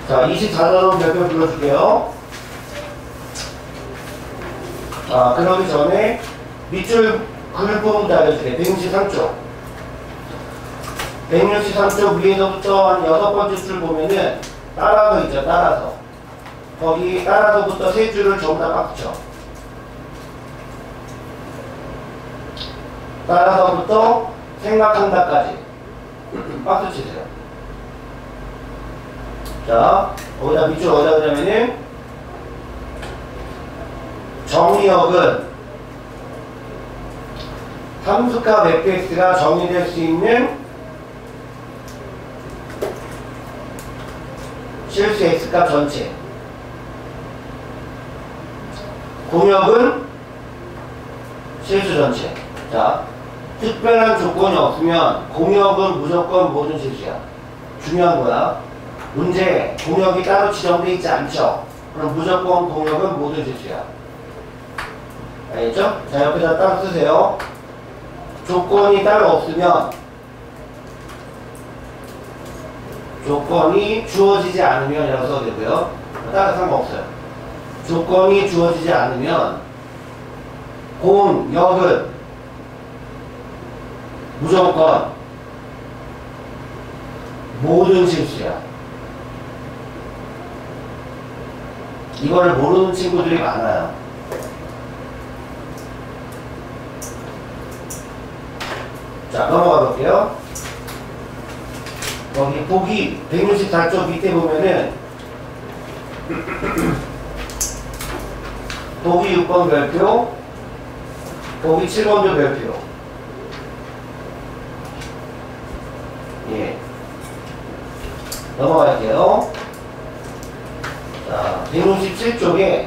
자, 24단원 별표 불러줄게요. 그러기 전에 밑줄 글 부분 알려줄게. 163쪽. 163쪽 위에서부터 한 6번째 줄 보면은 따라서 있죠, 따라서. 거기 따라서부터 3줄을 전부 다 꽉 붙여. 따라서부터 생각한다까지 박스 치세요. 자, 거기다 밑줄 어디다 그러면은 정의역은 함수값 fx가 정의될 수 있는 실수 x값 전체. 공역은 실수 전체. 자, 특별한 조건이 없으면 공역은 무조건 모든 실수야. 중요한 거야. 문제, 공역이 따로 지정되어 있지 않죠? 그럼 무조건 공역은 모든 실수야. 알겠죠? 자, 옆에다 따로 쓰세요. 조건이 따로 없으면, 조건이 주어지지 않으면 이라고 써도 되고요. 따로 상관없어요. 조건이 주어지지 않으면 공역은 무조건 모든 실수야. 이거를 모르는 친구들이 많아요. 자, 넘어가 볼게요. 거기 보기 164쪽 밑에 보면은 보기 6번 별표, 보기 7번도 별표. 예. 넘어갈게요. 자, 157쪽에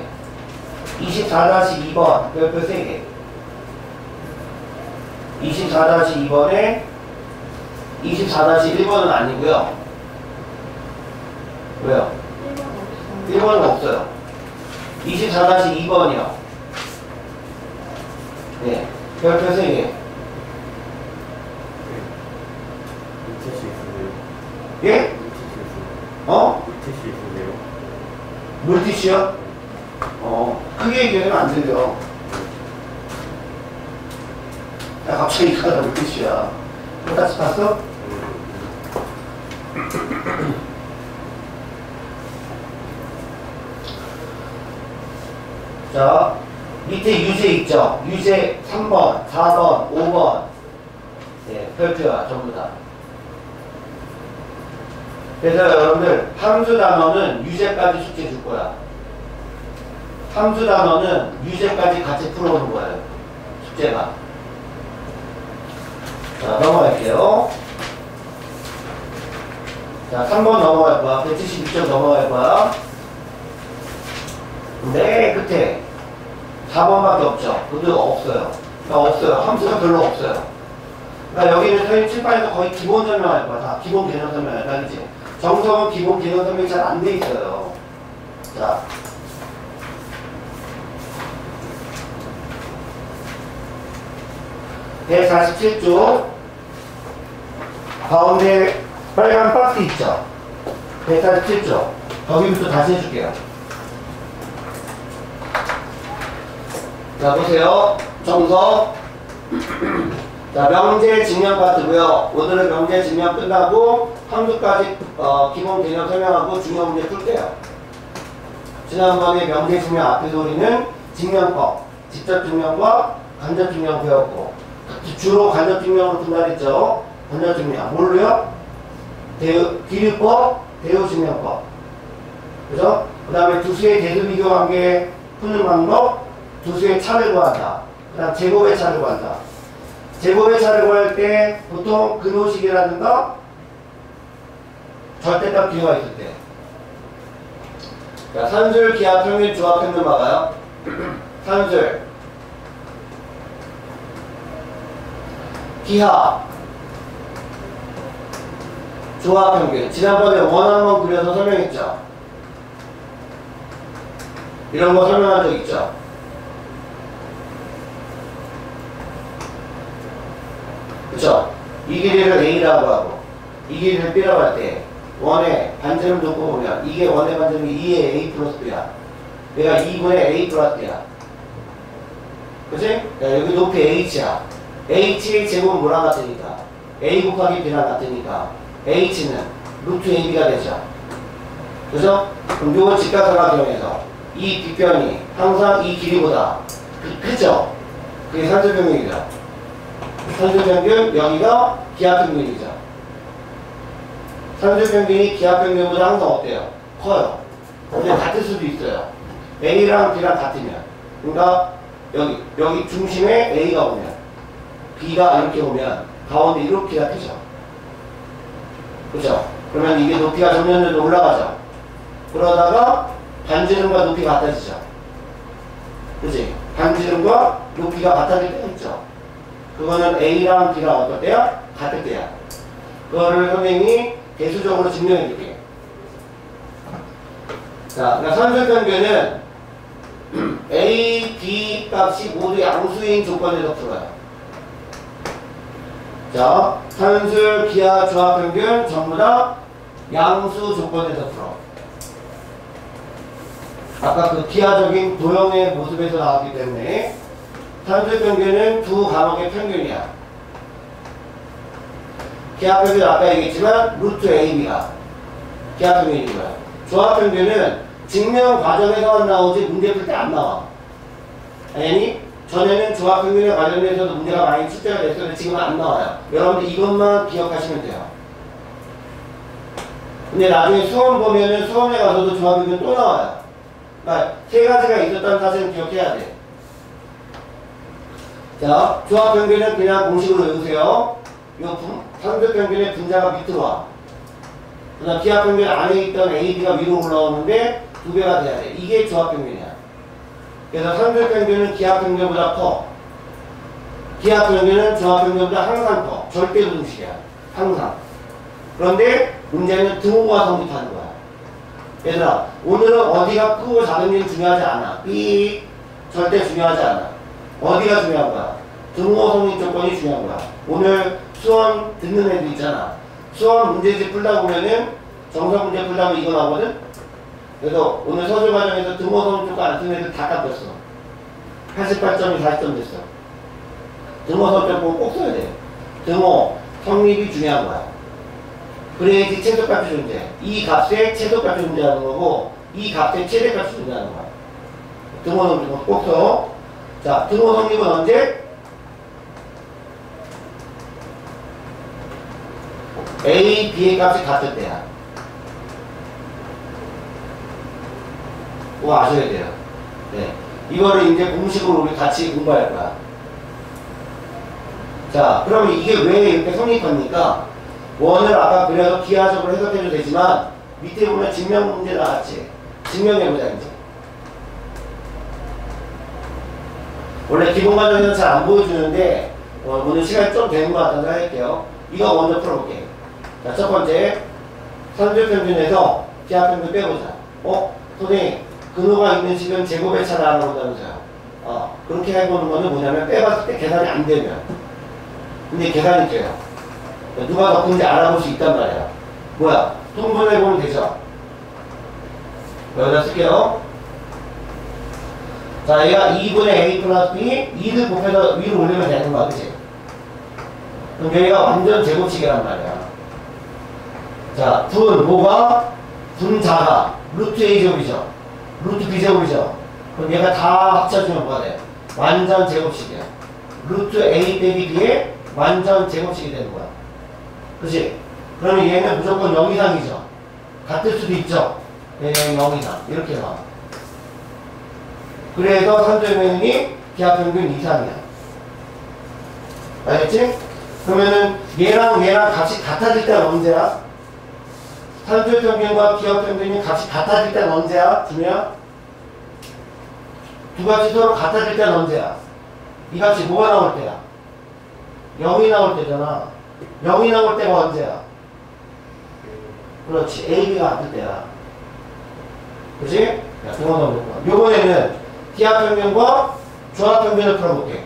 24-2번 별표 3개. 24-2번에 24-1번은 아니고요. 왜요? 1번은 없어요. 24-2번이요. 네, 별표 3개. 예? 물티슈요? 크게 얘기하면 안 들려. 야, 갑자기 이거다 물티슈야. 똑같이 봤어? 자, 밑에 유제 있죠? 유제 3번, 4번, 5번. 네, 별표야, 전부 다. 그래서 여러분들, 함수 단어는 유제까지 숙제 줄 거야. 함수 단어는 유제까지 같이 풀어오는 거예요. 숙제가. 자, 넘어갈게요. 자, 3번 넘어갈 거야. 172쪽 넘어갈 거야. 맨 끝에 4번밖에 없죠. 그것도 없어요. 그러니까 없어요. 함수가 별로 없어요. 그러니까 여기는 선생님 칠판에서 거의 기본 설명할 거야. 다 기본 개념 설명할 거야. 그치? 정성은 기본 개념 설명이 잘 안 돼 있어요. 자. 네, 147쪽. 가운데 빨간 박스 있죠? 147쪽. 거기부터 다시 해줄게요. 자, 보세요. 정석. 자, 명제 증명 파트고요. 오늘은 명제 증명 끝나고 함수까지 기본 개념 설명하고 중요 문제 풀게요. 지난번에 명제 증명 앞에서 우리는 증명법, 직접 증명과 간접 증명 배웠고, 주로 간접 증명으로 푼다 했죠. 간접 증명. 뭘로요? 기류법, 대우 증명법. 그죠? 그 다음에 두 수의 대수 비교 관계 푸는 방법, 두 수의 차를 구한다. 그 다음 제곱의 차를 구한다. 제곱의 차를 구할 때 보통 근호식이라든가 절대값 기호가 있을 때. 자, 산술, 기하, 평균, 조합, 평균 봐봐요. 산술, 기하, 조합, 평균. 지난번에 원 한번 그려서 설명했죠. 이런 거 설명한 적 있죠. 그쵸? 이 길이를 A라고 하고 이 길이를 B라고 할 때 원의 반지름 놓고 보면 이게 원의 반지름이 2의 a 플러스 b야. 얘가 2분의 a 플러스 b야. 그치? 여기 높이 h야. h의 제곱은 뭐랑 같으니까? a 곱하기 b랑 같으니까 h는 루트 ab가 되죠. 그죠? 그럼 요거 직각삼각형에서 이 빗변이 항상 이 길이보다 크죠? 그게 산술평균이죠. 산술평균 여기가 기하평균이죠. 산술평균이 기하평균보다 항상 어때요? 커요. 근데 같을 수도 있어요. A랑 B랑 같으면. 그러니까 여기 중심에 A가 오면 B가 이렇게 오면 가운데 이렇게가 되죠. 그죠? 그러면 이게 높이가 점점 올라가죠. 그러다가 반지름과 높이가 같아지죠. 그치? 반지름과 높이가 같아질 때가 있죠. 그거는 A랑 B랑 어떨 때야? 같을 때야. 그거를 선생님이 대수적으로 증명해 줄게. 자, 그러니까 산술평균은 A, B 값이 모두 양수인 조건에서 풀어요. 자, 산술, 기하, 조합평균 전부 다 양수 조건에서 풀어. 아까 그 기하적인 도형의 모습에서 나왔기 때문에 산술평균은 두 과목의 평균이야. 기하평균은 아까 얘기했지만 루트 AB가 기하평균이고요. 조합평균은 증명 과정에서만 나오지 문제 풀 때 안 나와. 아니 전에는 조합평균에 관련해서도 문제가 많이 출제가 됐었는데 지금은 안 나와요. 여러분들 이것만 기억하시면 돼요. 근데 나중에 수험 보면은 수험에 가서도 조합평균 또 나와요. 그러니까 세 가지가 있었다는 사실을 기억해야 돼. 자, 조합평균은 그냥 공식으로 외우세요. 요 산술평균의 분자가 밑으로 와. 그 다음 기하평균 안에 있던 AB가 위로 올라오는데 2배가 돼야 돼. 이게 조합평균이야. 그래서 산술평균은 기하평균보다 커. 기하평균은 조합평균보다 항상 커. 절대 공식이야. 항상. 그런데 문제는 등호가 성립하는 거야. 얘들아, 오늘은 어디가 크고 작은지는 중요하지 않아. 이 절대 중요하지 않아. 어디가 중요한 거야? 등호 성립 조건이 중요한 거야. 오늘 수험 듣는 애들 있잖아. 수험 문제집 풀다 보면은 정석 문제 풀다 보면 이거 나오거든? 그래서 오늘 서술 과정에서 등호 성립 조건 안 쓰는 애들 다 깎였어. 88점이 40점 됐어. 등호 성립 조건 꼭 써야 돼. 등호 성립이 중요한 거야. 그래야지 최소값이 존재해. 이 값에 최소값이 존재하는 거고 이 값에 최대값이 존재하는 거야. 등호 성립 조건 꼭 써. 자, 등호 성립은 언제? A, B의 값이 같을 때야. 그거 아셔야 돼요. 네. 이거를 이제 공식으로 우리 같이 공부할 거야. 자, 그러면 이게 왜 이렇게 성립합니까? 원을 아까 그래서 기하적으로 해석해도 되지만 밑에 보면 증명 문제 나왔지. 증명해보자 이제. 원래 기본 과정에서 잘 안 보여주는데 오늘 시간이 좀 되는 것 같아서 할게요. 이거 먼저 풀어볼게. 자, 첫 번째 산술평균에서 기하평균 빼보자. 선생님 근호가 있는 식은 제곱의 차를 알아본다면서요. 그렇게 해보는 거는 뭐냐면 빼봤을 때 계산이 안 되면. 근데 계산이 돼요. 누가 더 큰지 알아볼 수 있단 말이야. 뭐야? 통분해보면 되죠. 여기다 쓸게요. 자, 얘가 2분의 a 플러스 b 2를 곱해서 위로 올리면 되는 거야. 그치? 그럼 여기가 완전 제곱식이란 말이야. 자, 뭐가? 분자가 루트 a 제곱이죠. 루트 b 제곱이죠. 그럼 얘가 다 합쳐주면 뭐가 돼? 완전 제곱식이야. 루트 a 빼기 b의 완전 제곱식이 되는 거야. 그치? 그러면 얘는 무조건 0 이상이죠. 같을 수도 있죠. 얘는 0 이상. 이렇게 나와. 그래서 산술평균이 기하평균 이상이야. 알겠지? 그러면은 얘랑 값이 같아질 때는 언제야? 산술평균과 기하평균이 값이 같아질 때는 언제야? 주면 두 값이 서로 같아질 때는 언제야? 이 값이 뭐가 나올 때야? 0이 나올 때잖아. 0이 나올 때가 언제야? 그렇지. AB가 같을 때야. 그치? 요번에는 기하평균과 조합평균을 풀어볼게.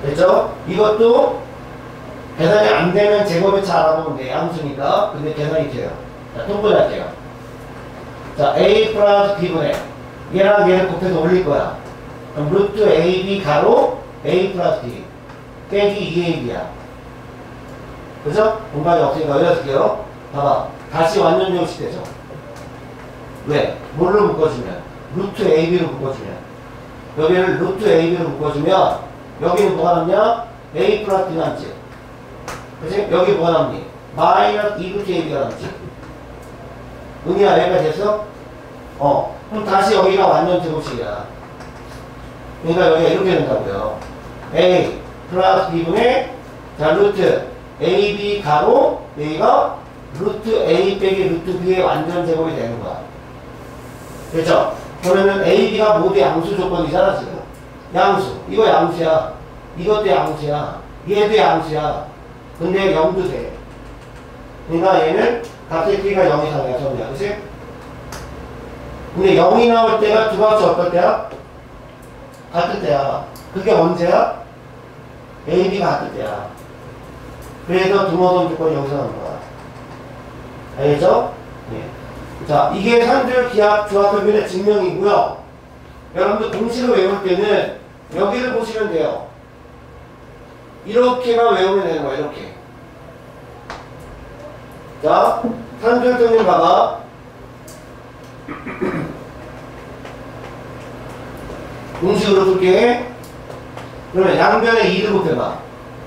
됐죠? 이것도 계산이 안 되면 제곱에 차 알아보면 돼. 양수니까. 근데 계산이 돼요. 자, 통분할게요. 자, a 플러스 b분의 얘랑 얘를 곱해서 올릴 거야. 그럼 루트 ab 가로 a 플러스 b 빼기 2ab야. 그죠? 공간이 없으니까 여기다 쓸게요. 봐봐. 다시 완전 제곱식 되죠? 왜? 뭘로 묶어주면? 루트 ab로 묶어주면. 여기를 루트 ab로 묶어주면 여기는 뭐가 남냐? a 플러스 b 남지. 그치? 여기 뭐가 남니? 마이너스 2루트 ab가 남지. 의미야 여기까지 됐어? 그럼 다시 여기가 완전 제곱식이야. 그러니까 여기가 이렇게 된다고요. a 플러스 b분의 자 루트 ab 가로 여기가 루트 a 빼기 루트 b의 완전 제곱이 되는 거야. 됐죠? 그러면은 a, b가 모두 양수 조건이잖아 지금. 양수. 이거 양수야. 이것도 양수야. 얘도 양수야. 근데 0도 돼. 그러니까 얘는 값의 t가 0 이상이야 전부야. 그치? 근데 0이 나올 때가 두 값이 어떨 때야? 같을 때야. 그게 언제야? a, b가 같을 때야. 그래서 등호동 조건이 여기서 나온 거야. 알겠죠? 네. 자, 이게 산술 기하 조합표면의 증명이고요. 여러분들 공식을 외울 때는 여기를 보시면 돼요. 이렇게만 외우면 되는 거야, 이렇게. 자, 산술표면 봐봐. 공식으로 풀게. 그러면 양변에 2를 곱해봐.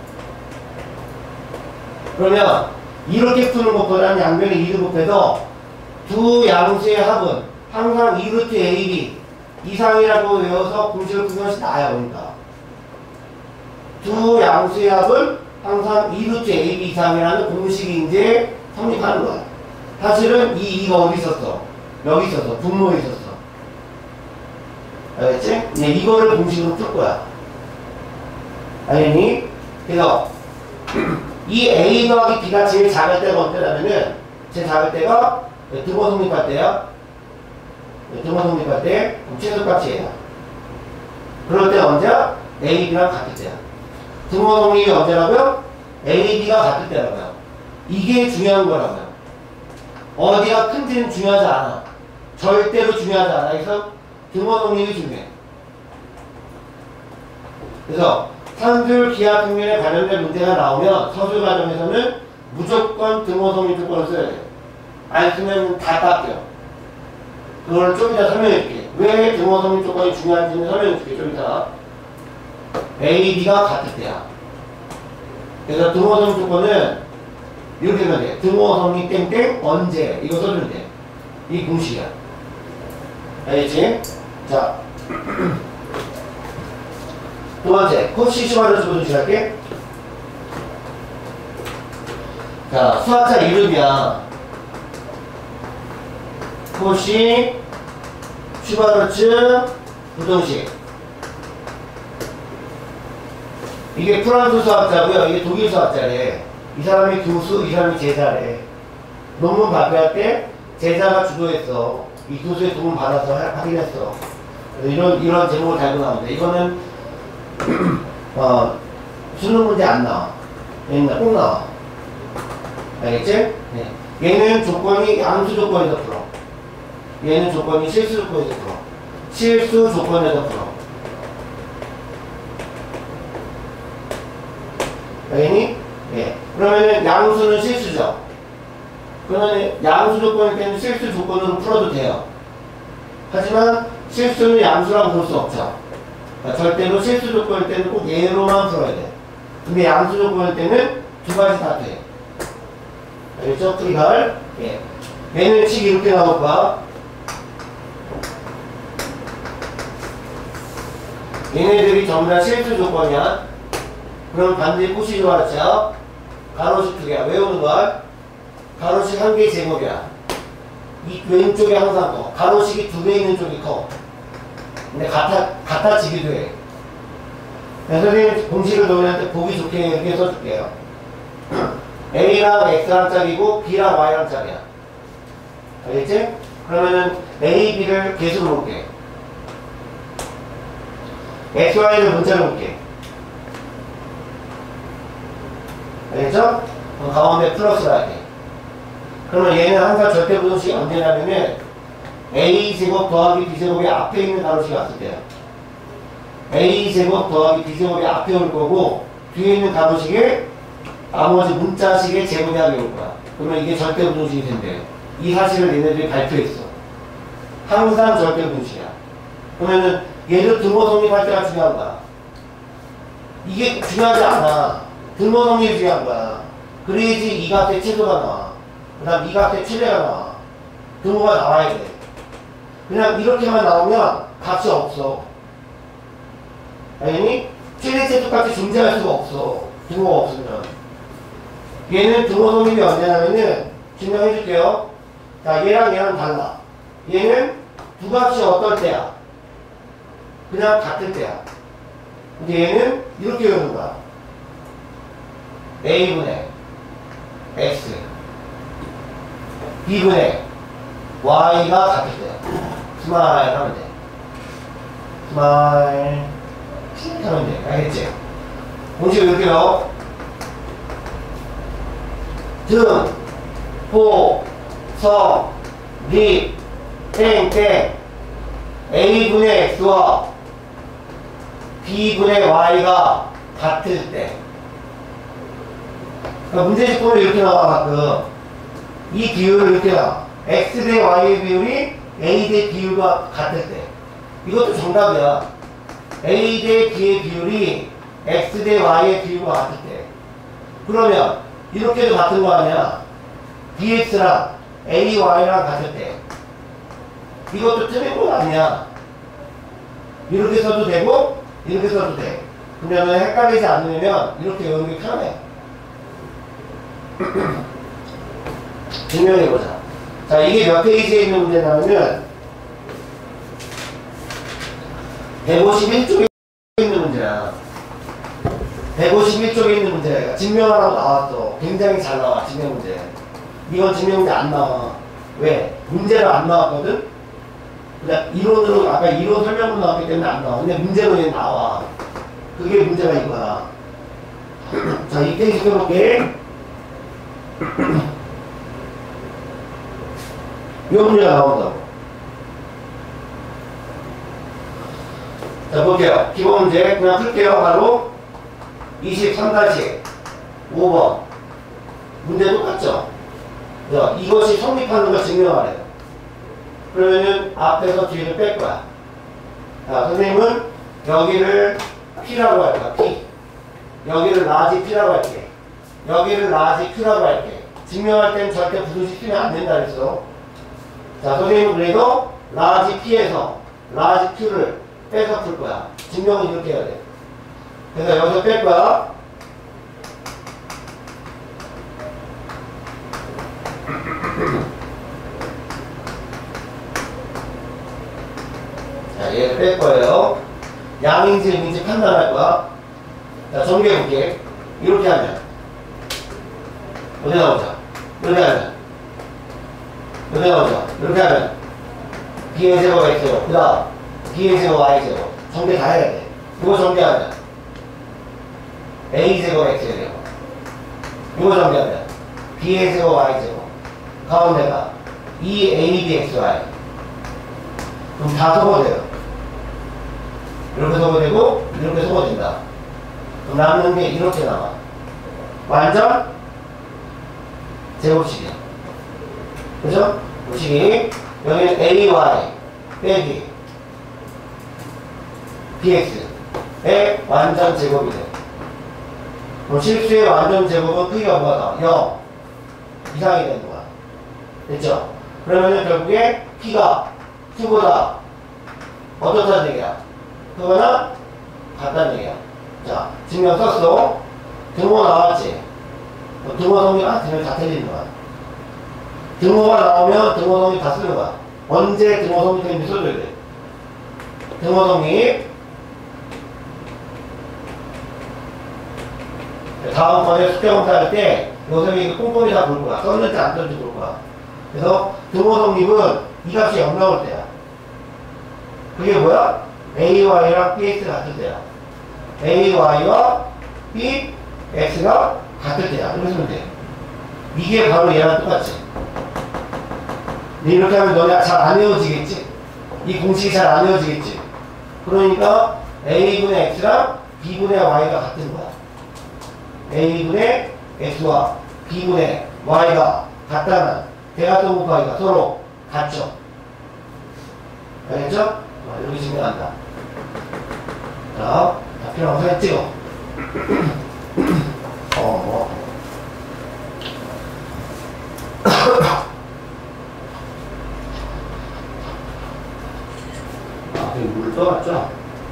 그러면 이렇게 푸는 것보다는 양변에 2를 곱해서 두 양수의 합은 항상 2루트 AB 이상이라고 외워서 공식을 푸는 것이 나아요. 그러니까 두 양수의 합은 항상 2루트 AB 이상이라는 공식이 이제 성립하는 거야. 사실은 이 2가 어디 있었어? 여기 있었어. 분모에 있었어. 알겠지? 네, 이거를 공식으로 풀 거야. 알겠니? 그래서 이 A 더하기 B가 제일 작을 때가 언제라면은 제일 작을 때가 등호 성립할 때야. 등호 성립할 때 최소값이에요. 그럴 때 언제야? A, B랑 같을 때야. 등호 성립이 언제라고요? A, B가 같을 때라고요. 이게 중요한 거라고요. 어디가 큰지는 중요하지 않아. 절대로 중요하지 않아. 그래서 등호 성립이 중요해. 그래서 산술 기하 평면에 관련된 문제가 나오면 서술 과정에서는 무조건 등호 성립 조건을 써야 돼요. 안 쓰면 다 깎여. 그걸 좀 이따 설명해 줄게. 왜 등호 성립 조건이 중요한지는 설명해 줄게. 좀 이따. A, B가 같을 때야. 그래서 등호 성립 조건은 이렇게 하면 돼. 등호 성립 땡땡 언제 이거 써주면 돼. 이 공식이야. 알겠지? 자. 두 번째, 코시 슈바르트 보도록 할게. 자, 수학자 이름이야. 코시 슈바르트 부동식. 이게 프랑스 수학자고요. 이게 독일 수학자래. 이 사람이 교수, 이 사람이 제자래. 논문 발표할 때 제자가 주도했어. 이 교수의 도움 받아서 확인했어. 이런 제목을 달고 나오는데 이거는 수능 문제 안 나와. 얘는 꼭 나와. 알겠지? 네. 얘는 조건이 양수 조건에서 풀어. 얘는 조건이 실수 조건에서 풀어. 실수 조건에서 풀어. 알겠니? 예. 그러면은 양수는 실수죠. 그러면 양수 조건일 때는 실수 조건으로 풀어도 돼요. 하지만 실수는 양수라고 볼 수 없죠. 그러니까 절대로 실수 조건일 때는 꼭 얘로만 풀어야 돼. 근데 양수 조건일 때는 두 가지 다 돼. 알겠죠? 풀이갈. 예. 얘는 식 이렇게 나올 거야. 얘네들이 전부 다 실수 조건이야. 그럼 반드시 코시 슈바르트야. 가로식 두 개야. 외우는 걸. 가로식 한 개의 제곱이야. 이 왼쪽에 항상 커. 가로식이 두 개 있는 쪽이 커. 근데 같아지기도 해. 네, 선생님 공식을 너희한테 보기 좋게 이렇게 써줄게요. A랑 X랑 짝이고 B랑 Y랑 짝이야. 알겠지? 그러면은 A, B를 개수로 볼게. X, Y를 문자로 볼게. 알겠죠? 그럼 가운데 플러스가 돼. 그러면 얘는 항상 절대부등식이 언제냐면은 a제곱 더하기 b제곱이 앞에 있는 가로식이 왔을 때요. a제곱 더하기 b제곱이 앞에 올 거고 뒤에 있는 가로식에 나머지 문자식의 제곱하게 올 거야. 그러면 이게 절대부등식이 된대요. 이 사실을 얘네들이 발표했어. 항상 절대부등식이야. 그러면은 얘도 등호 성립할 때가 중요한 거야. 이게 중요하지 않아. 등호 성립이 중요한 거야. 그래야지 이 값의 최소가 나와. 그 다음 이 값의 최대가 나와. 등호가 나와야 돼. 그냥 이렇게만 나오면 값이 없어. 알겠니? 최대 최소값이 존재할 수가 없어. 등호가 없으면. 얘는 등호 성립이 언제냐면은 증명해 줄게요. 자, 얘랑 얘랑 달라. 얘는 두 값이 어떨 때야? 그냥 같을 때야. 근데 얘는 이렇게 외우는 거야. a분의 x b분의 y가 같을 때야. 스마일 하면 돼. 스마일 하면 돼. 알겠지? 공식 외울게요. 등, 호, 서, 리, 땡, a분의 x와 b분의 y가 같을 때. 그러니까 문제집 보면 이렇게 나와, 가끔. 이 비율을 이렇게 나와. x 대 y의 비율이 a 대 b율과 같을 때. 이것도 정답이야. a 대 b의 비율이 x 대 y의 비율과 같을 때. 그러면 이렇게도 같은 거 아니야? bx랑 ay랑 같을 때. 이것도 틀린 건 아니야. 이렇게 써도 되고 이렇게 써도 돼. 그러면 헷갈리지 않으면 이렇게 외우는 게 편해. 증명해보자. 자, 이게 몇 페이지에 있는 문제냐면은 151쪽에 있는 문제야. 151쪽에 있는 문제야. 증명하라고 나왔어. 굉장히 잘 나와, 증명 문제. 이건 증명 문제 안 나와. 왜? 문제로 안 나왔거든? 그냥 이론으로, 아까 이론 설명으로 나왔기 때문에 안 나와. 근데 문제로 얘 나와. 그게 문제가 이거야. 자, 이 페이지 펴볼게. 이 문제가 나온다고. 자, 볼게요. 기본 문제 그냥 풀게요. 바로 23-5번. 문제 똑같죠? 자, 이것이 성립하는 걸 증명하래요. 그러면은 앞에서 뒤를 뺄 거야. 자, 선생님은 여기를 P라고 할 거야. P. 여기를 라지 P라고 할게. 여기를 라지 Q라고 할게. 증명할 땐 절대 부등식 쓰면 안 된다 그랬어. 자, 선생님은 그래도 라지 P에서 라지 Q를 빼서 풀 거야. 증명은 이렇게 해야 돼. 그래서 여기서 뺄 거야. 자, 얘를 뺄 거예요. 양인지 음인지 판단할 거야. 자, 정리해 볼게. 이렇게 하면 어디 나오죠? 이렇게 하면 어디 나오죠? 이렇게 하면 b의 제곱 x제곱 그 다음 b의 제곱 y제곱 정리 다 해야 돼. 이거 정리하면 a제곱 x제곱 이거 정리하면 b의 제곱 y제곱 가운데가 2abxy 그럼 다 소거돼요. 이렇게 소거되고 이렇게 소거된다. 그럼 남는 게 이렇게 나와. 완전 제곱식이야. 그죠? 식이 여기는 ay 빼기 bx의 완전 제곱이 돼. 그럼 실수의 완전 제곱은 크기가 뭐가 나와? 0 이상이 되는 거야. 됐죠? 그러면은 결국에 p가 q보다 어떻다는 얘기야? 그거나 같다는 얘기야. 자, 증명 썼어. 등호 나왔지? 등호 성립 안 쓰면 다 틀리는 거야. 등호가 나오면 등호 성립 다 쓰는 거야. 언제 등호 성립했는지 써줘야 돼. 등호 성립. 다음번에 숙제 검사할 때 요즘에 꼼꼼히 다 볼 거야. 썼는지 안 썼는지 볼 거야. 그래서 등호 성립은 이 값이 0 나올 때야. 그게 뭐야? AY랑 BX 같을 때야. AY와 BX가 같을 때야. 이렇게 쓰면 돼. 이게 바로 얘랑 똑같지. 이렇게 하면 너네 잘 안 외워지겠지? 이 공식이 잘 안 외워지겠지? 그러니까 A분의 X랑 B분의 Y가 같은 거야. A분의 X와 B분의 Y가 같다는 대각선 곱하기가 서로 같죠? 알겠죠? 이렇게 증명한다. 자, 필요한 거 사진 찍어. 물 떠났죠?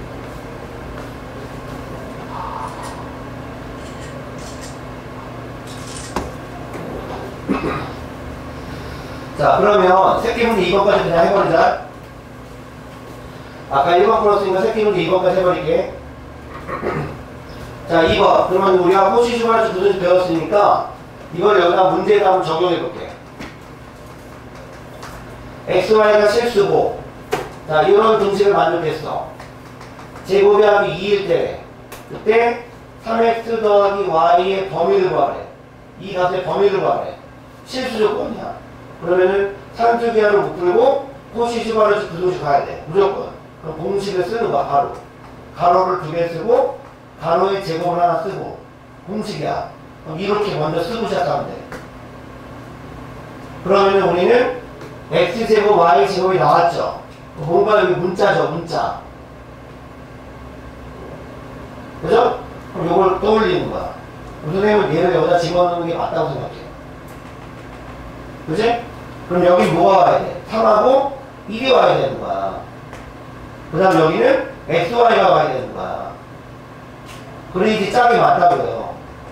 자, 그러면 새끼문제 2번까지 그냥 해버리자. 아까 1번 풀었으니까 새끼문제 2번까지 해버릴게. 자, 2번. 그러면 우리가 호시시발에서 두든지 배웠으니까 이걸 여기다 문제에다 한번 적용해볼게. XY가 실수고, 자, 이런 등식을 만족했어. 제곱이 합이 2일 때, 그때 3x 더하기 y의 범위를 구하래. 이 값의 범위를 구하래. 실수 조건이야. 그러면은 산수기하를 못 풀고 호시시발에서 두든지 가야 돼. 무조건. 그럼 공식을 쓰는 거야, 바로. 가로를 2개 쓰고, 가로의 제곱을 하나 쓰고, 공식이야. 그럼 이렇게 먼저 쓰고 시작하면 돼. 그러면은 우리는 x제곱 y제곱이 나왔죠. 뭔가 여기 문자죠, 문자. 그죠? 그럼 요걸 떠올리는 거야. 선생님은 얘를 여기다 집어넣는 게 맞다고 생각해. 그지? 그럼 여기 뭐가 와야 돼? 3하고 1이 와야 되는 거야. 그 다음 여기는 xy가 와야 되는 거야. 그래야지 짝이 맞다고요.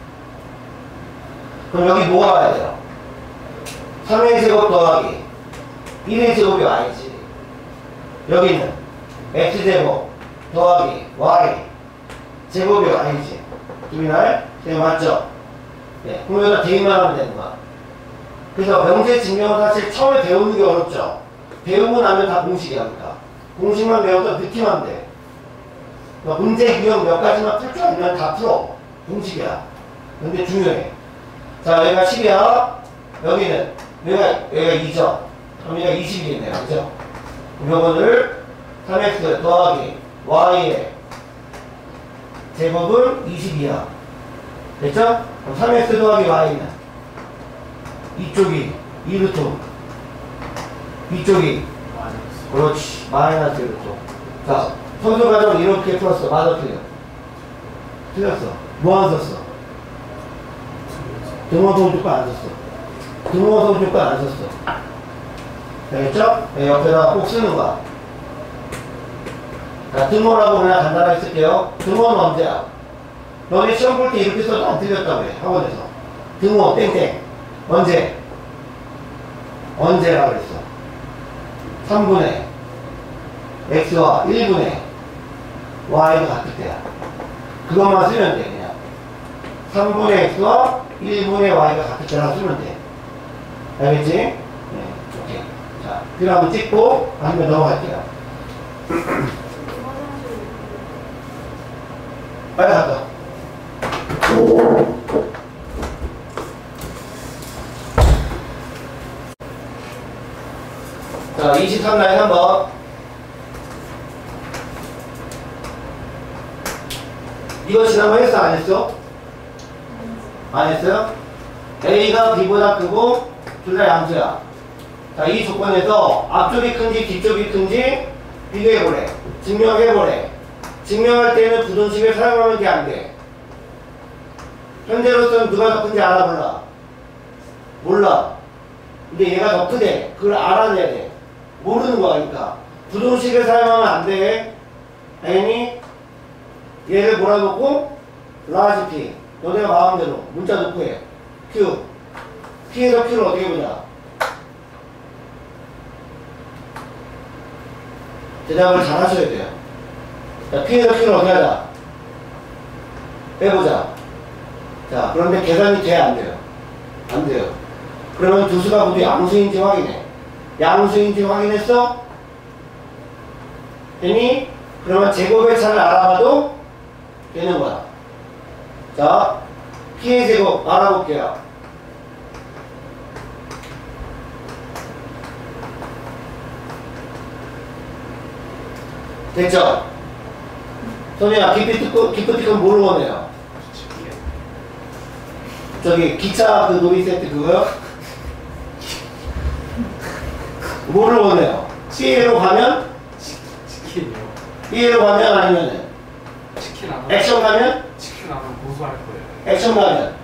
그럼 여기 뭐가 와야 돼요? 3의 제곱 더하기 1의 제곱이 y지. 여기는 x제곱 더하기 y 제곱이 y지. 두비날? 네, 맞죠? 네, 그럼 여기다 대입만 하면 되는 거야. 그래서 명제 증명은 사실 처음에 배우는 게 어렵죠. 배우고 나면 다 공식이야. 그러니까 공식만 배워서 느끼면 돼. 그러니까 문제 유형 몇 가지만 풀 줄 알면 다 풀어. 공식이야. 근데 중요해. 자, 여기가 10이야. 여기는 여기가 2죠. 그럼 여기가 20이겠네요. 그죠? 요거를 3x 더하기 y의 제곱은 22야. 됐죠? 그럼 3x 더하기 y는 이쪽이 2루트, 이쪽이 그렇지 마이너스 1루트. 자, 선수 과정을 이렇게 풀었어. 맞아, 틀려? 틀렸어. 뭐 안 썼어? 등호성 조건 안 썼어. 등호성 조건 안 썼어. 되겠죠? 네, 옆에다 꼭 쓰는 거야. 자, 등호라고 그냥 간단하게 쓸게요. 등호는 언제야? 너네 시험 볼 때 이렇게 써도 안 틀렸다고 해, 학원에서. 등호, 땡땡. 언제? 언제라 그랬어? 3분의 x와 1분의 y가 같을 때야. 그것만 쓰면 돼, 그냥. 3분의 x와 1분의 y가 같을 때라고 쓰면 돼. 알겠지? 네, 오케이. 자, 그럼 한번 찍고, 한번 넘어갈게요. 빨리 갔다. 자, 23라인 한번. 이거 지난번에 했어? 안 했어? 안 했어요? A가 B보다 크고 둘 다 양수야. 자, 이 조건에서 앞쪽이 큰지 뒤쪽이 큰지 비교해보래. 증명해보래. 증명할 때는 부등식을 사용하면 돼, 안 돼? 현재로서는 누가 더 큰지 알아, 몰라? 몰라. 근데 얘가 더 크대. 그걸 알아내야 돼. 모르는 거야, 그러니까. 부등식을 사용하면 안 돼. N이 얘를 몰아놓고 라지 P. 너네가 마음대로 문자 넣고 해. Q. P에서 Q를 어떻게 보냐? 대답을 잘 하셔야 돼요. 자, P에서 Q를 어떻게 하자? 빼보자. 자, 그런데 계산이 돼, 안 돼요? 안 돼요. 그러면 두 수가 모두 양수인지 확인해. 양수인지 확인했어? 되니? 그러면 제곱의 차를 알아봐도 되는 거야. 자, P의 제곱 알아볼게요. 됐죠? 선우야, 기프티콘 뭘로 원해요? 저기 기차 그 놀이 세트 그거요? 뭐를 원해요? B로 가면? 치킨이요. B로 가면 아니면은? 치킨 안 하면 액션 가면? 치킨 안 하면 고소할 거예요. 액션 가면?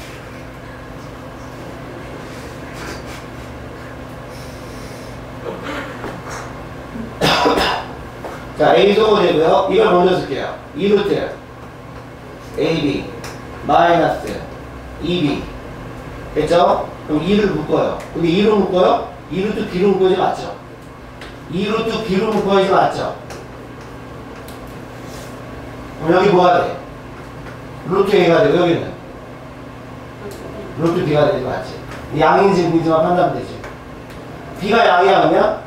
자, A 소거되고요. 이걸 먼저 쓸게요. 2루트 AB 마이너스 2B 됐죠? 그럼 2를 묶어요. 근데 2로 묶어요? 2루트 B로 묶어야지 맞죠? 2루트 B로 묶어야지 맞죠? 그럼 여기 뭐가 돼? 루트 A가 되고 여기는? 루트 B가 되지 맞지? 양인지 무인지만 판단하면 되지. B가 양이야 그러면?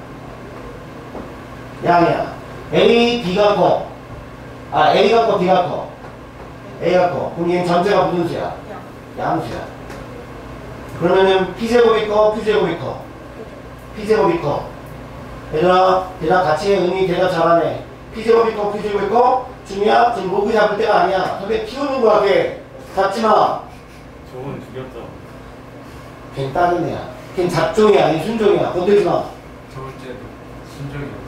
양이야. A, B가 커. 아, A가 커, B가 커. A가 커. 그럼 얘는 전체가 무슨 수야? 양수야. 그러면은 P제곱이 커, Q제곱이 커. P제곱이 커. 얘들아, 대답 같이 해. 은희 대답 잘하네. P제곱이 커, Q제곱이 커. 중이야? 지금 로그 잡을 때가 아니야. 선배 키우는 거야, 걔. 잡지 마. 저건 죽였죠. 걔는 다른 애야. 걔는 잡종이야, 아니 순종이야. 건들지 마. 저번 주에도 순정이었어.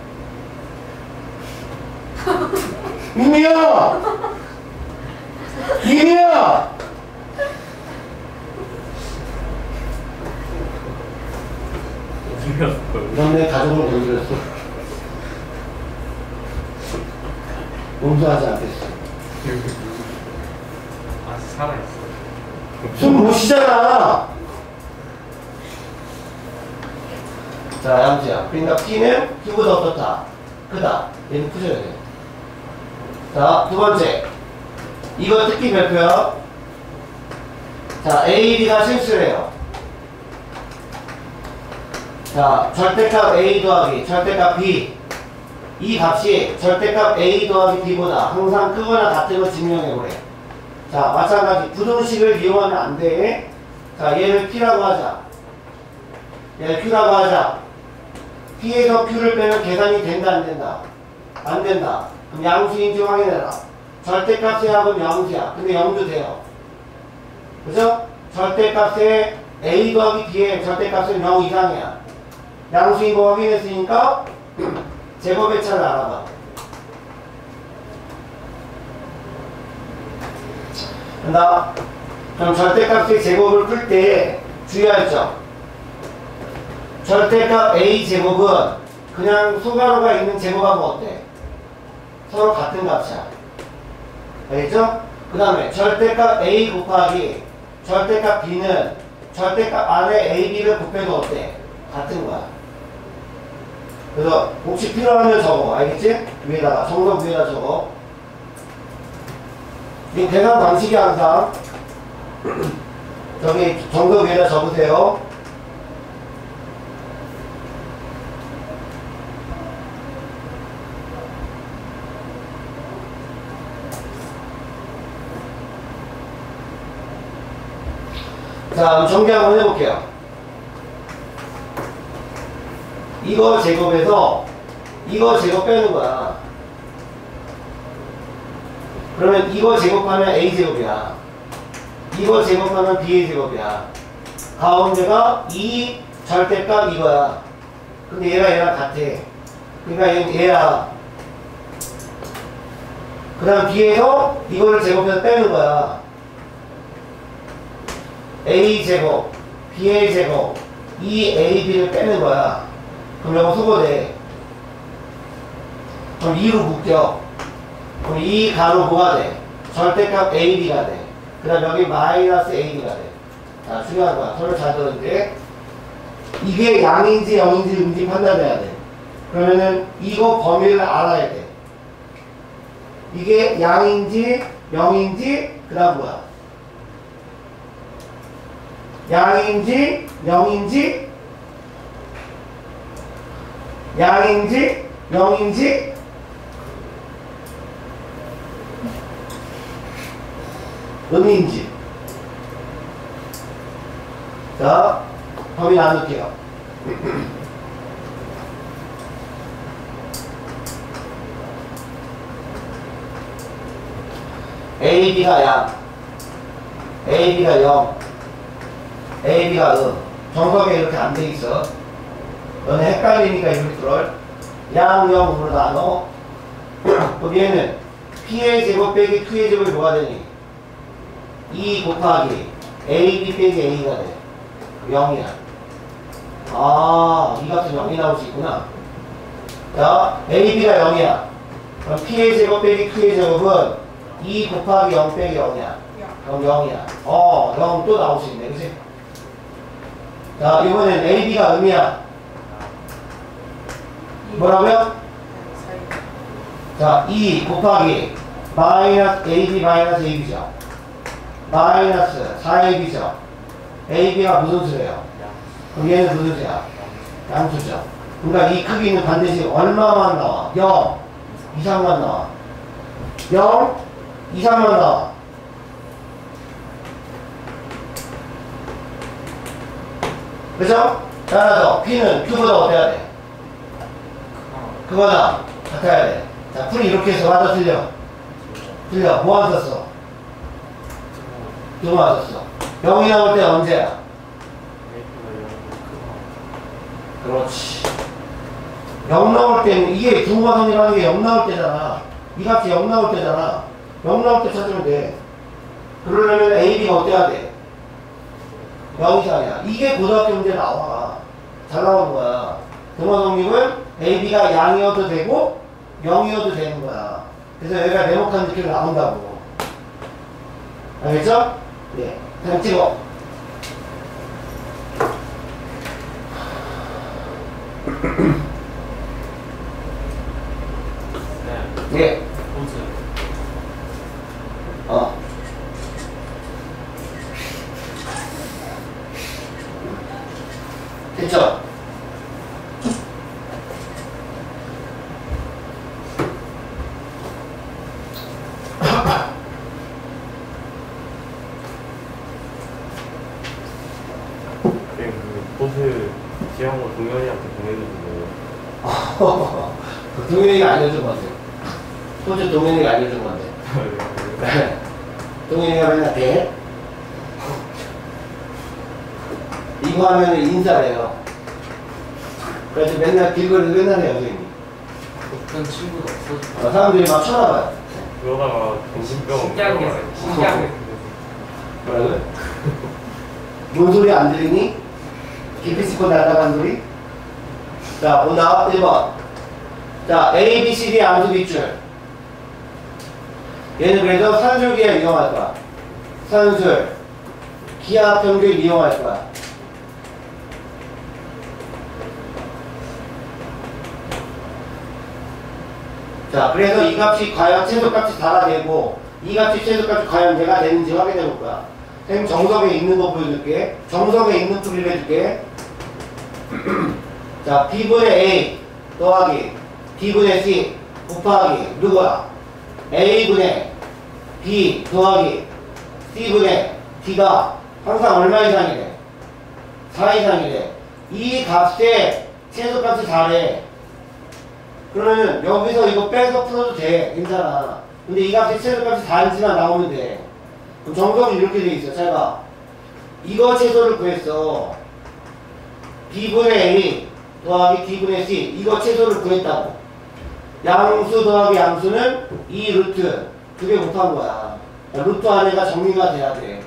윤미야! 윤미야! 죽였어요. 넌 내 가족을 건드렸어. 용서하지 않겠어. 아직 살아있어. 숨 못 쉬잖아. 자, 양수야. 그러니까 P는 Q보다 어떻다? 크다. 얘는 푸셔야 돼. 자, 두 번째. 이거 특기 별표야. 자, A, B가 실수래요. 자, 절대값 A 더하기 절대값 B. 이 값이 절대값 A 더하기 B보다 항상 크거나 같은 걸 증명해보래. 자, 마찬가지. 부등식을 이용하면 안 돼. 자, 얘를 P라고 하자. 얘를 Q라고 하자. P에서 Q를 빼면 계산이 된다, 안 된다? 안 된다. 그럼 양수인지 확인해라. 절대값의 합은 양수야. 근데 0도 돼요. 그죠? 절대값의 A 더하기 B의 절대값은 0 이상이야. 양수인 거 확인했으니까 제곱의 차를 알아봐. 된다? 그럼 절대값의 제곱을 풀 때 주의할 점. 절대값 A 제곱은 그냥 소괄호가 있는 제곱하면 어때? 서로 같은 값이야. 알겠죠? 그 다음에 절대값 A 곱하기 절대값 B는 절대값 안에 A, B를 곱해도 어때? 같은 거야. 그래서 혹시 필요하면 적어. 알겠지? 위에다가 정석 위에다 적어. 이 계산 방식이 항상 저기 정석 위에다 적으세요. 자, 정리 한번 해볼게요. 이거 제곱에서 이거 제곱 빼는 거야. 그러면 이거 제곱하면 A 제곱이야. 이거 제곱하면 B의 제곱이야. 가운데가 이 절대값 이거야. 근데 얘랑 같아. 그러니까 얘야. 그 다음 B에서 이거를 제곱해서 빼는 거야. A 제곱, B의 제곱, 이 A, B를 빼는 거야. 그럼 이거 수고돼. 그럼 2로 묶여. 그럼 이 가로 뭐가 돼? 절대값 A, B가 돼. 그 다음 여기 마이너스 A, B가 돼. 자, 중요한 거야. 서로 잘 들었는데 이게 양인지 0인지 음지 판단해야 돼. 그러면은 이거 범위를 알아야 돼. 이게 양인지 0인지 그 다음 뭐야? 양인지 0인지 양인지 0인지 음인지 자, 범위 나눌게요. A, B가 양, A, B가 0, A, B가 정석에 이렇게 안 돼 있어. 너는 헷갈리니까 이렇게 들어. 양, 0, 으로 나눠. 그럼 얘는 P의 제곱 빼기 Q의 제곱이 뭐가 되니? 2 곱하기 A, B 빼기 A가 돼. 0이야. 아, 이 값은 0이 나올 수 있구나. 자, A, B가 0이야. 그럼 P의 제곱 빼기 Q의 제곱은 2 곱하기 0 빼기 0이야. 그럼 0이야. 0 또 나올 수 있네. 그치? 자, 이번엔 A, B가 음이야. 뭐라고요? 자, 2 곱하기 마이너스 AB 마이너스 AB죠. 마이너스 4AB죠. AB가 무슨 수예요? 그럼 얘는 무슨 수야? 양수죠. 그러니까 이 크기는 반드시 얼마만 나와? 0 이상만 나와. 0 이상만 나와. 그죠? 자, 하나 더. P는 Q보다 어때야 돼? 그거다. 같아야 돼. 자, 풀이 이렇게 해서 맞아, 틀려? 틀려. 뭐 안 썼어? 두 번 안 썼어. 0이 나올 때 언제야? 그렇지. 0 나올 때는, 이게 중과선이라는 게 0 나올 때잖아. 이 값이 0 나올 때잖아. 0 나올 때 찾으면 돼. 그러려면 AB가 어때야 돼? 0 이상이야. 이게 고등학교 문제 나와. 잘 나오는 거야. 등호성립은 AB가 양이어도 되고 0이어도 되는 거야. 그래서 여기가 네모칸 느낌이 나온다고. 알겠죠? 네. 그냥 찍어. 네. 됐죠? 보스 지영호 동현이한테 보내주는 거예요. 그 동현이가 알려준 건데. 소주 동현이가 알려준 건데. 동현이가 맨날 돼. 이거 하면 인사래요. 그래서 맨날 길거리에서 맨날 해요, 선생님이. 어떤 친구가 없어져. 사람들이 막 쳐다봐요. 그러다가 정신병 신기하게 뭐라고요? 뭔 소리 안 들리니? 깊이 짚고 날아간 소리? 자, 온다. 1번. 자, A, B, C, D 암수 밑줄. 얘는 그래서 산술기에 이용할 거야. 산술. 기하 평균 이용할 거야. 자, 그래서 이 값이 과연 최소값이 4가 되고 이 값이 최소값이 과연 내가 되는지 확인해 볼 거야. 선생님 정석에 있는 거 보여줄게. 정석에 있는 풀이를 해줄게. 자, B분의 A 더하기 D분의 C 곱하기 누구야? A분의 B 더하기 C분의 D가 항상 얼마 이상이래? 4 이상이래. 이 값의 최소값이 4래. 그러면 여기서 이거 빼서 풀어도 돼. 괜찮아. 근데 이 값의 최소값이 4인치만 나오면 돼. 그럼 정석이 이렇게 돼 있어. 잘 봐. 이거 최소를 구했어. B분의 A 더하기 D분의 C. 이거 최소를 구했다고. 양수 더하기 양수는 이 루트. 두 개 곱한 거야. 루트 안에가 정리가 돼야 돼.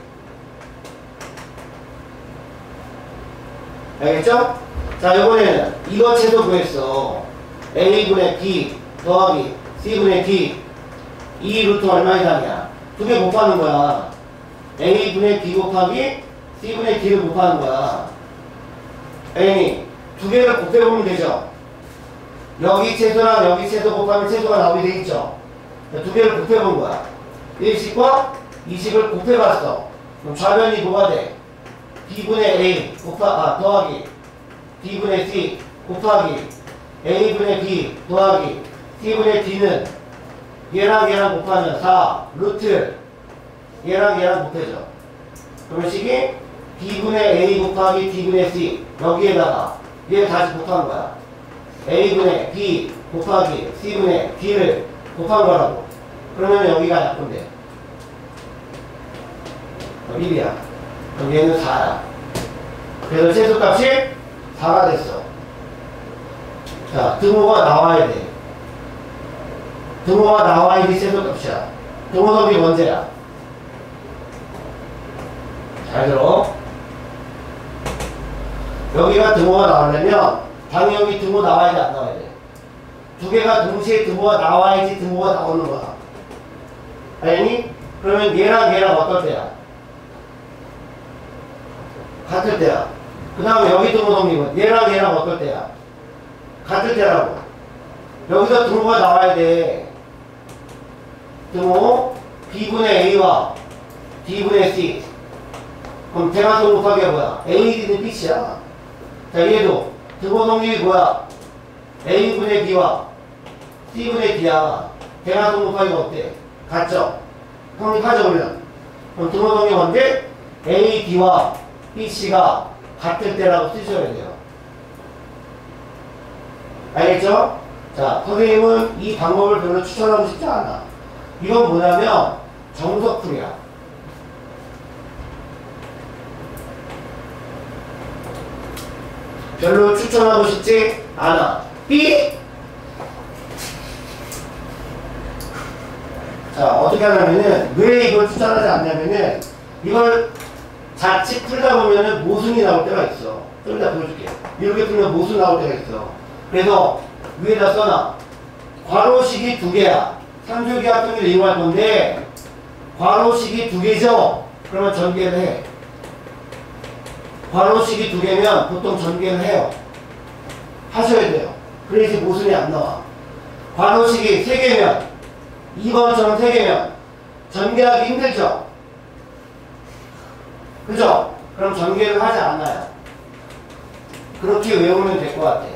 알겠죠? 자, 이번에는 이거 최소 구했어. A분의 B 더하기 C분의 D. 이 루트 얼마 이상이야? 두 개 곱하는 거야. A분의 B 곱하기 C분의 D를 곱하는 거야. A니, 두 개를 곱해보면 되죠? 여기 최소랑 여기 최소 곱하면 최소가 나오게 돼 있죠? 두 개를 곱해본 거야. 1식과 2식을 곱해봤어. 그럼 좌변이 뭐가 돼? B분의 A 더하기 D분의 C 곱하기 A분의 B 더하기 C분의 D는 얘랑 얘랑 곱하면 4 루트 얘랑 얘랑 곱해져. 그러면 식이 B분의 A 곱하기 D분의 C 여기에다가 얘 다시 곱한 거야. A분의 B 곱하기 C분의 D를 곱한 거라고. 그러면 여기가 약분돼. 1이야. 그럼 얘는 4야. 그래서 최소값이 4가 됐어. 자, 등호가 나와야 돼. 등호가 나와야지 최소값이야. 등호섭이 문제야. 잘 들어. 여기가 등호가 나오려면 당연히 등호 나와야 돼, 안 나와야 돼? 두 개가 동시에 등호가 나와야지 등호가 나오는 거야. 아니? 그러면 얘랑 얘랑 어떨 때야? 같을 때야. 그 다음에 여기 등호 성립은 얘랑 얘랑 어떨 때야? 같을 때라고. 여기서 등호가 나와야 돼. 등호 B분의 A와 D분의 C. 그럼 대각선 곱하기가 뭐야? AD는 B씨야. 자, 얘도 등호 성립이 뭐야? A분의 B와 C분의 D야. 대각선 곱하기가 어때? 같죠? 성립하죠, 그러면? 그럼 등호 성립 언제? AD와 BC가 같을 때라고 쓰셔야 돼요. 알겠죠? 자, 선생님은 이 방법을 별로 추천하고 싶지 않아. 이건 뭐냐면 정석풀이야. 별로 추천하고 싶지 않아. B. 자, 어떻게 하냐면은 왜 이걸 추천하지 않냐면은 이걸 자칫 풀다 보면은 모순이 나올 때가 있어. 좀 이따 보여줄게. 이렇게 풀면 모순 나올 때가 있어. 그래서 위에다 써놔. 괄호식이 2개야. 산술기 합동을 이용할 건데 괄호식이 2개죠? 그러면 전개를 해. 괄호식이 2개면 보통 전개를 해요. 하셔야 돼요. 그래야지 모순이 안 나와. 괄호식이 3개면 2번처럼 3개면 전개하기 힘들죠? 그죠? 그럼 전개를 하지 않아요. 그렇게 외우면 될 것 같아.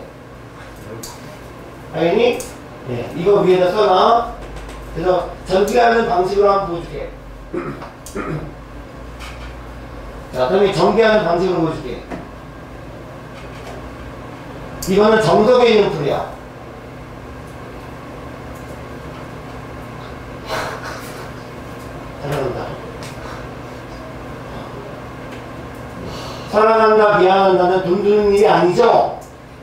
알겠니? 네, 이거 위에다 써놔. 그래서 전개하는 방식으로 한번 보여줄게. 자, 그럼 전개하는 방식으로 보여줄게. 이거는 정석에 있는 풀이야. 잘한다. 사랑한다, 미안한다는 돈 드는 일이 아니죠?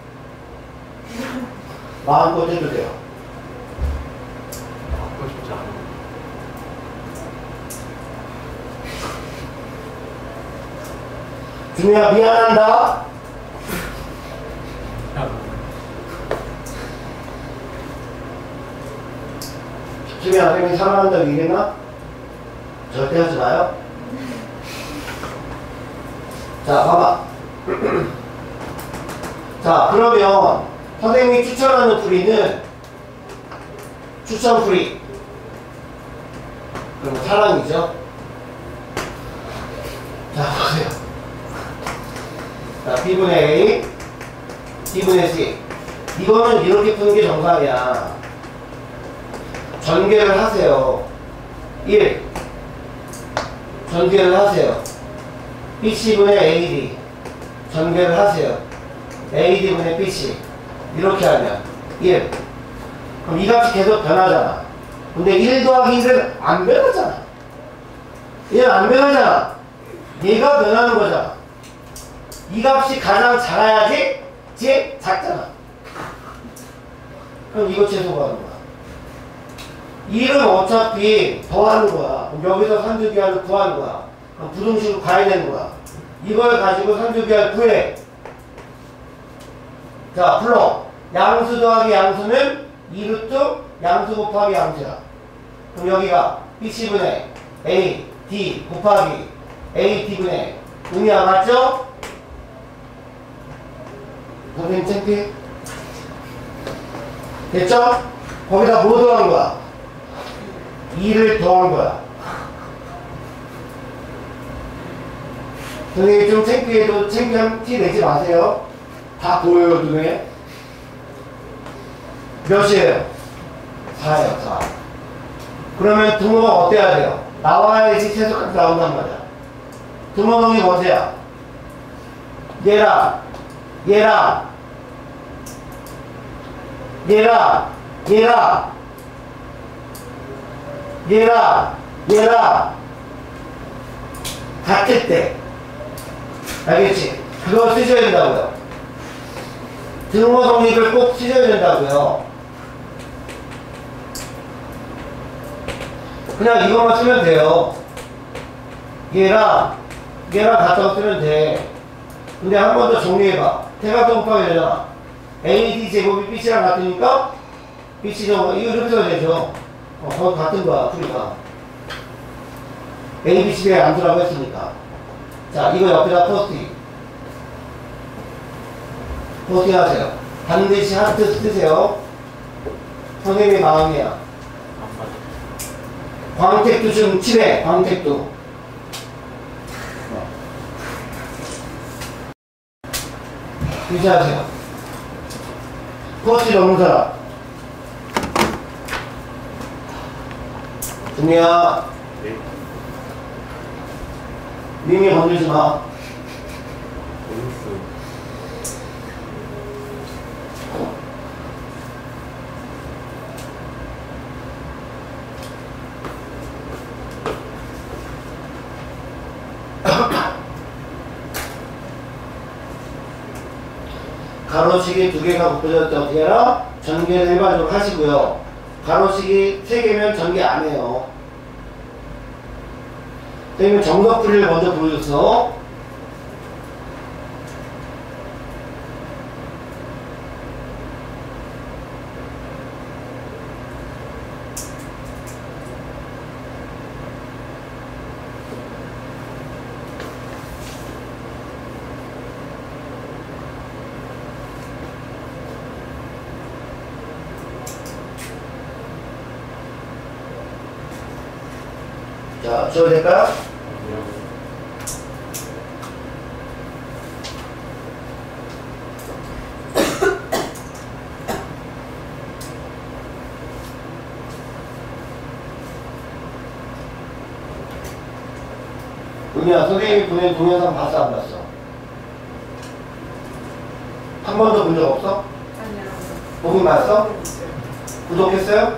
마음껏 해도 돼요. 바꾸고 싶지 않아. 준우야, 미안한다. 준우야, 선생님이 사랑한다고 얘기했나? 절대 하지 마요. 자, 봐봐. 자, 그러면 선생님이 추천하는 풀이는 추천풀이. 그럼 사랑이죠? 자, 보세요. 자, B분의 A, D분의 C. 이거는 이렇게 푸는 게 정상이야. 전개를 하세요. 1. 전개를 하세요. BC분의 AD. 전개를 하세요. AD분의 BC. 이렇게 하면 1. 그럼 이 값이 계속 변하잖아. 근데 1 더하기 1은 안 변하잖아. 얘는 안 변하잖아. 얘가 변하는 거잖아. 이 값이 가장 작아야지 제 작잖아. 그럼 이거 최소화하는 거야. 1은 어차피 더하는 거야. 그럼 여기서 산술기하를 구하는 거야. 그럼 부등식으로 가야 되는 거야. 이걸 가지고 산술기하를 구해. 자, 풀어. 양수 더하기 양수는 2루트 양수 곱하기 양수야. 그럼 여기가 BC분의 A, D 곱하기 A, D분의 음이야, 맞죠? 선생님 창피해? 됐죠? 거기다 뭐 더한 거야? 2를 더한 거야. 선생님 좀 창피해도 창피한 티 내지 마세요. 다 보여요, 눈에. 몇이에요? 4예요, 4. 그러면 등호가 어때야 돼요? 나와야지 최소값이 나온단 말이야. 등호동이 뭐세요? 얘랑 얘랑 얘랑 얘랑 얘랑 얘랑 같을 때 알겠지? 그걸 쓰셔야 된다고요. 등호 성립을 꼭 쓰셔야 된다고요. 그냥 이것만 쓰면 돼요. 얘랑 같다고 쓰면 돼. 근데 한 번 더 정리해봐. 대각선 곱하기 되잖아. AD 제곱이 BC랑 같으니까 BC 제곱 이거 이렇게 써야 되죠. 거의 같은 거야. 풀이가 A, B, C의 암수라고 했으니까. 자, 이거 옆에다 포스팅 하세요. 반드시 하트 쓰세요. 선생님의 마음이야. 안 맞아. 광택도 좀 칠해. 광택도. 유지하세요. 포스팅 없는 사람. 준이야. 네. 미미 건들지 마. 재밌어. 가로식이 2개가 곱해졌을 때 어떻게 해라? 전개를 일반적으로 하시고요. 가로식이 3개면 전개 안 해요. 그러면 정석풀이를 먼저 보여줬어. 자, 줘도 될까요? 은희야, 선생님이 보낸 동영상 봤어, 안 봤어? 한 번도 본 적 없어? 아니요. 보긴 봤어? 구독했어요?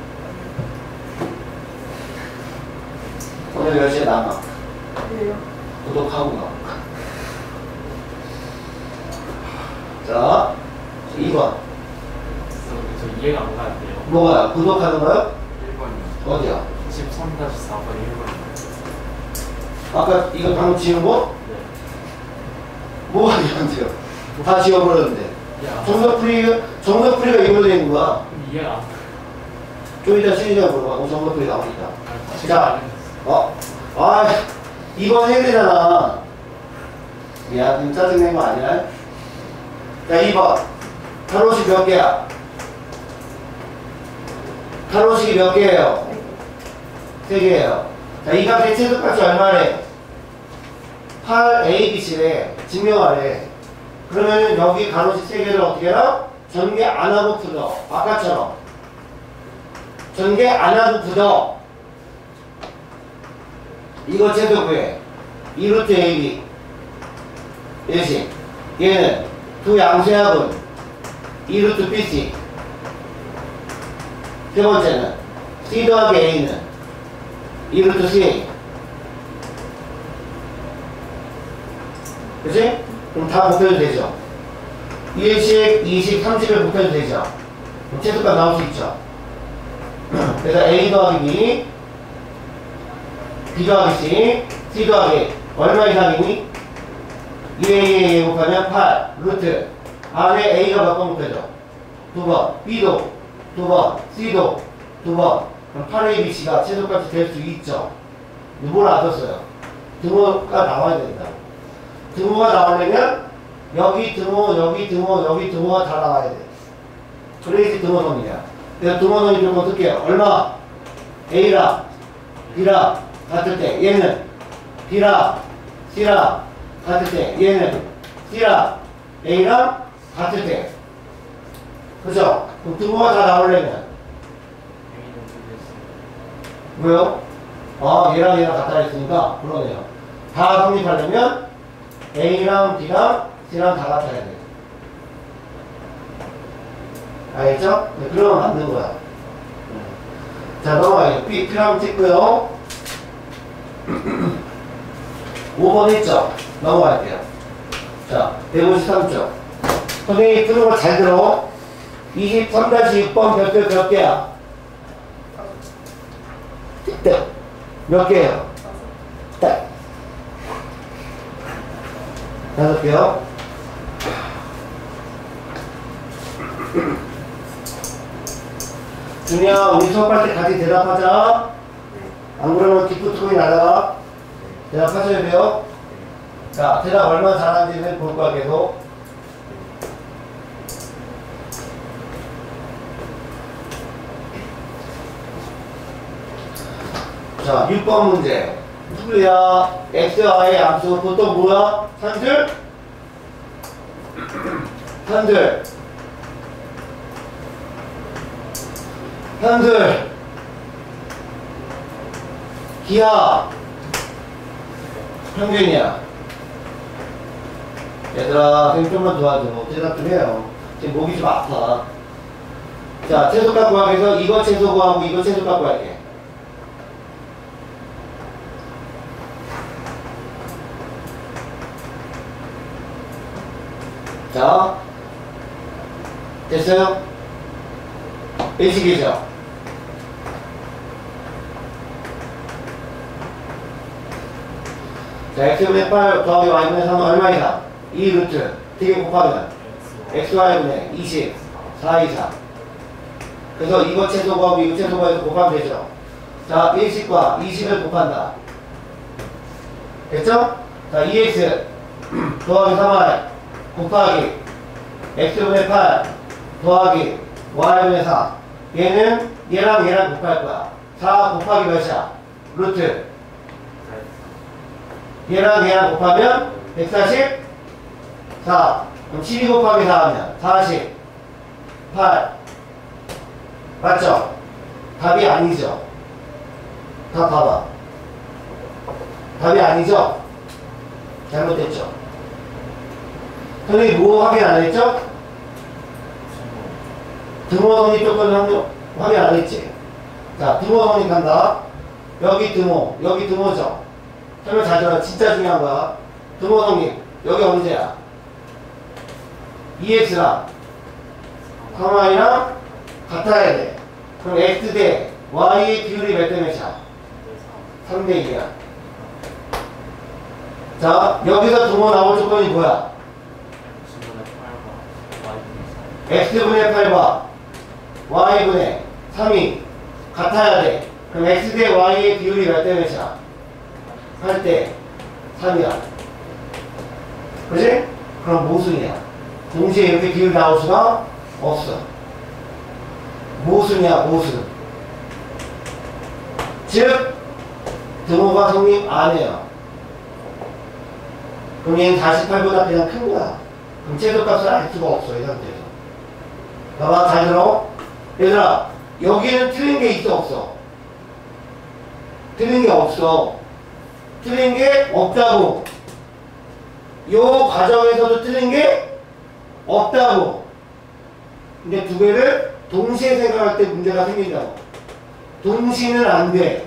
오늘 10시에 나가. 왜요? 구독하고 가. 자, 2번. 저 이해가 안 가는데요. 뭐가요? 구독하는 거요? 1번이요. 어디야? 13-4번 1번이요. 아까 이거 방금 지운 거? 네. 뭐가 이한테요? 다 지워버렸는데. 야, 정석풀이가 이걸로 되는 거야. 이해가 안 가. 좀 이따 시리즈가 물어봐. 정석풀이 나오니까. 다시 자, 아, 이번 해외잖아. 야, 좀 짜증낸 거 아니야? 자, 2번. 가로식 몇 개야? 가로식이 몇 개예요? 3개예요. 자, 이 값의 최소값이 얼마래? 8ABC래. 증명하래. 그러면 여기 가로식 3개를 어떻게 해라? 전개 안 하고 풀어. 아까처럼. 전개 안 하고 풀어. 이거 제도 구해. 2루트 AB. 예시. 얘는 두 양수합은 2루트 BC. 세 번째는 C 더하기 A는 2루트 CA. 그치? 그럼 다 곱해도 되죠. 1식, 2식, 3식을 곱해도 되죠. 그럼 최소값 나올 수 있죠. 그래서 A 더하기 B, B 더하기 C, C 더하기 얼마 이상이니? 2A 곱하면 8 루트 안에 A가 몇 번 곱해져? 2번. B도 2번. C도 2번. 그럼 8ABC가 최소값이 될 수 있죠. 뭘 알았어요? 등호가 나와야 된다. 등호가 나오려면 여기 등호, 여기 등호, 여기 등호가 다 나와야 돼. 그래야지 등호선이야. 그래서 등호선이 좀 어떻게 해요? 얼마? A랑 B랑 같을 때 얘는 B랑 C랑 같을 때 얘는 C랑 A랑 같을 때 그죠? 그럼 등호가 다 나오려면 왜요? 아, 얘랑 얘랑 같다 했으니까 그러네요. 다 성립하려면 A랑 B랑 D랑 다 같아야 돼. 알겠죠? 네, 그러면 맞는 거야. 자, 넘어가요. B랑 찍고요. 5번 했죠? 넘어갈게요. 자, 153쪽. 선생님이 푸는 거 잘 들어. 23-6번 별표 몇 개야? 몇 개예요? 딱. 5개요. 준이야, 우리 수업할 때 같이 대답하자. 안 그러면 기프트콘이 날아가. 대답하셔야 돼요. 자, 대답 얼마나 잘하는지는 볼 거야, 계속. 자, 6번 문제. 누구야? x와의 함수 보통 뭐야? 산술? 산술. 산술. 기하. 평균이야. 얘들아, 선생님 좀만 도와줘. 대답 좀 해요. 지금 목이 좀 아파. 자, 최소값 구하기 위해서 이거 최소 구하고 이거 최소값 구할게. 자, 됐어요? 일식이죠? 자, x분의 8 더하기 y분의 3은 얼마 이상? 2 루트. 되게 곱하면 xy분의 20, 4 이상. 그래서 이거 최소 구하고 이거 최소 구해서 곱하면 되죠? 자, 1식과 20을 곱한다. 됐죠? 자, 2x 더하기 3y 곱하기 x분의 8 더하기 y분의 4 얘는 얘랑 얘랑 곱할 거야. 4 곱하기 몇이야? 루트 얘랑 얘랑 곱하면 144 그럼 12 곱하기 4 하면 48 맞죠? 답이 아니죠? 답 봐봐. 답이 아니죠? 잘못됐죠? 선생님 뭐 확인 안 했죠? 등호성립 조건을 확인 안 했지? 자, 등호성립 간다. 여기 등호, 여기 등호죠? 설명 잘 들어. 진짜 중요한 거야. 등호성립. 여기 언제야? 2x랑 3y랑 같아야 돼. 그럼 x 대 y의 비율이 몇 대 몇이야? 3대 2야. 자, 여기서 등호 나올 조건이 뭐야? x분의 8과 y분의 3이 같아야 돼. 그럼 x 대 y의 비율이 몇 대 몇이야? 8대 3이야. 그지? 그럼 모순이야. 동시에 이렇게 비율이 나올 수가 없어. 모순이야, 모순. 즉, 등호가 성립 안 해요. 그럼 얘는 48보다 그냥 큰 거야. 그럼 최소값을 알 수가 없어, 이 상태에서. 봐봐, 잘 들어. 얘들아, 여기는 틀린 게 있어, 없어? 틀린 게 없어. 틀린 게 없다고. 요 과정에서도 틀린 게 없다고. 근데 두 개를 동시에 생각할 때 문제가 생긴다고. 동시는 안 돼.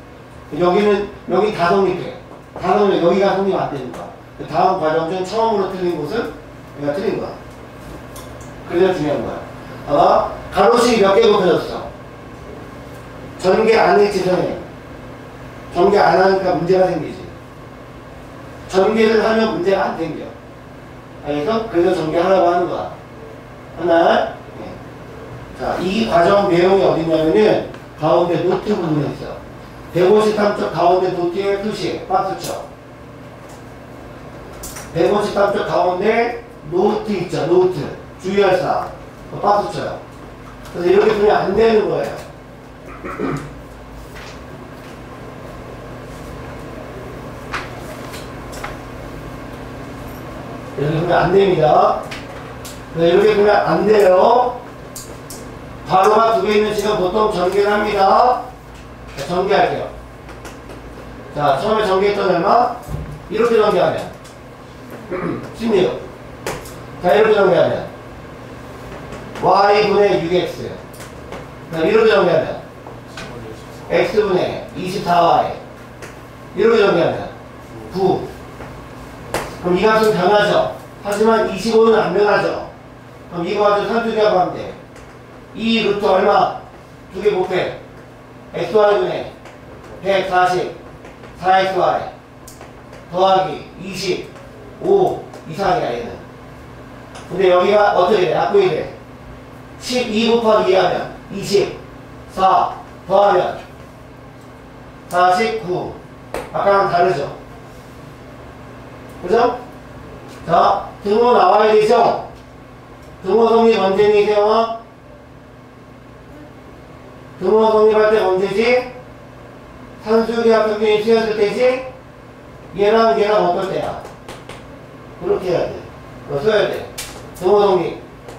여기 다 성립해. 다 성립, 여기가 성립 안 되는 거야. 다음 과정 중 처음으로 틀린 곳은 얘가 틀린 거야. 그래서 중요한 거야. 봐봐. 가로식이 몇 개 곱해졌어? 전개 안 했지, 선생님. 전개 안 하니까 문제가 생기지. 전개를 하면 문제가 안 생겨. 알겠어? 그래서 전개하라고 하는 거야. 하나. 네. 자, 이 과정 내용이 어디냐면은 가운데 노트 부분에 있어. 153쪽 가운데 노트에 표시, 박스쳐. 153쪽 가운데 노트 있죠, 노트. 주의할 사항. 박스 쳐요. 그래서 이렇게 보면 안 되는 거예요. 이렇게 보면 안 됩니다. 이렇게 보면 안 돼요. 가로가 두 개 있는 식은 보통 전개를 합니다. 자, 전개할게요. 자, 처음에 전개했던 얼마? 이렇게 전개하면 16. 자, 이렇게 정리하면 y분의 6x. 자, 이렇게 정리하면 x분의 24y. 이렇게 정리하면 9. 그럼 이 값은 변하죠. 하지만 25는 안 변하죠. 그럼 이거 가지고 산수기하고 하면 돼. 이 루트 얼마? 두 개 곱해. xy분의 140 4xy 더하기 25 이상이야 얘는. 근데 여기가 어떻게 돼? 약분이 돼. 12 곱하기 2 하면 24 더하면 49. 아까랑 다르죠? 그죠? 자, 등호 나와야 되죠? 등호 성립 언제니, 세영아? 등호 성립할 때 언제지? 산수기하 평균이 쓰였을 때지? 얘랑 얘랑 어떨 때야? 그렇게 해야 돼. 써야 돼. 등호 성립.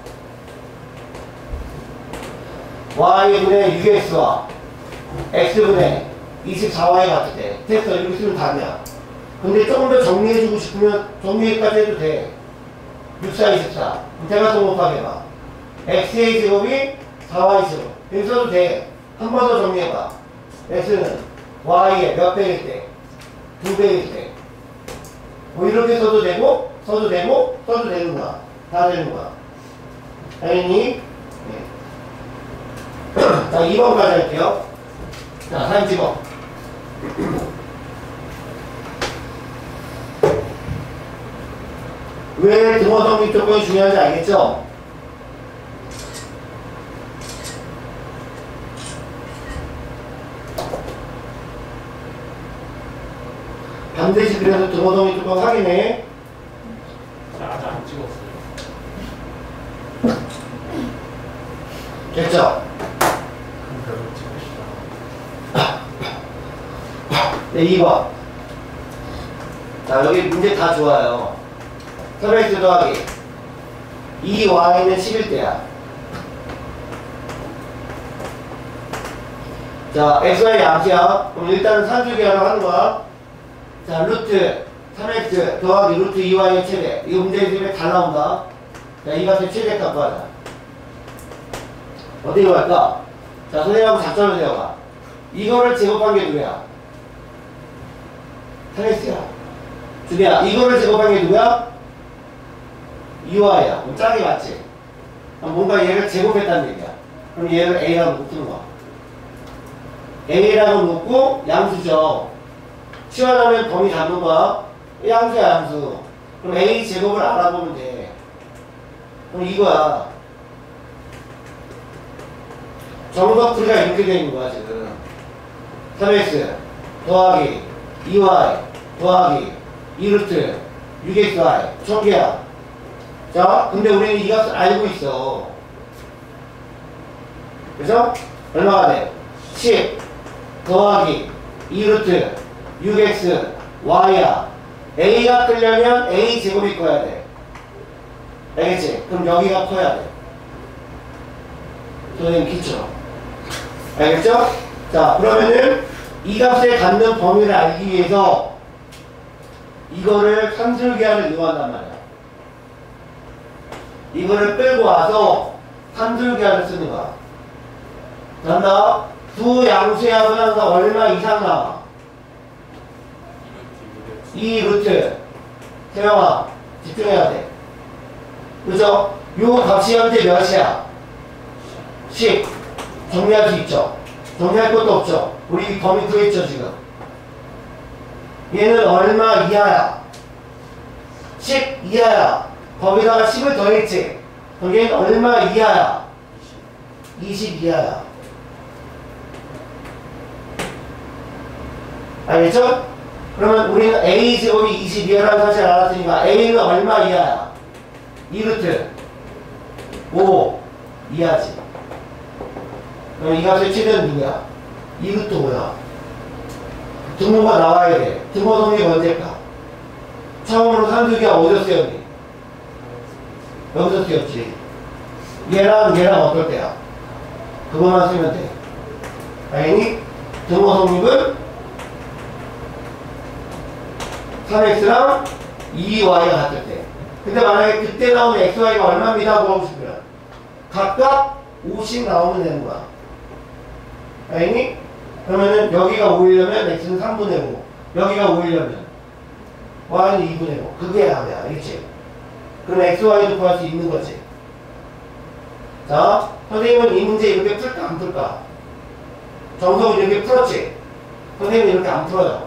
y분의 6x와 x분의 24y 같을 때. 됐어. 이렇게 쓰면 답이야. 근데 조금 더 정리해주고 싶으면 정리까지 해도 돼. 6, 4, 24. 대각선 곱하기 해봐. x의 제곱이 4y 제곱. 여기 써도 돼. 한 번 더 정리해봐. x는 y의 몇 배일 때? 2배일 때. 뭐 이렇게 써도 되고, 써도 되는 거야. 다 되는 거야. 알겠니? 네. 자, 2번까지 할게요. 자, 사진 찍어. 왜 등호 성립 조건이 중요한지 알겠죠? 반드시 그래서 등호 성립 조건 확인해. 아직 안 찍었어요. 됐죠? 별로 찍으시다. 네, 2번. 자, 여기 문제 다 좋아요. 3x 더하기 2y는 11대야. 자, xy 양수야. 그럼 일단은 산수기하라고 하는 거야. 자, 루트 3x 더하기 루트 2y의 최대. 이거 문제 집에 다 나온다. 자, 이 값의 최대 값 구하자. 어디로 갈까? 자, 선생님하고 작전을 세워봐. 이거를 제곱한 게 누구야? 3x야. 준비야, 이거를 제곱한 게 누구야? 2y야. 그럼 짝이 맞지? 그럼 뭔가 얘를 제곱했다는 얘기야. 그럼 얘를 a라고 묶는 거야. a라고 묶고 양수죠. 치환하면 범위 잡는 거야. 양수야, 양수. 그럼 a 제곱을 알아보면 돼. 그럼 이거야. 정석풀이가 이렇게 되어 있는 거야, 지금. 3x 더하기 2y 더하기 2루트 6xy 1000개야. 자, 근데 우리는 이 값을 알고 있어. 그래서 얼마가 돼? 10 더하기 2루트 6x y야. a가 뜨려면 a 제곱이 커야 돼. 알겠지? 그럼 여기가 커야 돼. 선생님 기초. 알겠죠? 자, 그러면은 이 값에 갖는 범위를 알기 위해서 이거를 산술기하를 이용한단 말이야. 이거를 끌고 와서 산술기하를 쓰는 거야. 간다. 두 양수의 합은 항상 얼마 이상 나와? 이 루트. 태영아, 집중해야 돼. 그죠? 요 값이 현재 몇이야? 10. 정리할 수 있죠? 정리할 것도 없죠? 우리 범위 구했죠, 지금? 얘는 얼마 이하야? 10 이하야. 거기다가 10을 더했지? 그럼 얘는 얼마 이하야? 20 이하야. 알겠죠? 그러면 우리는 a제곱이 20 이하라는 사실을 알았으니까 a는 얼마 이하야? 2루트 5 이하지. 그럼 이 값의 최대는 누구야? 2루트 5야. 등호가 나와야 돼. 등호 성립 언제까? 처음으로 산수기가 어디서 쓰였니? 여기서 쓰였지. 얘랑 얘랑 어떨 때야? 그거만 쓰면 돼. 알겠니? 등호 성립은 3x랑 2y가 같을 때. 근데 만약에 그때 나온 xy가 얼마입니다 하고 싶으면 각각 50 나오면 되는 거야. 알겠니? 그러면은 여기가 5이려면 x는 3분의 5, 여기가 5이려면 y는 2분의 5. 그게 답이야. 알겠지? 그럼 xy도 구할 수 있는 거지. 자, 선생님은 이 문제 이렇게 풀까 안 풀까? 정석은 이렇게 풀었지? 선생님은 이렇게 안 풀어요.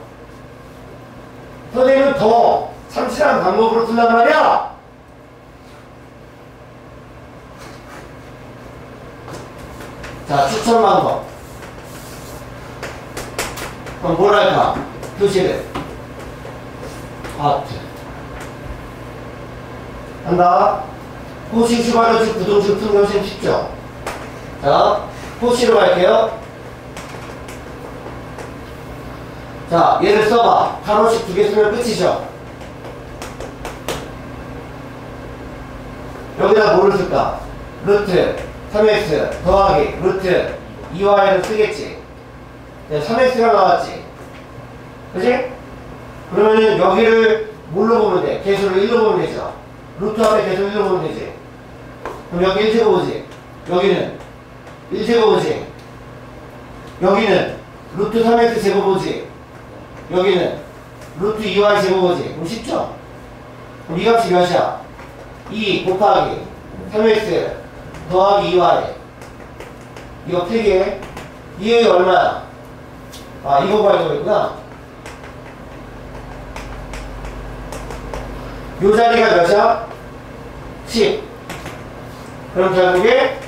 선생님은 더 참신한 방법으로 푼단 말이야! 자, 추천 방법. 그럼 뭘 할까? 표시를. 파트. 한다. 호시, 슈바르츠, 부동식 푸는 게 훨씬 쉽죠? 자, 호시로 갈게요. 자, 얘를 써봐. 가로씩 2개 쓰면 끝이죠? 여기다 뭐를 쓸까? 루트 3x 더하기 루트 2y를 쓰겠지. 3x가 나왔지. 그치? 그러면은 여기를 뭘로 보면 돼? 개수를 1로 보면 되죠. 루트 앞에 개수 1로 보면 되지. 그럼 여기 1제곱이지. 여기는 1제곱이지. 여기는 루트 3x 제곱이지. 여기는 루트 2y 제곱이지. 그럼 쉽죠? 그럼 이 값이 몇이야? 2 곱하기 3x 더하기 2y. 이거 필기해. 이게 얼마야? 아, 이거 구하려고 했구나. 요 자리가 몇이야? 10. 그럼 결국에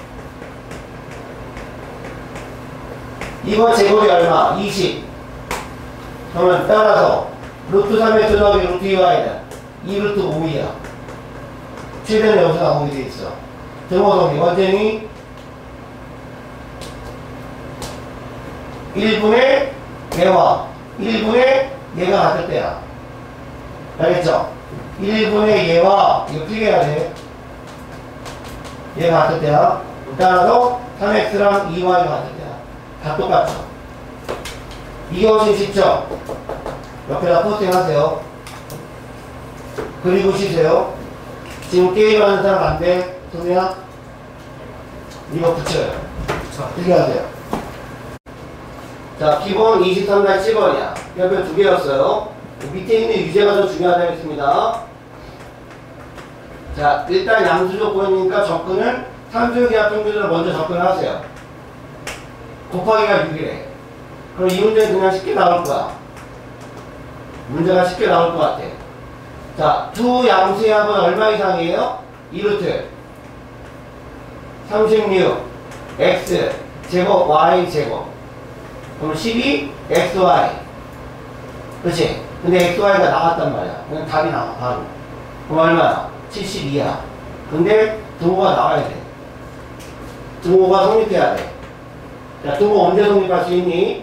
이거 제곱이 얼마? 20. 그러면 따라서 루트 3x 더하기 루트 2y는 2루트 5이야. 최대는 여기서 나오게 돼 있어. 등호성리 원점이 1분의 얘와 1분의 얘가 같을 때야. 알겠죠? 1분의 얘와 이거 필기해야 돼. 얘가 같을 때야. 따라서 3x랑 2y가 같을 때야. 다 똑같죠? 이게 훨씬 쉽죠? 옆에다 포스팅 하세요. 그리고 쉬세요. 지금 게임하는 사람 안 돼? 소미야? 이거 붙여요. 필기하세요. 자, 기본 23날 10원이야. 별표 2개였어요. 밑에 있는 유제가 더 중요하다 했습니다. 자, 일단 양수 조건이니까 접근은 산술기하 평균으로 먼저 접근을 하세요. 곱하기가 6이래. 그럼 이 문제는 그냥 쉽게 나올 거야. 문제가 쉽게 나올 것 같아. 자, 두 양수의 합은 얼마 이상이에요? 2루트 36 x 제곱 y 제곱. 그럼 12 xy. 그치? 근데 xy가 나왔단 말이야. 그냥 답이 나와 바로. 그럼 얼마야? 72야. 근데 등호가 나와야 돼. 등호가 성립해야 돼. 자, 등호 언제 성립할 수 있니?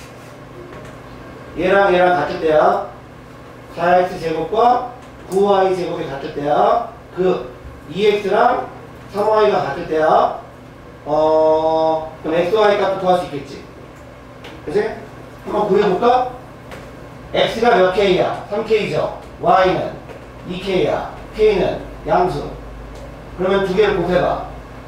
얘랑 얘랑 같을 때야. 4x 제곱과 9y 제곱이 같을 때야. 그 2x랑 3y가 같을 때야. 그럼 xy 값도 구할 수 있겠지. 그치? 한번 구해볼까? x가 몇 k야? 3k죠. y는 2k야. k는 양수. 그러면 두 개를 곱해봐.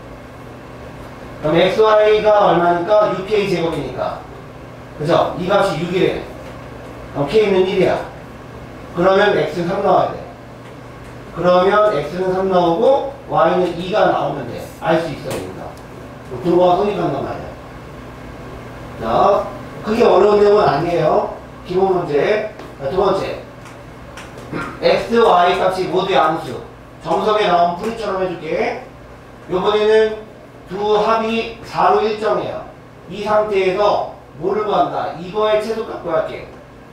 그럼 xy가 얼마니까? 6k 제곱이니까. 그죠? 이 값이 6이래. 그럼 k는 1이야. 그러면 x는 3 나와야 돼. 그러면 x는 3 나오고 y는 2가 나오면 돼. 알 수 있어. 그러니까. 등호가 성립한단 말이야. 자, 그게 어려운 내용은 아니에요. 기본 문제. 자, 두 번째. x, y 값이 모두 양수. 정석에 나온 풀이처럼 해줄게. 요번에는 두 합이 4로 일정해요. 이 상태에서 뭐를 구한다? 이거의 최소값 구할게.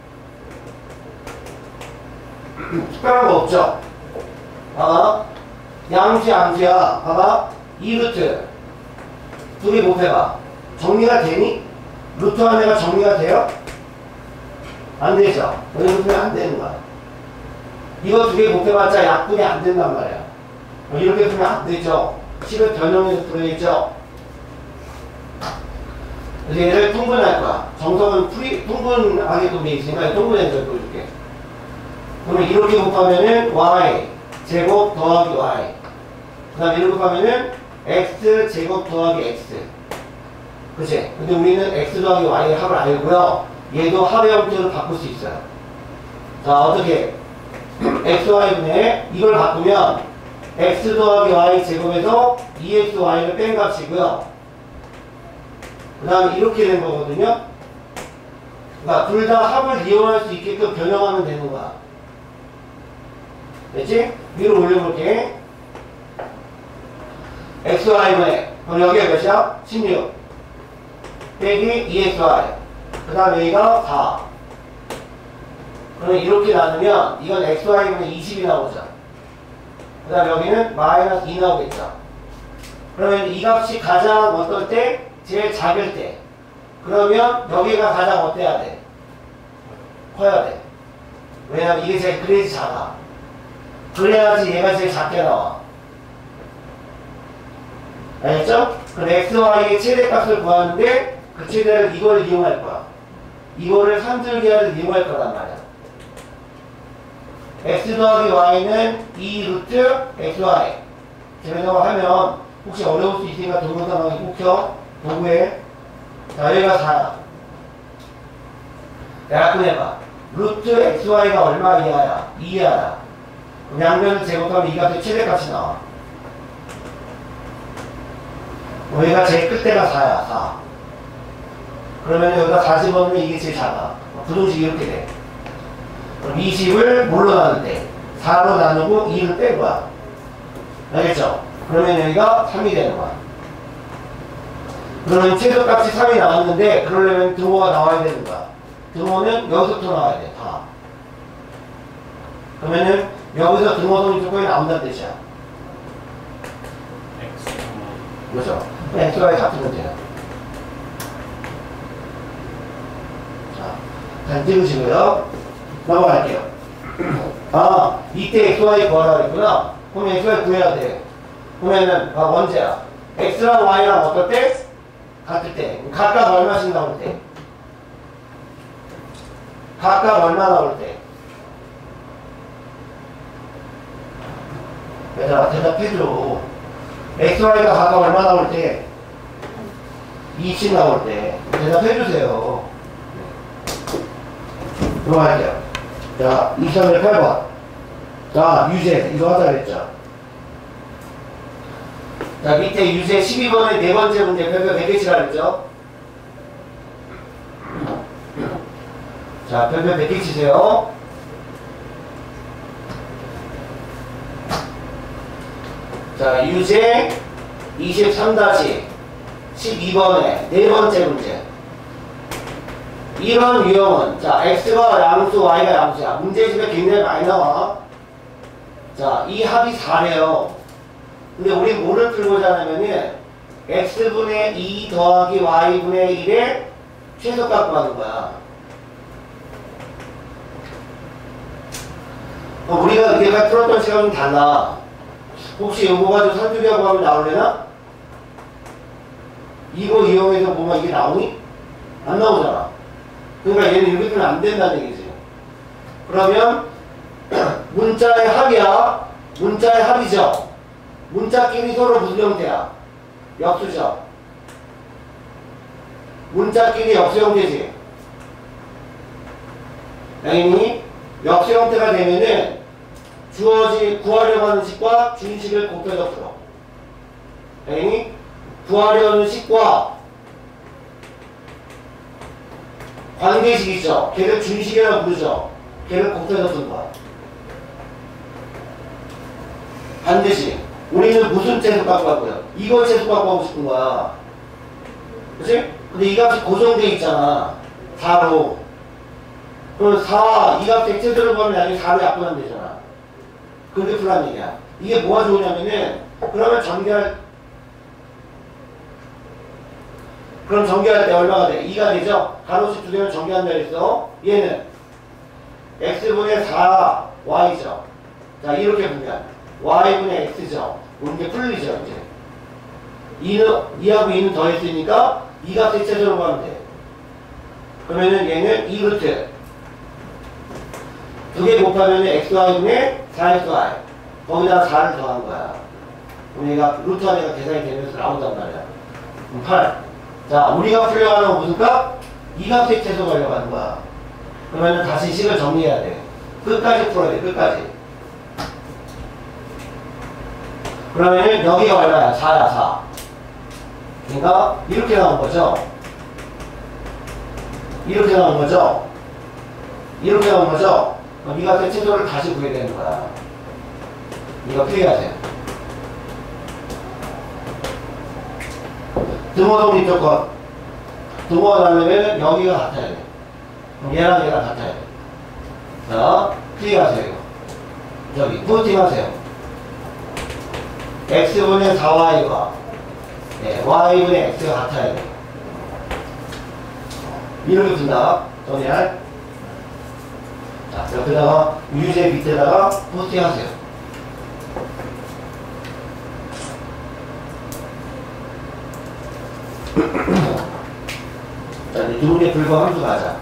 특별한 거 없죠? 봐봐. 양수야. 봐봐. 2루트. 두 개 곱해봐. 정리가 되니? 루트 하나가 정리가 돼요? 안 되죠? 이렇게 풀면 안 되는 거야. 이거 두 개 곱해봤자 약분이 안 된단 말이야. 이렇게 풀면 안 되죠? 10을 변형해서 풀어야죠? 그래서 얘를 통분할 거야. 정석은 통분하게 돼 있으니까 통분해서 보여줄게. 그러면 이렇게 곱하면은 y 제곱 더하기 y. 그 다음에 이렇게 하면은 x 제곱 더하기 x. 그치? 근데 우리는 x 더하기 y의 합을 알고요. 얘도 합의 형태로 바꿀 수 있어요. 자, 어떻게? x, y분의 이걸 바꾸면 x 더하기 y 제곱에서 2xy를 뺀 값이고요. 그 다음에 이렇게 된 거거든요. 그러니까 둘 다 합을 이용할 수 있게끔 변형하면 되는 거야. 됐지? 위로 올려볼게. xy분의 그럼 여기가 몇이야? 16 빼기 2xy. 그 다음에 여기가 4. 그러면 이렇게 나누면 이건 xy분의 20이 나오죠. 그 다음 여기는 마이너스 2 나오겠죠. 그러면 이 값이 가장 어떨 때? 제일 작을 때. 그러면 여기가 가장 어때야 돼? 커야 돼. 왜냐면 이게 제일 그래야지 작아. 그래야지 얘가 제일 작게 나와. 알겠죠? 그럼 xy의 최대값을 구하는데 그 최대를 이걸 이용할 거야. 이거를 산술기하를 이용할 거란 말이야. x 더하기 y는 2 루트 xy. 제가 하면 혹시 어려울 수 있으니까 동영상을 꼭 켜. 도구에. 자, 여기가 4야. 약분해봐. 루트 xy가 얼마 이하야? 2 이하야. 그럼 양변을 제곱하면 이 값의 최대값이 나와. 여기가 제일 끝대가 4야, 4. 그러면 여기가 40 넣으면 이게 제일 작아. 부동식이 이렇게 돼. 그럼 20을 뭘로 나누는데? 4로 나누고 2를 뺀 거야. 알겠죠? 그러면 여기가 3이 되는 거야. 그러면 최소값이 3이 나왔는데, 그러려면 등호가 나와야 되는 거야. 등호는 여기서부터 나와야 돼, 다. 그러면은 여기서 등호성이 조건이 나온다는 뜻이야. 그렇죠? xy 같으면 돼요. 자, 잘 찍으시고요. 넘어갈게요. 아, 이때 xy 구하라 그랬구나. 그럼 xy 구해야 돼. 그러면은, 언제야? x랑 y랑 어떨 때? 같을 때. 각각 얼마씩 나올 때? 각각 얼마 나올 때? 얘들아, 대답해줘. xy가 각각 얼마 나올 때? 20 나올 때. 대답해주세요. 들어갈게요. 자, 2308번. 자, 유제. 이거 하자 그랬죠. 자, 밑에 유제 12번의 네 번째 문제 별표 100개 치라 그랬죠. 자, 별표 100개 치세요. 자, 유제 23-12번의 네 번째 문제. 이런 유형은, 자, x가 양수, y가 양수야. 문제집에 굉장히 많이 나와. 자, 이 합이 4래요. 근데 우리 뭐를 풀고자 하냐면은, x분의 2 더하기 y분의 1의 최소값 구하는 거야. 우리가 얘가 풀었던 시간은 좀 달라. 혹시 이거 가지고 산술기하고 하면 나올래나? 이거 이용해서 보면 이게 나오니? 안 나오잖아. 그러니까 얘는 이렇게 되면 안 된다는 얘기지. 그러면 문자의 합이야. 문자의 합이죠. 문자끼리 서로 무슨 형태야? 역수죠. 문자끼리 역수 형태지. 당연히 역수 형태가 되면은 구하려고 하는 식과 준식을 곱해서 풀어. 당연히 구하려고 하는 식과 관계식 있죠. 걔를 준식이라고 부르죠. 걔를 곱해서 푼 거야. 반드시 우리는 무슨 최소값 갖고요? 이걸 최소값 하고 싶은 거야. 그치? 근데 이 값이 고정돼 있잖아. 4로. 그럼 4, 이 값의 최소를 보면 나중에 4로 약분하면 되잖아. 그렇게 풀란 얘기야. 이게 뭐가 좋으냐면은, 그러면 전개할 때 얼마가 돼? 2가 되죠? 가로수 두 개를 전개한다 했어. 얘는 x분의 4y죠. 자, 이렇게 보면 y분의 x죠. 이렇게 풀리죠, 이제. 2하고 2는 더했으니까 2 값의 최소로 가면 돼. 그러면은 얘는 2루트. 두 개 곱하면 xy분의 4xy. 거기다 4를 더한 거야. 그럼 얘가 루트 안에가 계산이 되면서 나온단 말이야. 8. 자, 우리가 풀려가는 건 무슨 값? 이 값의 최소 걸려가는 거야. 그러면 다시 식을 정리해야 돼. 끝까지 풀어야 돼, 끝까지. 그러면 여기가 얼마야? 4야, 4. 그러니까 이렇게 나온 거죠. 이렇게 나온 거죠. 이렇게 나온 거죠. 그럼 이 값의 최소를 다시 구해야 되는 거야. 이거 풀이하세요. 등호 독립조건. 등호가 나려면 여기가 같아야 돼. 그럼 얘랑 얘랑 같아야 돼. 자, 풀이하세요. 이거. 저기, 포팅 하세요. x분의 4y와 네, y분의 x가 같아야 돼. 이렇게 푼다. 정리할. 자, 옆에다가 유제 밑에다가 포팅 하세요. 자, 이제 두 분의 불과 함수 가자.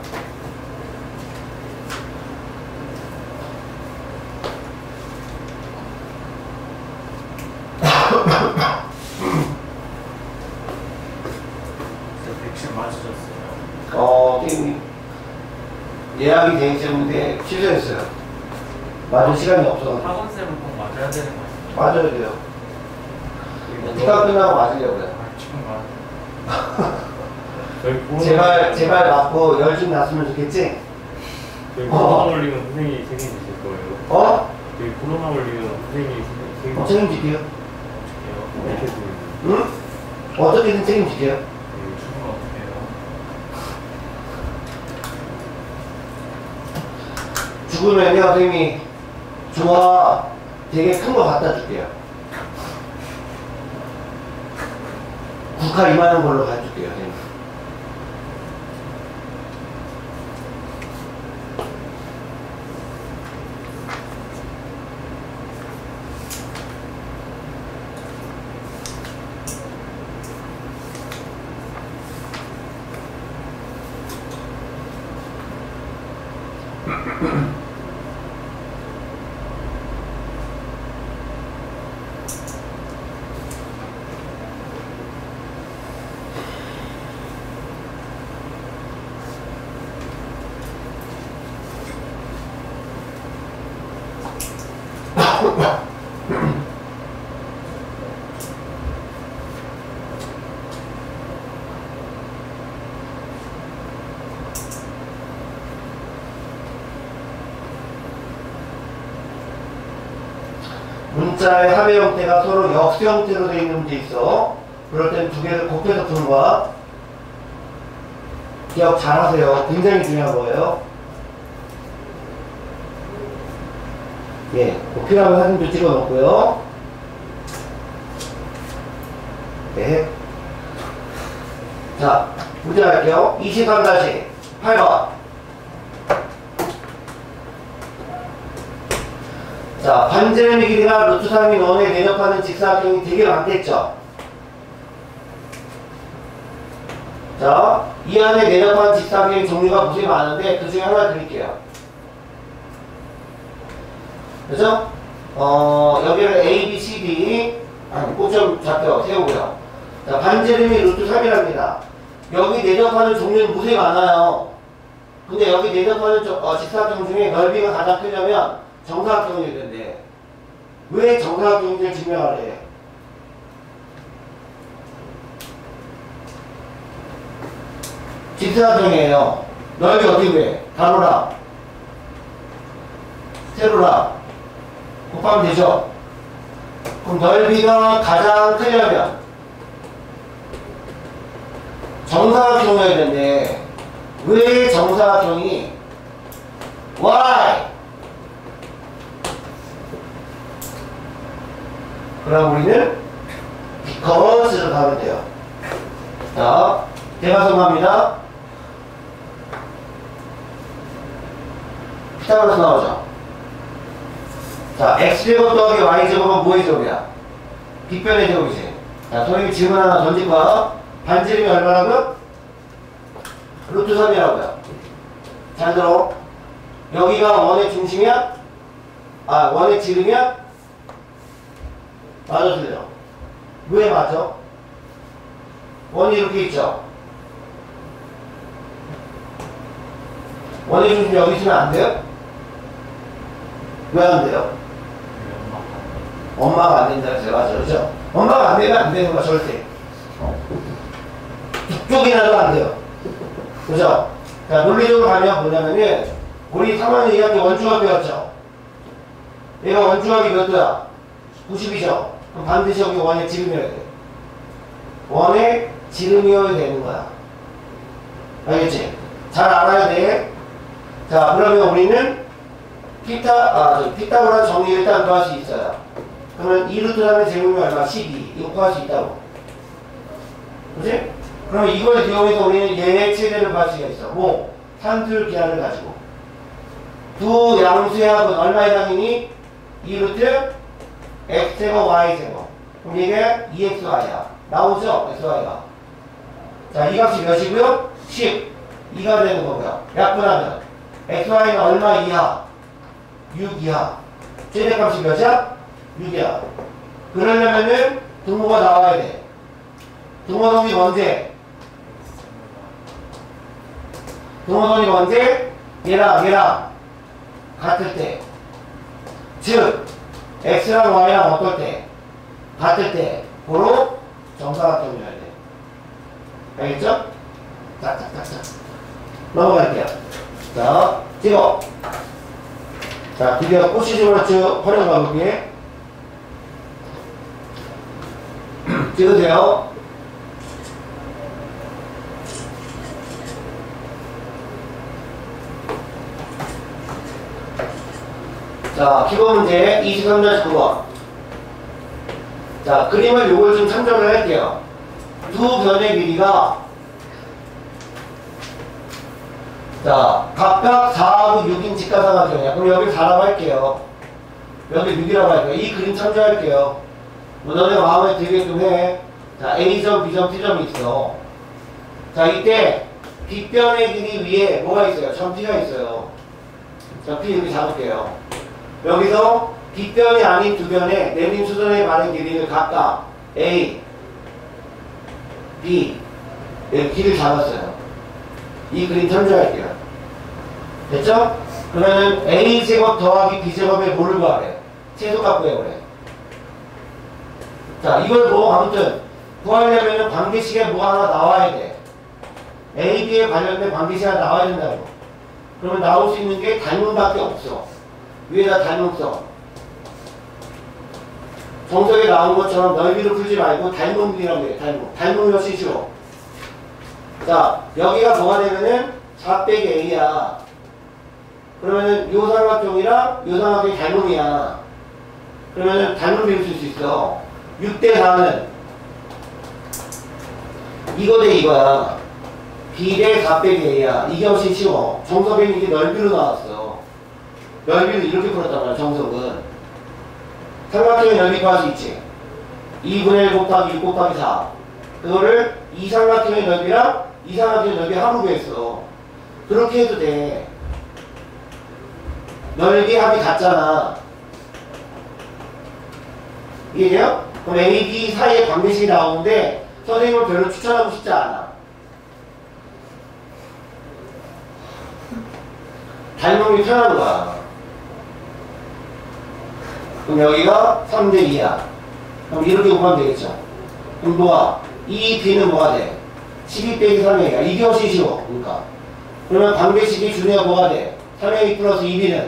백신 맞으셨어요? 예약이 돼 있었는데 취소했어요. 맞을 시간이 없어. 학원쌤은 꼭 맞아야 되는 거 아니에요? 맞아야 돼요. 휴가 끝나고 맞으려고요. 제발 맞고 열 좀 났으면 좋겠지? 코로나 걸리면 선생님이 책임지실 거예요? 어? 코로나 걸리면 선생님이 책임지실 책임질게요. 거예요? 응? 어떻게든 책임질게요. 죽으면 어떡해요? 죽으면요, 선생님이 좋아 되게 큰 거 갖다 줄게요. 국화 이만한 걸로 가줄게요, 선생님. 문자의 함의 형태가 서로 역수 형태로 되어 있는 문제 있어. 그럴 땐 두 개를 곱해서 푸는 거야. 기억 잘 하세요. 굉장히 중요한 거예요. 예, 필요하면 사진도 찍어 놓고요. 네. 자, 문제 할게요. 23-8번. 자, 반지름의 길이가 루트 3인 원에 대접하는 직사각형이 되게 많겠죠? 자, 이 안에 대접하는 직사각형의 종류가 무지 많은데 그 중에 하나 드릴게요. 그죠? 여기를 A, B, C, D 꼭 좀 잡혀 세우고요. 자, 반지름이 루트 3이랍니다. 여기 대접하는 종류는 무지 많아요. 근데 여기 대접하는 직사각형 중에 넓이가 가장 크려면 정사각형이 되는데 왜 정사각형인지를 증명하래? 직사각형이에요. 넓이 어떻게 돼? 가로랑 세로랑 곱하면 되죠? 그럼 넓이가 가장 크려면 정사각형이어야 되는데 왜 정사각형이 Y? 그럼 우리는 비커스를 가면 돼요. 자, 대각선 갑니다. 피타고라스 나오죠. 자, x제곱 더하기 y제곱은 뭐의 제곱이야? 빗변의 제곱이지. 자, 선생님이 질문 하나 던질 거야. 반지름이 얼마라고요? 루트 3이라고요. 잘 들어. 여기가 원의 중심이야? 원의 지름이야? 맞아, 틀려? 왜 맞아? 원이 이렇게 있죠? 원의 중심이 여기 있으면 안 돼요? 왜 안 돼요? 엄마가 안 된다 했어요. 맞아, 그죠? 엄마가 안 되면 안 되는 거야, 절대. 이쪽이나도 안 돼요. 그죠? 자, 논리적으로 가면 뭐냐면은, 우리 3학년 2학기 원주각 배웠죠? 얘가 원주각이 몇 도야? 90이죠? 그럼 반드시 여기 원의 지름이어야 돼. 원의 지름이어야 되는 거야. 알겠지? 잘 알아야 돼. 자, 그러면 우리는 피타고라 정리 일단 구할 수 있어요. 그러면 2루트라는 제곱이 얼마? 12. 이거 구할 수 있다고. 그치? 그러면 이걸 이용해서 우리는 얘의 최대를 구할 수가 있어. 뭐? 산술 기하를 가지고. 두 양수의 합은 얼마에 해당이니? 2루트 x제곱 y제곱. 그럼 이게 2xy야. 나오죠? xy가. 자, 이 값이 몇이고요? 10. 2가 되는 거고요. 약분하면 xy는 얼마 이하? 6 이하. 최대값이 몇이야? 6이야. 그러려면은 등호가 나와야 돼. 등호동이 언제? 등호동이 언제? 얘랑 같을 때. 즉 x랑 y랑 어떨 때? 같을 때. 고로 정사각형이어야 돼. 알겠죠? 짝짝짝짝. 넘어갈게요. 자, 찍어. 자, 드디어 꽃시즈월츠 활용 가볼게. 찍으세요. 자, 기본 문제 23-9번. 자, 그림을 요걸 좀 참조를 할게요. 두 변의 길이가 자, 각각 4하고 6인 직각삼각형이야. 그럼 여기 4라고 할게요. 여기 6이라고 할게요. 이 그림 참조할게요. 뭐 너네 마음에 들게끔 해. 자, A점, B점, T점이 있어. 자, 이때 빗변의 길이 위에 뭐가 있어요? 점 P가 있어요. 자, P 여기 잡을게요. 여기서 빗변이 아닌 두 변의 내림 수선에 반의 길이를 각각 A, B 이렇게 길을 잡았어요. 이 그림 참조할게요. 됐죠? 그러면은 A제곱 더하기 B제곱의 뭐를 구하래? 최소값 구해보래. 자, 이걸 뭐 아무튼 구하려면은 관계식에 뭐 하나 나와야 돼. A, B에 관련된 관계식이 하나 나와야 된다고. 그러면 나올 수 있는 게 닮음밖에 없어. 위에다 닮음 써. 정석에 나온 것처럼 넓이로 풀지 말고 닮음이라고 해. 닮음이 훨씬 쉬워. 자, 여기가 뭐가 되면은 4 빼기 A야. 그러면은 요 삼각형이랑 요 삼각형이 닮음이야. 그러면은 닮음 비율 쓸 수 있어. 6대 4는 이거 대 이거야. B 대 4 빼기 A야. 이게 훨씬 쉬워. 정석에는 이게 넓이로 나왔어. 넓이를 이렇게 풀었단 말이야, 정석은. 삼각형의 넓이 구할 수 있지. 2분의 1 곱하기 6 곱하기 4. 그거를 이 삼각형의 넓이랑 이 삼각형의 넓이 합으로 구했어. 그렇게 해도 돼. 넓이 합이 같잖아. 이해돼요? 그럼 A, B 사이에 관계식이 나오는데 선생님을 별로 추천하고 싶지 않아. 닮음이 편한 거야. 그럼 여기가 3대 2야. 그럼 이렇게 곱하면 되겠죠. 그럼 뭐야? 이 B는 뭐가 돼? 12 빼기 3A가. 이게 훨씬 쉬워. 그러니까. 그러면 관계식이 준이가 뭐가 돼? 3A 플러스 2B는?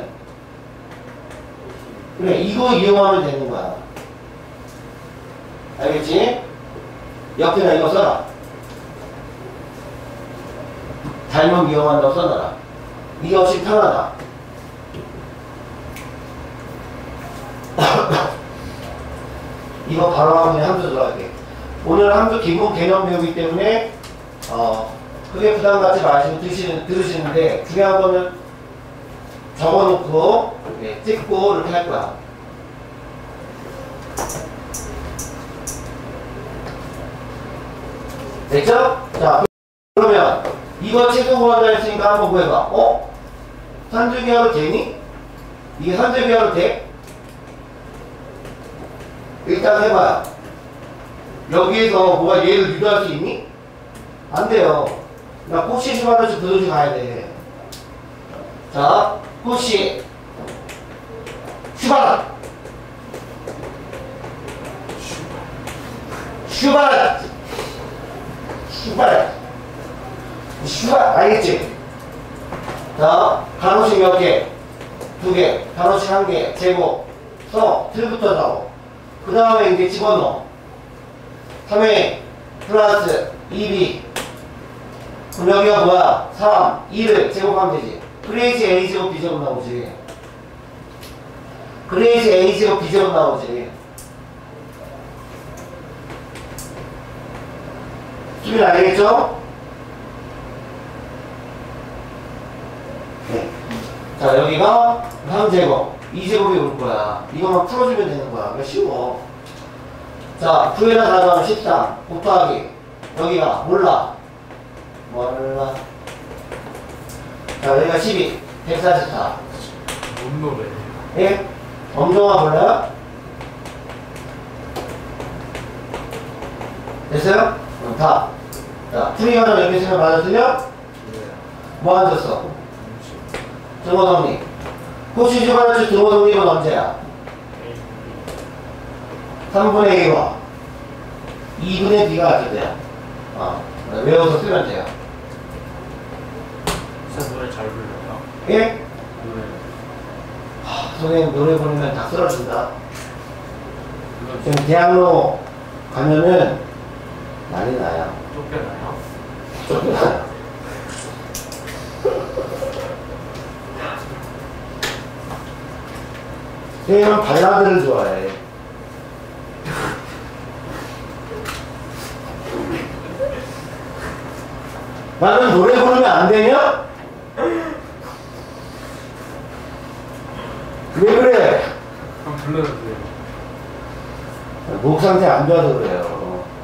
그래, 이거 이용하면 되는 거야. 알겠지? 옆에다 이거 써라. 닮음 이용한다고 써놔라. 이게 훨씬 편하다. 이거 바로 하면 함수 들어갈게. 오늘 함수 기본 개념 배우기 때문에 크게 부담 갖지 마시고 들으시는데 중요한 거는 적어놓고 찍고 이렇게 할 거야. 됐죠? 자, 그러면 이거 최소 구한다 했으니까 한번 구해봐. 산술기하로 되니? 이게 산술기하로 돼? 일단 해봐요. 여기에서 뭐가 얘를 유도할 수 있니? 안 돼요. 나 코시 슈바르츠 그도지 가야 돼. 자, 코시 슈바르츠 슈바르츠 슈바르츠 슈바르츠 알겠지? 자, 가로식 몇 개? 2개, 가로식 1개, 제곱, 서, 틀부터 나오. 그 다음에 이제 집어넣어. 3에 플러스 2b. 그럼 여기가 뭐야? 3, 2를 제곱하면 되지. 그래야지 a 제곱 b 제곱 나오지. 그래야지 a 제곱 b 제곱 나오지. 기분 알겠죠? 네. 자, 여기가 3제곱, 2제곱이 올 거야. 이거만 풀어주면 되는 거야. 그러니까 쉬워. 자, 9에다 가져가면 13 곱하기 여기가 몰라. 자, 여기가 12 144. 뭔 노래? 예? 엄정화 몰라요? 됐어요? 다. 자, 풀이가는 여기 있으면 맞았으면 뭐 안 줬어? 등호성립. 혹시 주관할지 등호성립은 언제야? 3분의 1과 2분의 B가 같을 때야. 외워서 쓰면 돼요. 진짜 노래 잘 불러요? 예? 노래 선생님 노래 부르면 다 쓰러진다. 지금 대학로 가면은 난리 나요. 쫓겨나요? 쫓겨나요. 선생님은 발라드를 좋아해. 나는 노래 부르면 안 되냐? 왜 그래? 한번 불러주세요. 목 상태 안 좋아서 그래요.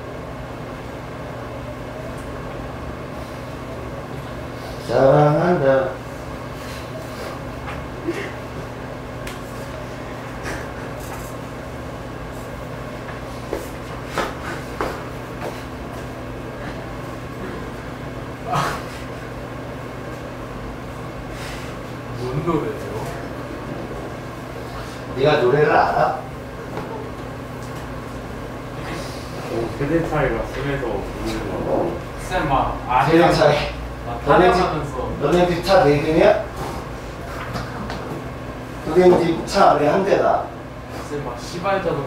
사랑한다. 뭔 노래예요? 네가 노래를 알아? 세대 차이가 심해서 부르는 거. 쌤 막 세대 차이. 타령하면서 너네 집 차 4대냐? 선생님 집 차 왜 한 대다? 쌤막 시발 자동차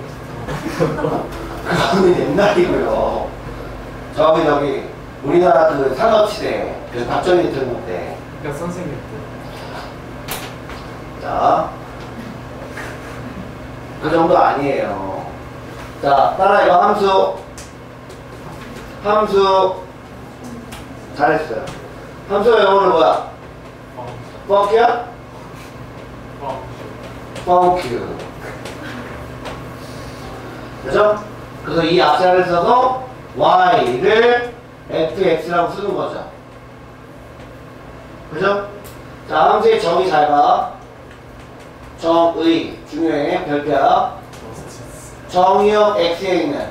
그거는 옛날이고요. 저기 우리나라 그 산업시대 그 박정희 대통령 때. 그러니까 선생님 때 자, 그 정도 아니에요. 자, 따라해봐. 함수 잘했어요. 함수가 영어로 뭐야? 펑큐야? 펑큐. 그죠? 그래서 이 앞자를 써서 y를 fx라고 쓰는 거죠. 그죠? 자, 함수의 정의 잘 봐. 정의 중요해. 별표야. 정의역 x에 있는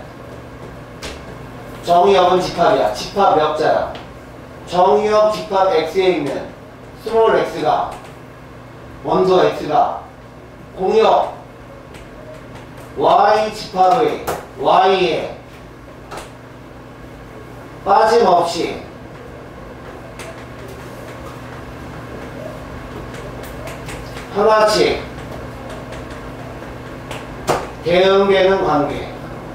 정의역은 집합이야. 집합 역자야. 정의역 집합 x에 있는 스몰 x가 원소 x가 공역 y 집합의 y에 빠짐없이 하나씩 대응되는 관계.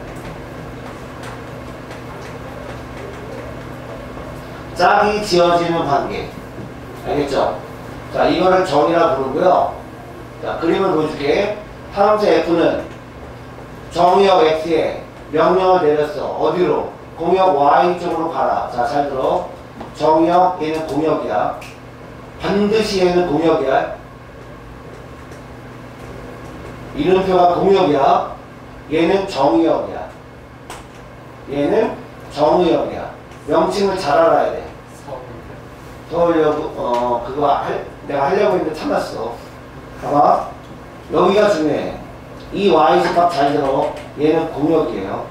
짝이 지어지는 관계. 알겠죠? 자, 이거를 정이라 부르고요. 자, 그림을 보여줄게. 함수 F는 정의역 X에 명령을 내렸어. 어디로? 공역 Y 쪽으로 가라. 자, 잘 들어. 정의역, 얘는 공역이야. 반드시 얘는 공역이야. 이름표가 공역이야. 얘는 정의역이야. 얘는 정의역이야. 명칭을 잘 알아야 돼. 서울역, 내가 하려고 했는데 참았어. 봐봐. 여기가 중요해. 이 y값 잘 들어. 얘는 공역이에요.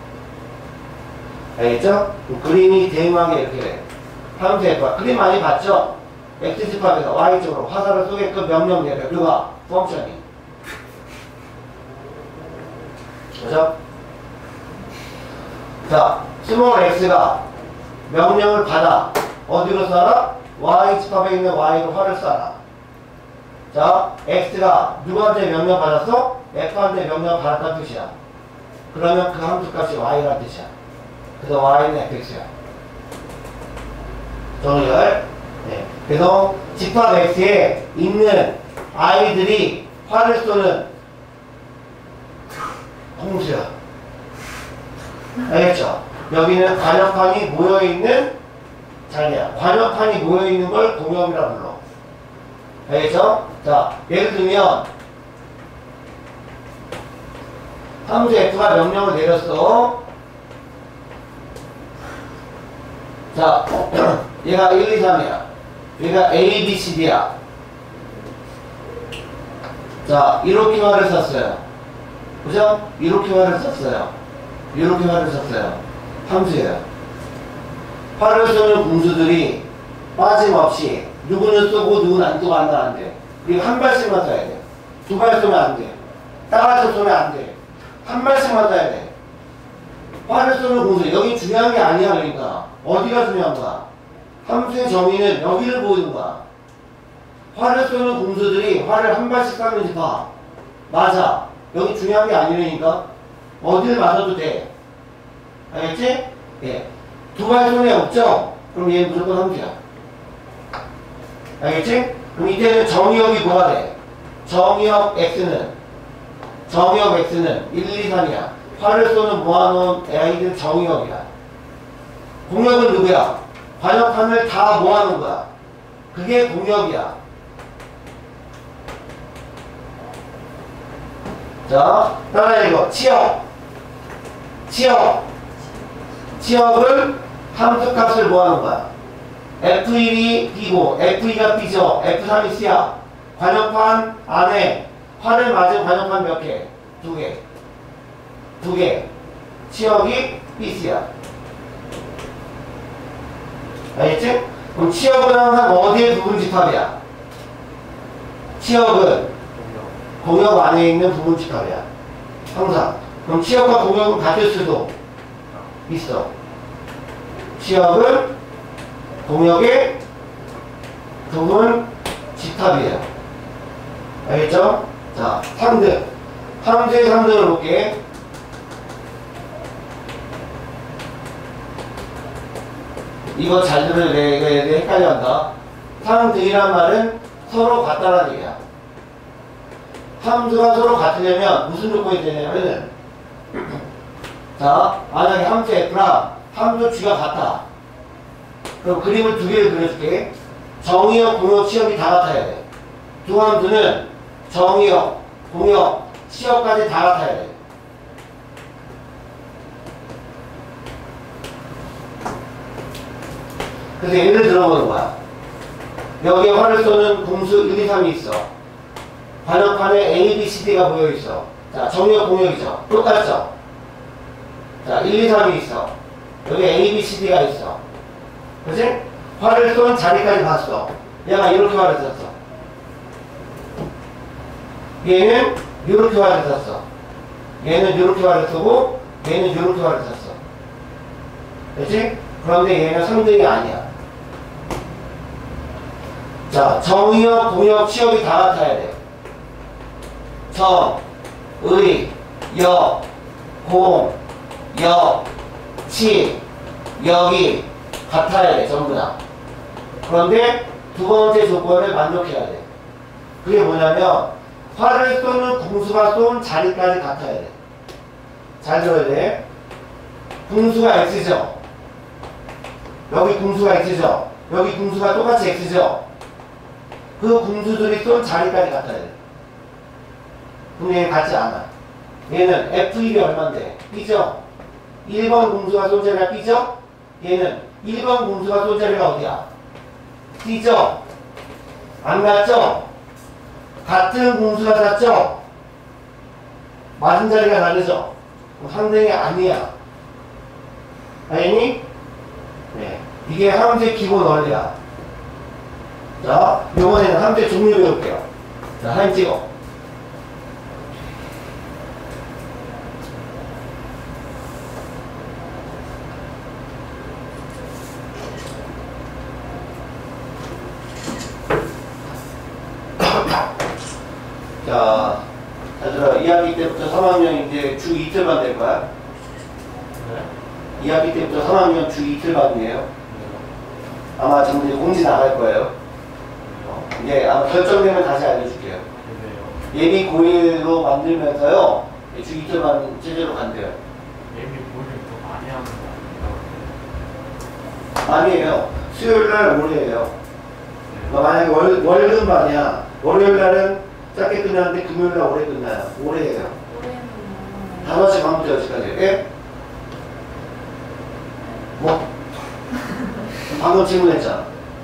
알겠죠? 그림이 대응하게 이렇게 돼. 함수 f가 그림 많이 봤죠? x집합에서 y쪽으로 화살을 쏘게끔 명령 내려. 그가 펑션이. 그죠? 자, 스몰 x가 명령을 받아. 어디로 쏴라? y집합에 있는 y로 활을 쏴라. 자, x가 누구한테 명령 받았어? f한테 명령 받았다는 뜻이야. 그러면 그 함수값이 y라는 뜻이야. 그래서 y는 fx야. 정리를. 네. 그래서 집합 x에 있는 아이들이 활을 쏘는 공수야. 알겠죠? 여기는 관역판이 모여있는 자리야. 관역판이 모여있는 걸 공역이라 불러. 알겠죠? 자, 예를 들면 함수 f가 명령을 내렸어. 자, 얘가 1, 2, 3이야. 얘가 A, B, C, D야. 자, 이렇게 말을 썼어요. 그죠? 이렇게 말을 썼어요. 이렇게 말을 썼어요. 함수예요. 활을 쏘는 공수들이 빠짐없이 누구는 쏘고 누구는 안 쏘고 한다 안 돼. 그리고 한 발씩만 쏴야 돼. 두 발 쏘면 안 돼. 따라서 쏘면 안 돼. 한 발씩만 쏴야 돼. 활을 쏘는 공수. 여기 중요한 게 아니야. 그러니까 어디가 중요한 거야? 함수의 정의는 여기를 보이는 거야. 활을 쏘는 공수들이 활을 한 발씩 쐈는지 봐. 맞아. 여기 중요한 게 아니라니까. 어디를 맞아도 돼. 알겠지? 예. 두 발 손에 없죠? 그럼 얘는 무조건 함수야. 알겠지? 그럼 이때는 정의역이 뭐가 돼? 정의역 x는 1, 2, 3이야. 활을 쏘는 모아놓은 a이들 정의역이야. 공역은 누구야? 관역판을 다 모아놓은 거야. 그게 공역이야. 자, 따라 이거 치역을 함수값을 모아놓은 거야. F1이 B고 F2가 B죠. F3이 C야. 관역판 안에 활을 맞은 관역판 몇 개? 두 개. 치역이 BC야. 알겠지? 그럼 치역은 항상 어디에 부분 집합이야? 치역은 공역 안에 있는 부분 집합이야. 항상. 그럼 치역과 공역은 같을 수도 있어. 치역은 공역의 부분 집합이에요. 알겠죠? 자, 3등. 함수의 3등을 볼게. 이거 잘 들을래. 헷갈려 한다. 3등이란 말은 서로 같다라는 얘기야. 함수가 서로 같으려면 무슨 조건이 되냐면은 자, 만약에 함수 f랑 함수 g가 같아. 그럼 그림을 두 개를 그려줄게. 정의역, 공역, 치역이 다 같아야 돼. 두 함수는 정의역, 공역, 치역까지 다 같아야 돼. 그래서 예를 들어보는 거야. 여기에 활을 쏘는 공수 1, 2, 3이 있어. 관역판에 A, B, C, D가 모여있어. 자, 정의역, 공역이죠. 똑같죠? 자, 1, 2, 3이 있어. 여기 A, B, C, D가 있어. 그치? 활을 쏜 자리까지 봤어. 얘가 이렇게 활을 쐈어. 얘는 이렇게 활을 쐈어. 얘는 이렇게 활을 쏘고 얘는 이렇게 활을 쐈어. 그치? 그런데 얘는 3등이 아니야. 자, 정의역, 공역, 치역이 다 같아야 돼. 정, 의, 역, 공, 역, 치, 역이 같아야 돼. 전부 다. 그런데 두 번째 조건을 만족해야 돼. 그게 뭐냐면 활을 쏘는 공수가 쏜 자리까지 같아야 돼. 잘 들어야 돼. 공수가 X죠. 여기 공수가 X죠. 여기 공수가 똑같이 X죠. 그 공수들이 쏜 자리까지 같아야 돼. 근데 얘는 같지 않아. 얘는 F1이 얼만데? B죠? 1번 공수가 쏜 자리가 B죠? 얘는 1번 공수가 쏜 자리가 어디야? D죠? 안 같죠? 같은 공수가 쐈죠? 맞은 자리가 다르죠? 상등이 아니야. 알겠니? 네. 이게 함수의 기본 원리야. 자, 이번에는 함수의 종류 배울게요. 자, 사진 찍어. 자, 얘들아, 2학기 때부터 3학년 이제 주 이틀만 될 거야. 네? 2학기 때부터 3학년 주 이틀반이에요. 아마 지금 이제 공지 나갈 거예요. 이제 아마 결정되면 다시 알려줄게요. 네. 예비 고일로 만들면서요, 주 이틀반 체제로 간대요. 예비 모를 더 많이 하는 거 아니에요? 아니에요. 수요일날 모레예요. 네. 만약에 월금반이야. 월요일날은 짧게 끝나는데 금요일날 오래 끝나요. 오래예요. 5시 반부터 10시까지. 예? 뭐? 방금 질문했잖아.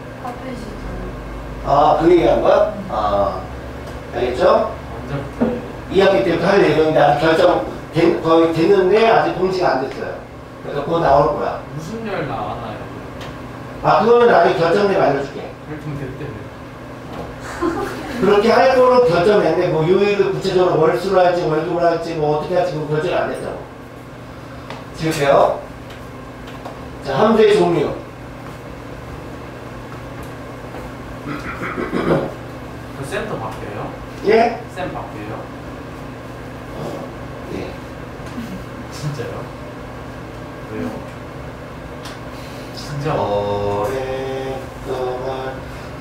아, 그 얘기한 거야? 아, 알겠죠? 언제부터? 2학기 때부터 할 예정인데 아직 거의 됐는데 아직 공지가 안 됐어요. 그래서 그거 나올 거야. 무슨 열 나가나요? 아, 그거는 나중에 결정되면 알려줄게. 결정될 때는. 그렇게 할 거로 결정했는데 뭐 요일을 구체적으로 월수로 할지 월금을 할지 뭐 어떻게 할지 뭐 결정이 안 됐다고. 지우세요. 자, 함수의 종류. 그 센터 바뀌어요? 예? 쌤 바뀌어요? 예. 진짜요? 왜요? 진짜? 오랫동안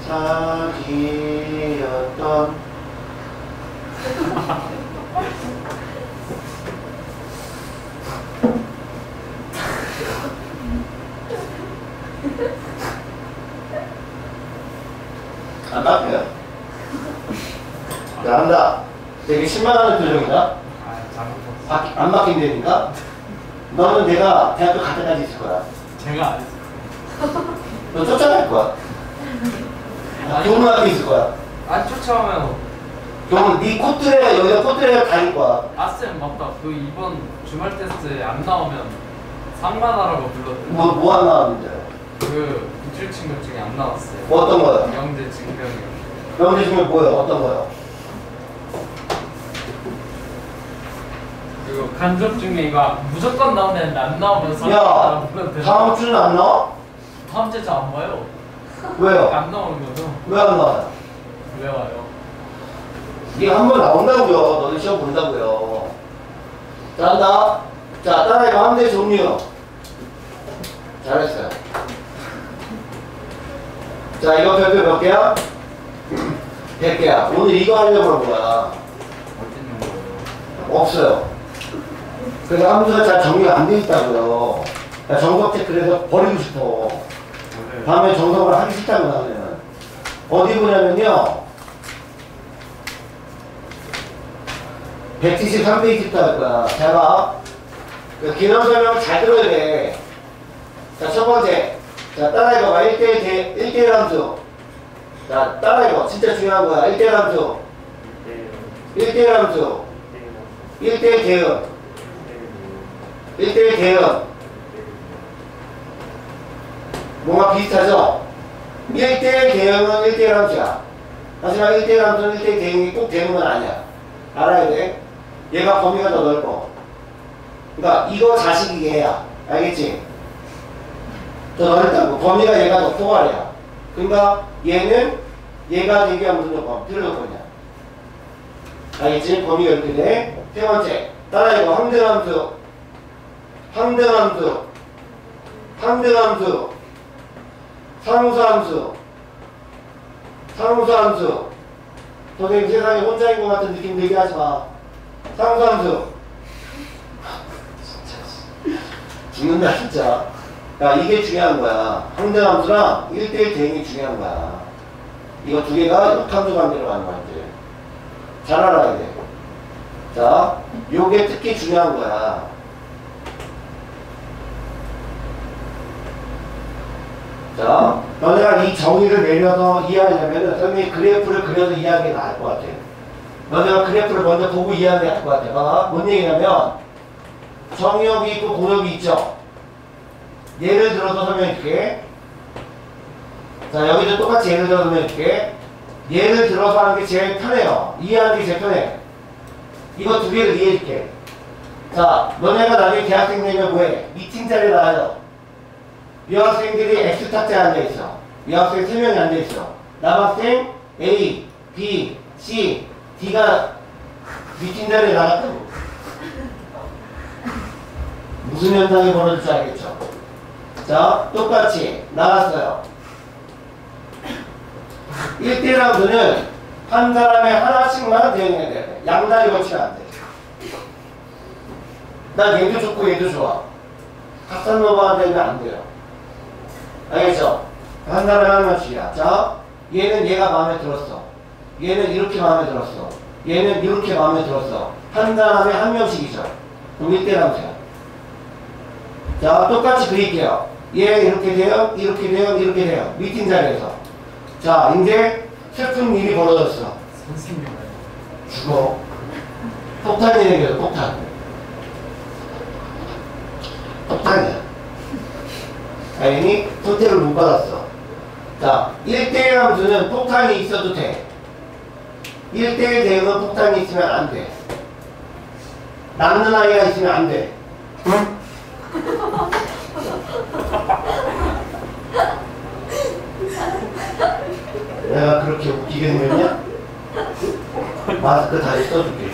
사귀었던 안 바뀌어요. 잘한다. 되게 실망하는 표정이다. 아, 잘못 봤어. 안 바뀐다니까? 너는 내가 대학교 갈 때까지 있을 거야. 제가 안 했어요. 너 쫓아갈 거야. 교문학교 있을 거야. 안 쫓아오면 교문 네 코트에 여기가 코트에 다닐 거야. 아쌤 맞다. 그 이번 주말 테스트에 안 나오면 상관하라고 불렀는데 뭐 안 나왔는데? 그 이줄 친구 중에 안 나왔어요. 뭐 어떤 거요? 영재 증명이요. 명제 중에 뭐요? 어떤 거요? 그리고 간접 중에 이거 무조건 나오는데 안 나오면 야, 상관하라고 불렀는데 다음 주는 안 나와? 다음 주에 안 봐요. 왜요? 안 나오는 거죠? 왜 안 나와요? 왜 와요? 네가 한 번 나온다고요. 너네 시험 본다고요. 자, 한다. 자, 따라해봐. 함수의 종류. 잘했어요. 자, 이거 별표 몇 개야? 100개야. 오늘 이거 하려고 그런 거야. 어디 있는 거예요? 없어요. 그래서 함수가 잘 정리가 안 돼 있다고요. 야, 정석 체크해서 버리고 싶어. 원래 다음에 정석을 하기 싫다고 나는. 어디 보냐면요. 173페이지부터 할 거야. 잘 봐. 그 기능 설명 잘 들어야 돼. 자, 첫 번째. 자, 따라해봐봐. 1대1 함수. 자, 따라해봐. 진짜 중요한 거야. 1대1 함수. 1대1 함수. 1대1 대응. 1대1 대응. 뭔가 비슷하죠? 1대1 대응은 1대1 함수야. 하지만 1대1 함수는 1대1 대응이 꼭 되는 건 아니야. 알아야 돼. 얘가 범위가 더 넓어. 그러니까 이거 자식이게 해야. 알겠지? 더 넓다고. 범위가 얘가 더 포괄이야. 그러니까 얘는 얘가 대기한 무슨 조건? 필요 조건이야. 알겠지? 범위가 이렇게 돼. 세 번째. 따라해봐. 항등함수. 항등함수. 항등함수. 상수함수. 상수함수. 선생님 세상에 혼자인 것 같은 느낌 들게 하지 마. 상수함수. 죽는다 진짜. 야, 이게 중요한 거야. 항등함수랑 1대1 대응이 중요한 거야. 이거 두 개가 역함수 관계로 가는 거야 이제. 잘 알아야 돼. 자, 요게 특히 중요한 거야. 자, 너네가 이 정의를 내려서 이해하려면 선생님이 그래프를 그려서 이해하는 게 나을 것 같아. 너네가 그래프를 먼저 보고 이해하는 게 나을 것 같아. 봐봐. 뭔 얘기냐면 정역이 있고 공역이 있죠. 예를 들어서 설명해줄게. 자, 여기도 똑같이 예를 들어서 설명해줄게. 예를 들어서 하는 게 제일 편해요. 이해하는 게 제일 편해. 이거 두 개를 이해해줄게. 자, 너네가 나중에 대학생 되면 뭐해? 미팅 자리에 나와요. 여학생들이 X타트에 앉아있어. 여학생 3명이 앉아있어. 남학생 A, B, C, D가 미팅 자리에 나갔다고. 무슨 현상이 벌어질지 알겠죠? 자, 똑같이 나갔어요. 1대1 함수는 한 사람에 하나씩만 대응해야 돼. 양다리 거치면 안 돼. 난 얘도 좋고 얘도 좋아. 카사노바가 되면 안 돼요. 알겠죠? 한 사람에 하나씩이야. 자, 얘는 얘가 마음에 들었어. 얘는 이렇게 마음에 들었어. 얘는 이렇게 마음에 들었어. 한 사람에 한 명씩이죠. 그럼 1대1 함수야. 자, 똑같이 그릴게요. 얘 이렇게 돼요, 이렇게 돼요, 이렇게 돼요. 미팅 자리에서. 자, 이제 슬픈 일이 벌어졌어. 선생님 죽어. 폭탄이 생겨서 폭탄. 폭탄이야. 다행히 선택을 못 받았어. 자, 1대1 함수는 폭탄이 있어도 돼. 1대1 대응은 폭탄이 있으면 안 돼. 남는 아이가 있으면 안 돼. 응? 내가 그렇게 웃기게 생겼냐? 마스크 다시 써줄게.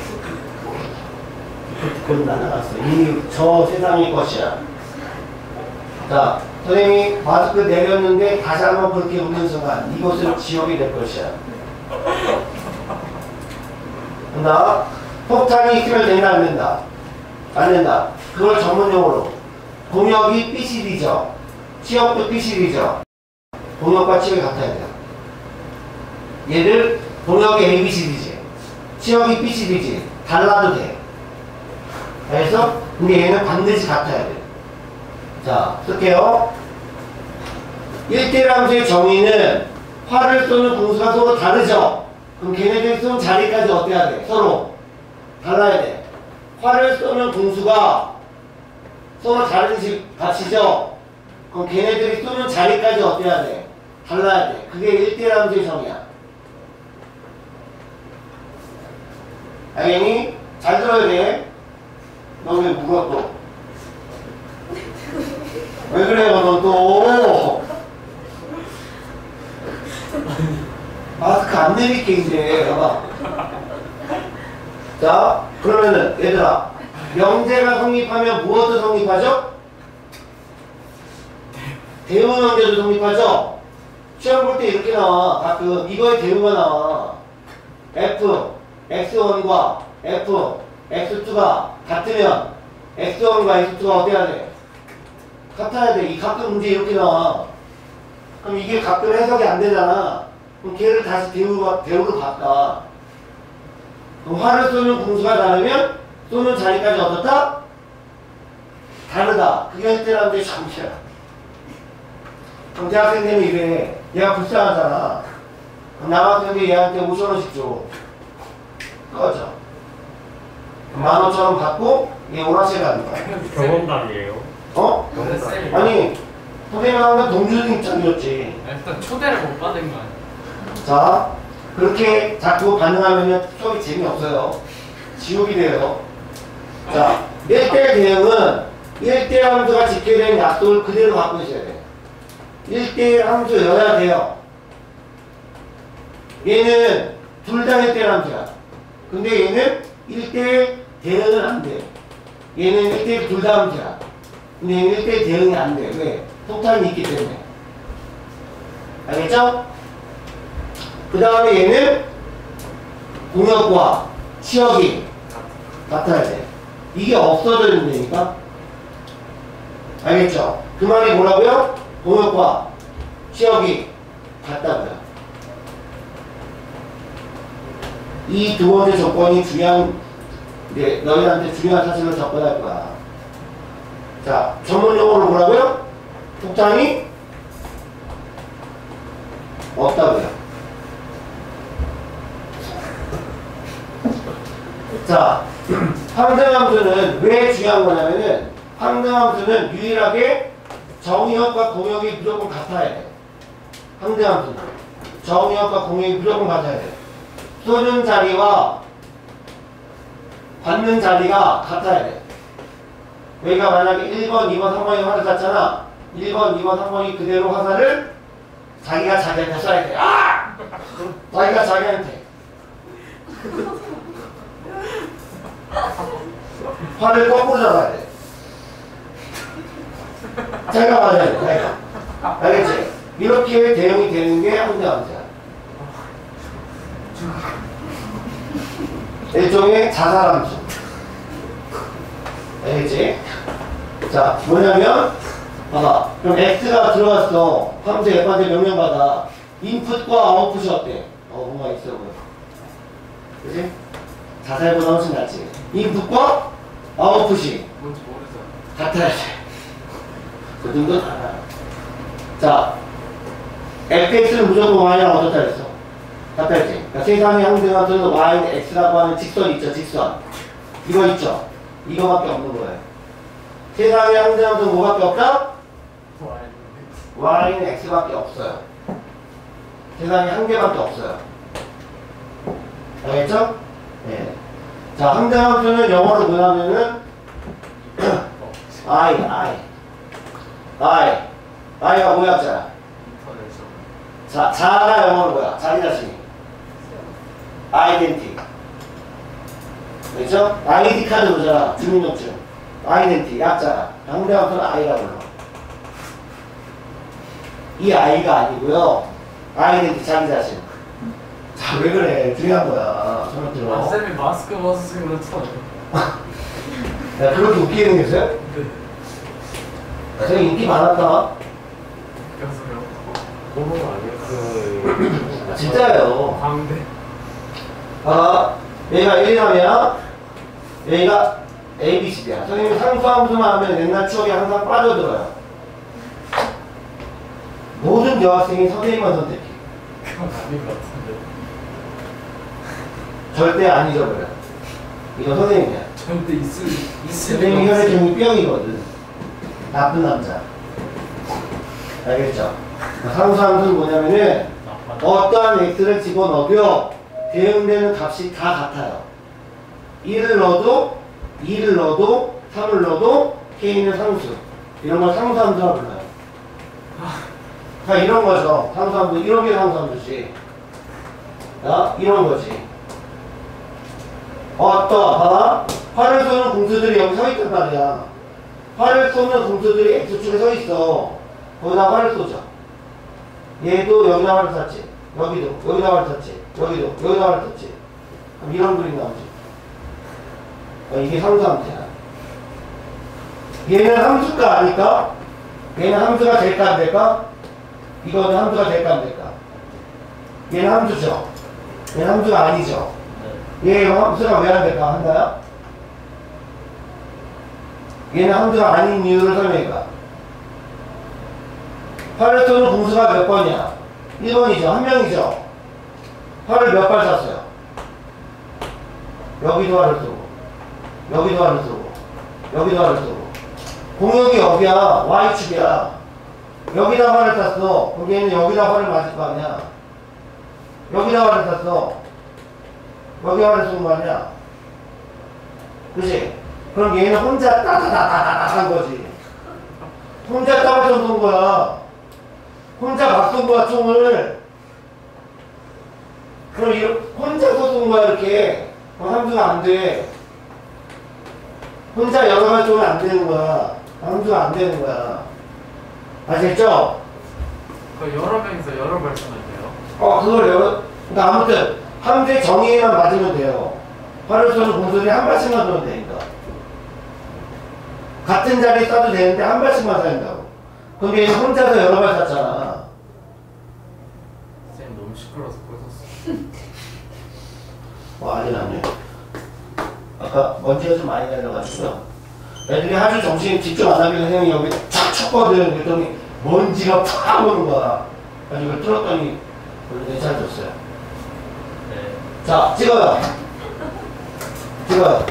그건 날아갔어. 이미 저 세상의 것이야. 자, 선생님이 마스크 내렸는데 다시 한번 그렇게 웃는 순간 이곳은 지옥이 될 것이야. 나 폭탄이 있으면 된다 안 된다? 안 된다. 그걸 전문용어로 공역이 BCD죠. 치역도 BCD죠. 공역과 치역이 같아야 돼요. 얘를 공역이 ABCD지. 치역이 BCD지. 달라도 돼. 알겠어? 근데 얘는 반드시 같아야 돼. 자, 쓸게요. 1대1 함수의 정의는 활을 쏘는 공수가 서로 다르죠? 그럼 걔네들이 쏜 자리까지 어때야 돼? 서로 달라야 돼. 활을 쏘는 공수가 서로 다른 가치죠? 그럼 걔네들이 쏘는 자리까지 어때야 돼? 달라야 돼. 그게 1대1 함수의 정의야. 알겠니? 잘 들어야 돼. 너 왜 물어 또? 왜 그래요 너 또? 마스크 안 내릴게 이제. 봐봐. 자, 그러면은 얘들아, 명제가 성립하면 무엇도 성립하죠? 대우 명제도 성립하죠? 시험 볼 때 이렇게 나와. 가끔 이거에 대우가 나와. F, X1과 F, X2가 같으면 X1과 X2가 어때야 돼? 같아야 돼. 이 가끔 문제 이렇게 나와. 그럼 이게 가끔 해석이 안 되잖아. 그럼 걔를 다시 대우로 바꿔. 그럼 활을 쏘는 공수가 다르면 쏘는 자리까지 어떻다? 다르다. 그게 혜태라는데 잠시야. 그럼 대학생님이 이래. 얘가 불쌍하잖아. 그럼 남학생들이 얘한테 5,000원씩 줘. 꺼져. 15,000원 받고 얘 오락실 가는 거야. 경험담이에요. 어? 쌤이 아니, 선생님 항상 동주는 입장이었지. 일단 초대를 못 받은 거 아니야? 자, 그렇게 자꾸 반응하면 수업이 재미없어요. 지옥이 돼요. 자, 1대1 대응은 1대1 함수가 지켜야 되는 약속을 그대로 갖고 있어야 돼. 1대1 함수여야 돼요. 얘는 둘 다 1대1 함수야. 근데 얘는 1대1 대응은 안 돼. 얘는 1대1 둘 다 함수야. 근데 얘는 1대1 대응이 안 돼. 왜? 폭탄이 있기 때문에. 알겠죠? 그 다음에 얘는 공역과 치역이 같아야 돼. 이게 없어져 있는다니까? 알겠죠? 그 말이 뭐라고요? 공역과 치역이 같다고요. 이 두 번째 조건이 중요한, 이제 너희한테 중요한 사실을 접근할 거야. 자, 전문용어로 뭐라고요? 폭탄이 없다고요. 자, 항등함수는 왜 중요한 거냐면은 항등함수는 유일하게 정의역과 공역이 무조건 같아야 돼. 항등함수는 정의역과 공역이 무조건 같아야 돼. 쏘는 자리와 받는 자리가 같아야 돼. 여기가 만약에 1번, 2번, 3번이 화를 쐈잖아. 1번, 2번, 3번이 그대로 화살을 자기가 자기한테 쏴야 돼. 아! 자기가 자기한테. 화를 거꾸로 잡아야 돼. 자기가 맞아야 돼. 자기가. 알겠지? 이렇게 대응이 되는 게 항등함수야. 일종의 자살함수. 알겠지? 자, 뭐냐면, 봐봐. 그럼 X가 들어갔어. 함수 F한테 명령받아. 인풋과 아웃풋이 어때? 뭔가 있어 보여. 그치? 자살보다 훨씬 낫지. 인풋과 아웃풋이 뭔지 모르죠. 같아야지. 그 정도 알아. 자, fx는 무조건 y랑 어떻다 했어? 같다했지. 그러니까 세상의 항등함수는 y는 x라고 하는 직선 있죠, 직선. 이거 있죠? 이거밖에 없는 거예요. 세상의 항등함수는 뭐밖에 없다? y는 x밖에 없어요. 세상에 한 개밖에 없어요. 알겠죠? 네. 자, 항등함수는 영어로 뭐냐면은 i가 뭐야, 자? 자가 영어로 뭐야? 자기 자신이. 아이덴티. 그렇죠? 아이디 카드 보잖아. 주민등록증. 아이덴티, 약자가. 항등함수는 i라고 불러. 이 i가 아니고요. 아이덴티, 자기 자신. 자, 왜 그래? 중요한 거야. 설명 들어. 쌤이 마스크 벗으신 그렇잖아요. 야, 그렇게 웃기게 생겼어요? 네. 되게 인기 많았다. 그래서요. 그건 아니었어요. 진짜예요. 광대. 아, 얘가 1이라면 얘가 A, B, C야. 선생님이 상수함수만 하면 옛날 추억에 항상 빠져들어요. 모든 여학생이 선생님만 선택해. 그건 아닌 것 같은데. 절대 안 잊어버려. 이거 선생님이야. 절대 있을 선생님이 혈액형이 B형이거든. 나쁜 남자. 알겠죠? 상수함수는 뭐냐면은 어떠한 x를 집어넣어도 대응되는 값이 다 같아요. 1을 넣어도 2를 넣어도 3을 넣어도 k는 상수. 이런 걸 상수함수라고 불러요. 그러니까 이런 거죠. 상수함수. 이런 게 상수함수지. 이런 거지. 봐봐. 활을 쏘는 공수들이 여기 서 있단 말이야. 활을 쏘는 공수들이 X축에 서 있어. 거기다 활을 쏘죠. 얘도 여기다 활을 쐈지. 여기도 여기다 활을 쐈지. 여기다 활을 쐈지. 그럼 이런 그림 나오지. 이게 상수함수야. 얘는 함수가 아닐까? 얘는 함수가 될까 안 될까? 이거는 함수가 될까 안 될까? 얘는 함수죠. 얘는 함수가 아니죠. 얘 함수가 왜 안 될까? 한다요? 얘는 함수가 아닌 이유를 설명해봐. 활을 쏘는 공수가 몇 번이야? 1번이죠. 한 명이죠. 활을 몇 발 쐈어요? 여기도 활을 쏘고, 여기도 활을 쏘고, 여기도 활을 쏘고. 공역이 여기야. Y축이야. 여기다 활을 쐈어. 거기에는 여기다 활을 맞을 거 아니야. 여기다 활을 쐈어. 여기 활을 쏜 거 아니야. 그치? 그럼 얘는 혼자 따다다다다다 한 거지. 혼자 따라서 쏜 거야. 혼자 막 쏜 거야, 총을. 그럼 혼자서 쏜 거야, 이렇게. 그럼 함수가 안 돼. 혼자 여러 발 쏘면 안 되는 거야. 함수가 안 되는 거야. 아시겠죠? 그 여러 명이서 여러 발 쓰면 돼요? 그러니까 아무튼, 함수의 정의에만 맞으면 돼요. 활을 쏘는 공수들이 한 발씩만 쏘면 되니까. 같은 자리에 쏴도 되는데 한 발씩만 쏴야 된다고. 근데 얘는 혼자서 여러 발 쐈잖아. 쌤 너무 시끄러워서 꽂았어. 아직 안 해. 아까 먼지가 좀 많이 날려가지고요. 애들이 아주 정신 집중 안 하길래 선생님이 여기 착 쳤거든. 그랬더니 먼지가 팍 오는 거야. 그래서 이걸 뚫었더니 원래 괜찮아졌어요. 네. 자, 찍어요. 찍어요.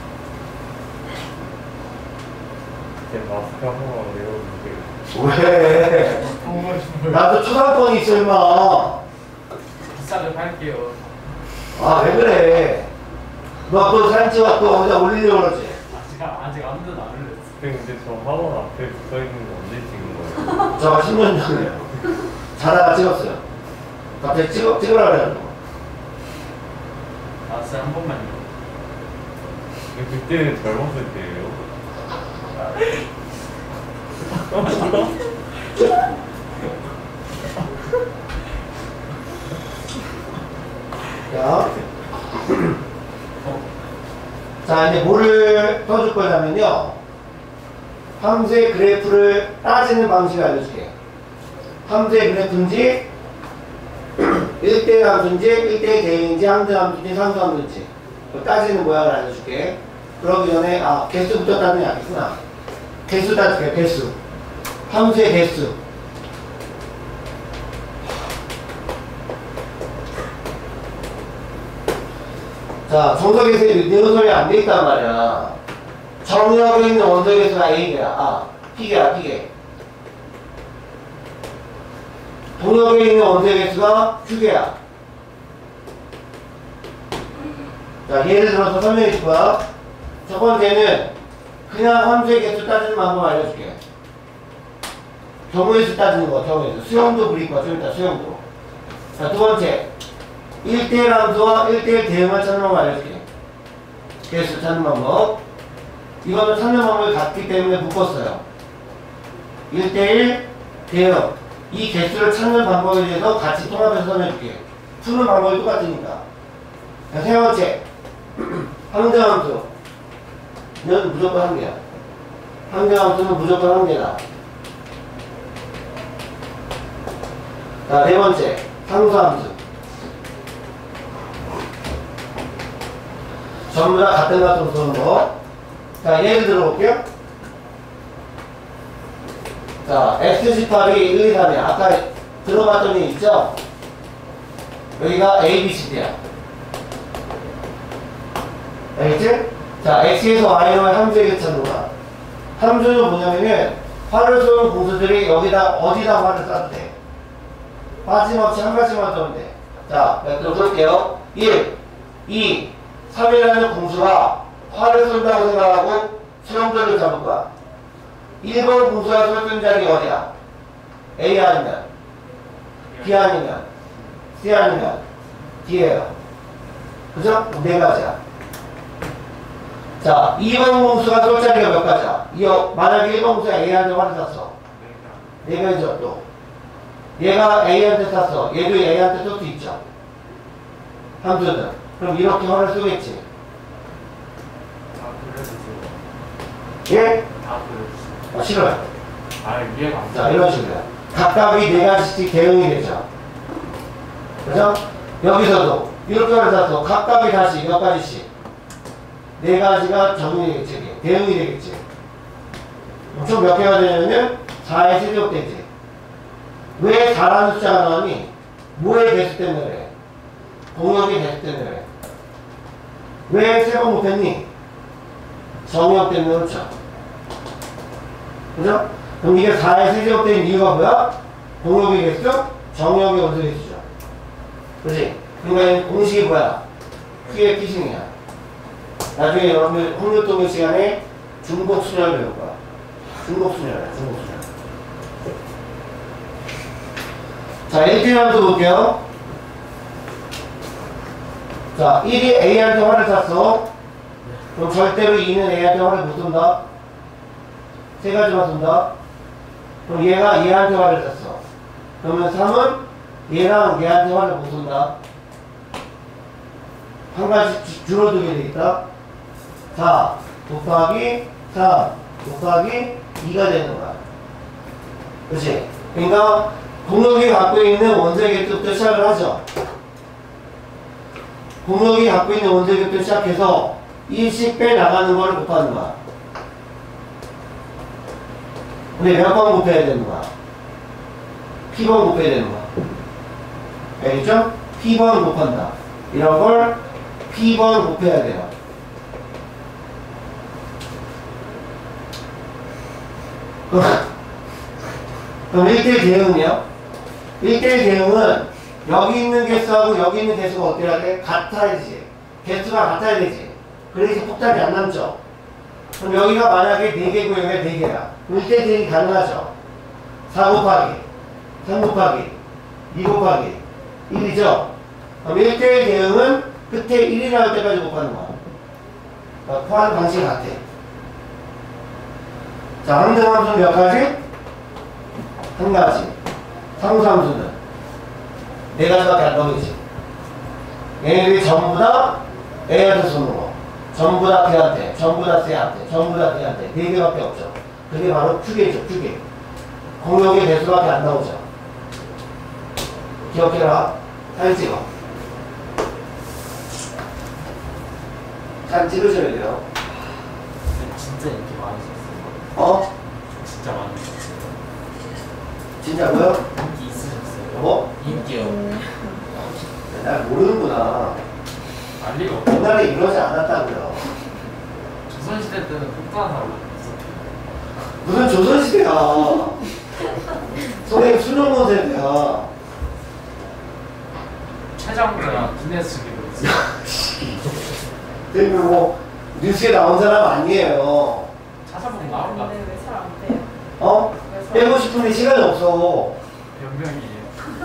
제 마스크 한 번만 외워주세요. 왜? 보고 싶어요. 나도 초상권이 있어, 임마. 비싸게 팔게요. 아, 왜 그래? 너 또 사진 찍어갖고 어디다 올리려고 그러지? 아직 아무도 안 올렸어. 근데 저 학원 앞에 붙어 있는 거 언제 찍은 거예요? 저가 10년 전에요. 자다가 찍었어요. 갑자기 찍으라 그래가지고. 아, 진짜 한 번만요. 근데 그때는 젊었을 때예요. 자. 자, 이제 뭐를 떠줄 거냐면요. 함수의 그래프를 따지는 방식을 알려줄게요. 함수의 그래프인지, 1대1 함수인지, 1대1 대응인지, 함수 함수인지, 상수 함수인지. 따지는 모양을 알려줄게. 그러기 전에, 개수부터 따지는 게 아니구나. 개수 따질게요, 개수. 함수의 개수. 자, 정석에서 내어설이 안 돼 있단 말이야. 정역에 있는 원소의 개수가 A개야. P개야, P개. 동역에 있는 원소의 개수가 Q개야. 자, 예를 들어서 설명해 줄 거야. 첫 번째는 그냥 함수의 개수 따지는 방법 알려줄게. 경우의 수 따지는 거, 경우의 수. 수형도 그릴 거야, 좀 이따 수형도. 자, 두 번째. 1대1 함수와 1대1 대응을 찾는 방법 알려줄게. 개수 찾는 방법. 이거는 찾는 방법이 같기 때문에 묶었어요. 1대1 대응. 이 개수를 찾는 방법에 대해서 같이 통합해서 설명해줄게. 푸는 방법이 똑같으니까. 자, 세 번째. 항정함수. 이건 무조건 한 개야. 항정함수는 무조건 한 개다. 자, 네 번째. 상수함수. 전부 다 같은 값으로 쓰는 거. 자, 예를 들어 볼게요. 자, X18이 1, 2, 3이야. 아까 들어봤던 애 있죠? 여기가 A, B, C, D야. 알겠지? 자, X에서 Y로의 함수의 개수 찾는 거야. 함수는 뭐냐면은, 화를 쏘는 공수들이 여기다, 어디다 화를 쏴도 돼. 빠짐없이 한 가지만 쏘면 돼. 자, 몇 개 볼게요. 1, 2, 3이라는 공수가 화를 쏜다고 생각하고 수용도를 잡을 거야. 1번 공수가 쏠 자리 어디야? A 아니면 B 아니면 C 아니면 D예요. 그죠? 네 가지야. 자, 2번 공수가 쏠 자리가 몇 가지야? 만약에 1번 공수가 A한테 화를 쐈어. 네 가지죠 또. 얘가 A한테 쐈어. 얘도 A한테 쏠 수 있죠. 함수는. 그럼 이렇게 화를 쏘겠지. 다 그려주세요. 예? 다 그려주세요. 싫어요. 이해가 안 자, 이런 식으로요. 각각이 네 가지씩 대응이 되죠. 그죠? 여기서도 이렇게 화를 쐈어. 각각이 다시 몇 가지씩. 네 가지가 적용이 되겠지. 대응이 되겠지. 총 몇 개가 되냐면 4의 세제곱 되지. 왜 4라는 숫자가 나오니? 뭐의 개수 때문에 그래? 공역의 개수 때문에 그래. 왜 세 번 못했니? 정역 때문에 그렇죠. 그죠? 그럼 이게 4의 세제곱 된 이유가 뭐야? 공역의 개수, 정역의 원소 개수죠. 그렇지? 그러니까 공식이 뭐야? Q의 피싱이야. 나중에 여러분들 홍유동의 시간에 중복 순혈 배울 거야. 중복 순혈이야, 중복 순혈. 자, 1대1함수 볼게요. 자, 1이 A한테 화를 쐈어. 그럼 절대로 2는 A한테 화를 못 쏜다. 세 가지만 쏜다. 그럼 얘가 얘한테 화를 쐈어. 그러면 3은 얘랑 얘한테 화를 못 쏜다. 한 가지 줄어들게 되겠다. 4 곱하기 3 곱하기 2가 되는 거야. 그치? 그러니까 공역이 갖고 있는 원소의 개수부터 시작을 하죠. 공역이 갖고 있는 원소의 개수부터 시작해서 1씩 빼나가는 거를 곱하는 거야. 근데 몇 번 곱해야 되는 거야? P번 곱해야 되는 거야. 알겠죠? P번 곱한다. 이런 걸 P번 곱해야 돼요. 그럼 1대1 대응은요? 1대1 대응은 여기 있는 개수하고 여기 있는 개수가 어떻게 해야 돼? 같아야지. 개수가 같아야 되지. 그래야지 폭탄이 안 남죠. 그럼 여기가 만약에 4개고 여기가 4개야. 1대1 대응이 가능하죠. 4 곱하기 3 곱하기 2 곱하기 1이죠. 그럼 1대1 대응은 끝에 1이 나올 때까지 곱하는 거야. 그러니까 포함 방식이 같아. 자, 항등함수는 몇 가지? 한 가지. 상수함수는 4가지밖에 안 나오지. 얘네들이 전부 다 A한테 손으로, 전부 다 B한테, 전부 다 C한테, 전부 다 D한테 4개밖에 없죠. 그게 바로 큐게죠, 큐게. 공역의 대수밖에 안 나오죠. 기억해라. 사진 찍어. 사진 찍으셔야 돼요. 진짜 인기 많으셨어요. 어? 진짜 많으셨어요. 진짜고요? 인기 있으셨어요. 뭐? 인기요. 날 모르는구나. 알 리가 없어. 옛날에 이러지 않았다고요. 조선시대 때는 폭탄 사람 없었어요. 무슨 조선시대야. 선생님 수능원 세대야. 최장자랑 기네스 기록 있어요. 선생님 뭐 뉴스에 나온 사람 아니에요. 찾아보면 나올 것 같아요. 왜 잘 안 돼요? 어? 빼고 싶은데 시간이 없어. 변명이에요.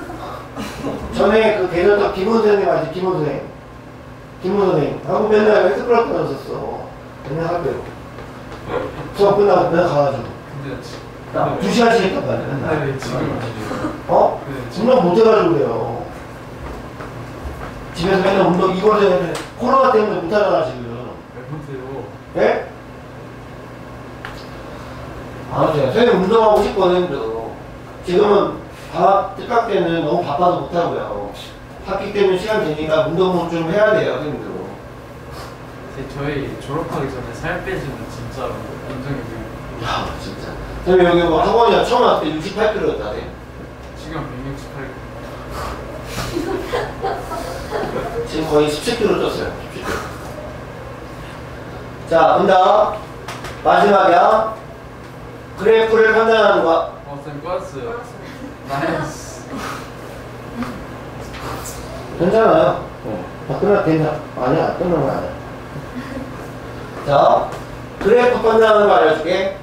전에 그 계절적 김훈 선생님 아시? 김훈 선생님. 김훈 선생님. 하고 맨날 헬스클럽 다녔었어. 맨날 학교로. 수업 끝나고 맨날 가가지고. 근데 나 2시간씩 했단 말이야, 맨날. 네, 지금 어? 운동 못해가지고 그래요. 집에서 맨날 운동, 이거를 코로나 때문에 못하잖아, 지금. 멤버들로 예? 아무튼, 선생님 운동하고 싶거든, 요 지금은 방학 특강 때는 너무 바빠서 못하고요. 학기 때문에 시간 되니까 운동을 좀 해야 돼요, 선생님들. 저희 졸업하기 전에 살 빼지는 진짜로 인정해드리고 야, 진짜. 선생님 여기 뭐 학원이야 처음 왔을 때 68kg였다, 네. 지금 168kg. 지금 거의 17kg 쪘어요. 17kg. 자, 응답. 마지막이야. 그래프를 판단하는 거. 쌤 꼬였어요. 나이스. 괜찮아요. 괜찮아. 아니야, 끝난 거 아니야. 자, 그래프 판단하는 거 알려줄게.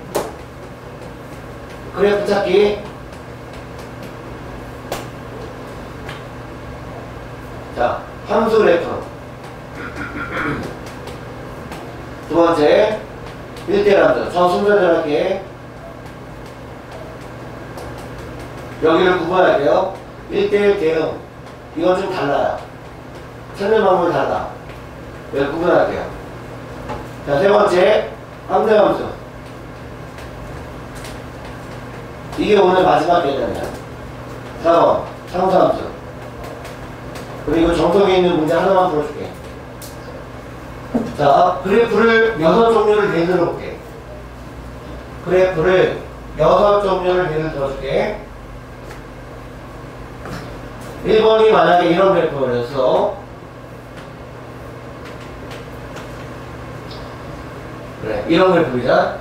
그래프 찾기. 자, 함수 그래프. 두 번째, 1대1 함수. 저 순서대로 할게. 여기를 구분할게요. 1대1 대응. 이건 좀 달라요. 설명 방법이 달라. 여기 구분할게요. 자, 세 번째, 함수함수. 이게 오늘 마지막 계단이야. 4번, 상수함수. 그리고 정석에 있는 문제 하나만 풀어줄게. 자, 그래프를 6종류를 예를 들어볼게. 그래프를 6종류를 예를 들어줄게. 1번이 만약에 이런 그래프를 해서 그래, 이런 그래프이자.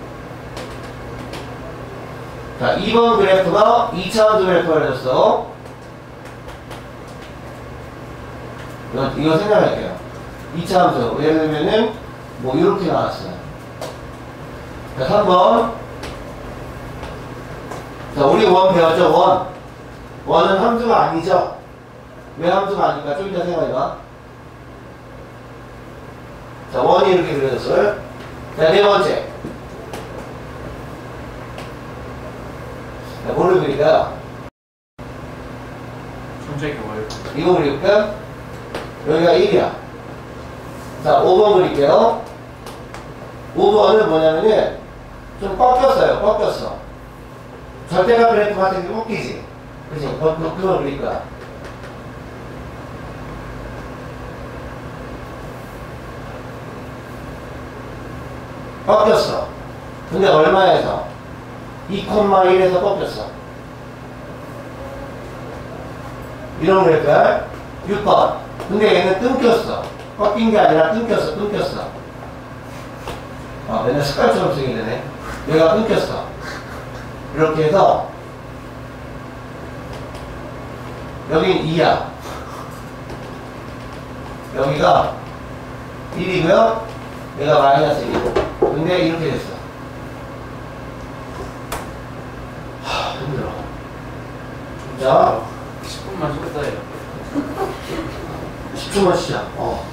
자, 2번 그래프가 2차원수 그래프를 해줬어. 이거 생각할게요. 2차원수. 예를 들면은, 뭐, 이렇게 나왔어요. 자, 3번. 자, 우리 원 배웠죠? 원. 원은 함수가 아니죠? 왜 함수가 아닐까? 좀 이따 생각해봐. 자, 원이 이렇게 그려졌어요. 자, 네 번째. 자, 뭐를 그릴까? 존재기 월. 이거 그릴까? 여기가 1이야. 자, 5번 그릴게요. 5번은 뭐냐면은, 좀 꺾였어요. 꺾였어. 절대값 그래프 같은 게 꺾이지. 그치? 그걸 그릴 거야. 꺾였어. 근데 얼마에서? 2,1에서 꺾였어. 이런 그래프야. 6번. 근데 얘는 끊겼어. 꺾인 게 아니라 끊겼어. 끊겼어. 맨날 습관처럼 쓰게 되네. 얘가 끊겼어. 이렇게 해서 여긴 2야. 여기가 1이고요. 얘가 마이너스 1이고. 근데 이렇게 됐어. 힘들어. 자, 10분만 쉬었어요. 10초만 쉬자.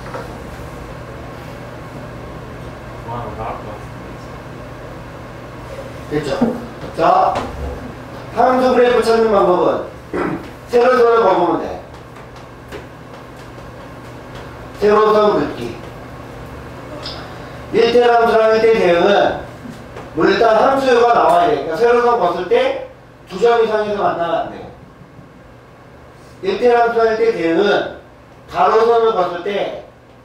와, 나갈 것 같은데. 됐죠? 자, 함수 그래프 찾는 방법은 세로선을 그어보면 돼. 세로선 긋기. 1대 함수랑 1대 대응은 뭐 일단 함수가 나와야 돼. 그러니까 세로선 걷을 때 두 점 이상에서 만나면 안 돼. 1대 함수랑 1대 대응은 가로선을 걷을 때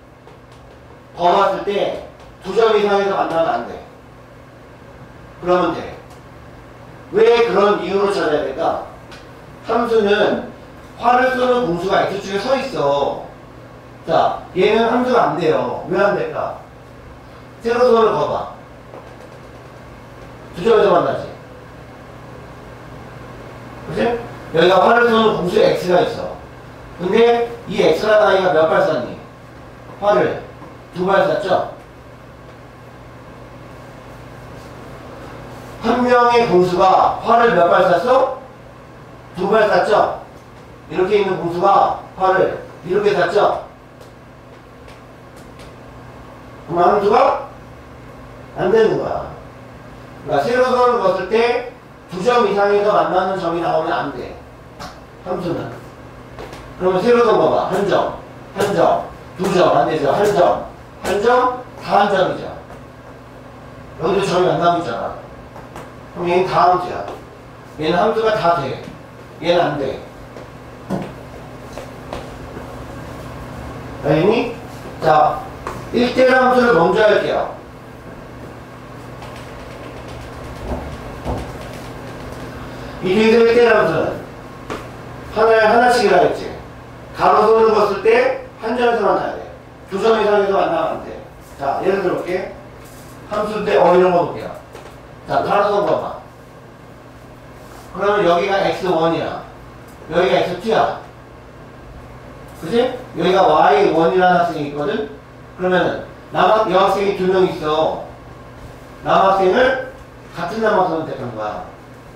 거봤을 때 두 점 이상에서 만나면 안 돼. 그러면 돼. 왜 그런 이유로 찾아야 될까? 함수는 활을 쏘는 공수가 X축에 서 있어. 자, 얘는 함수가 안 돼요. 왜 안 될까? 세로선을 거봐. 두 점에서 만나지. 그치? 여기가 활을 쏘는 공수에 X가 있어. 근데 이 X라는 아이가 몇 발 쐈니? 활을 두 발 쐈죠? 한 명의 공수가 활을 몇 발 쐈어? 두 발 쐈죠? 이렇게 있는 공수가 활을 이렇게 쐈죠? 그럼 함수가 안 되는 거야. 그러니까 세로선을 걷을 때 두 점 이상에서 만나는 점이 나오면 안 돼. 함수는. 그러면 세로선 봐봐. 한 점, 한 점, 두 점, 안 되죠? 한 점, 한 점, 다 한 점이죠. 여기도 점이 안 나오고 있잖아. 그럼 얘는 다 함수야. 얘는 함수가 다 돼. 얘는 안 돼. 알겠니? 자, 1대1 함수를 먼저 할게요. 이 중에서 1대1 함수는 하나씩이라 했지. 가로선을 걷을 때 한 점에서 만나야 돼. 두 점 이상에서 만나면 안 돼. 자, 예를 들어 볼게. 함수인데 이런 거 볼게요. 자, 가로선 봐봐. 그러면 여기가 x1이야. 여기가 x2야. 그치? 여기가 y1이라는 학생이 있거든? 그러면은 여학생이 두 명 있어. 남학생을 같은 남학생을 택한 거야.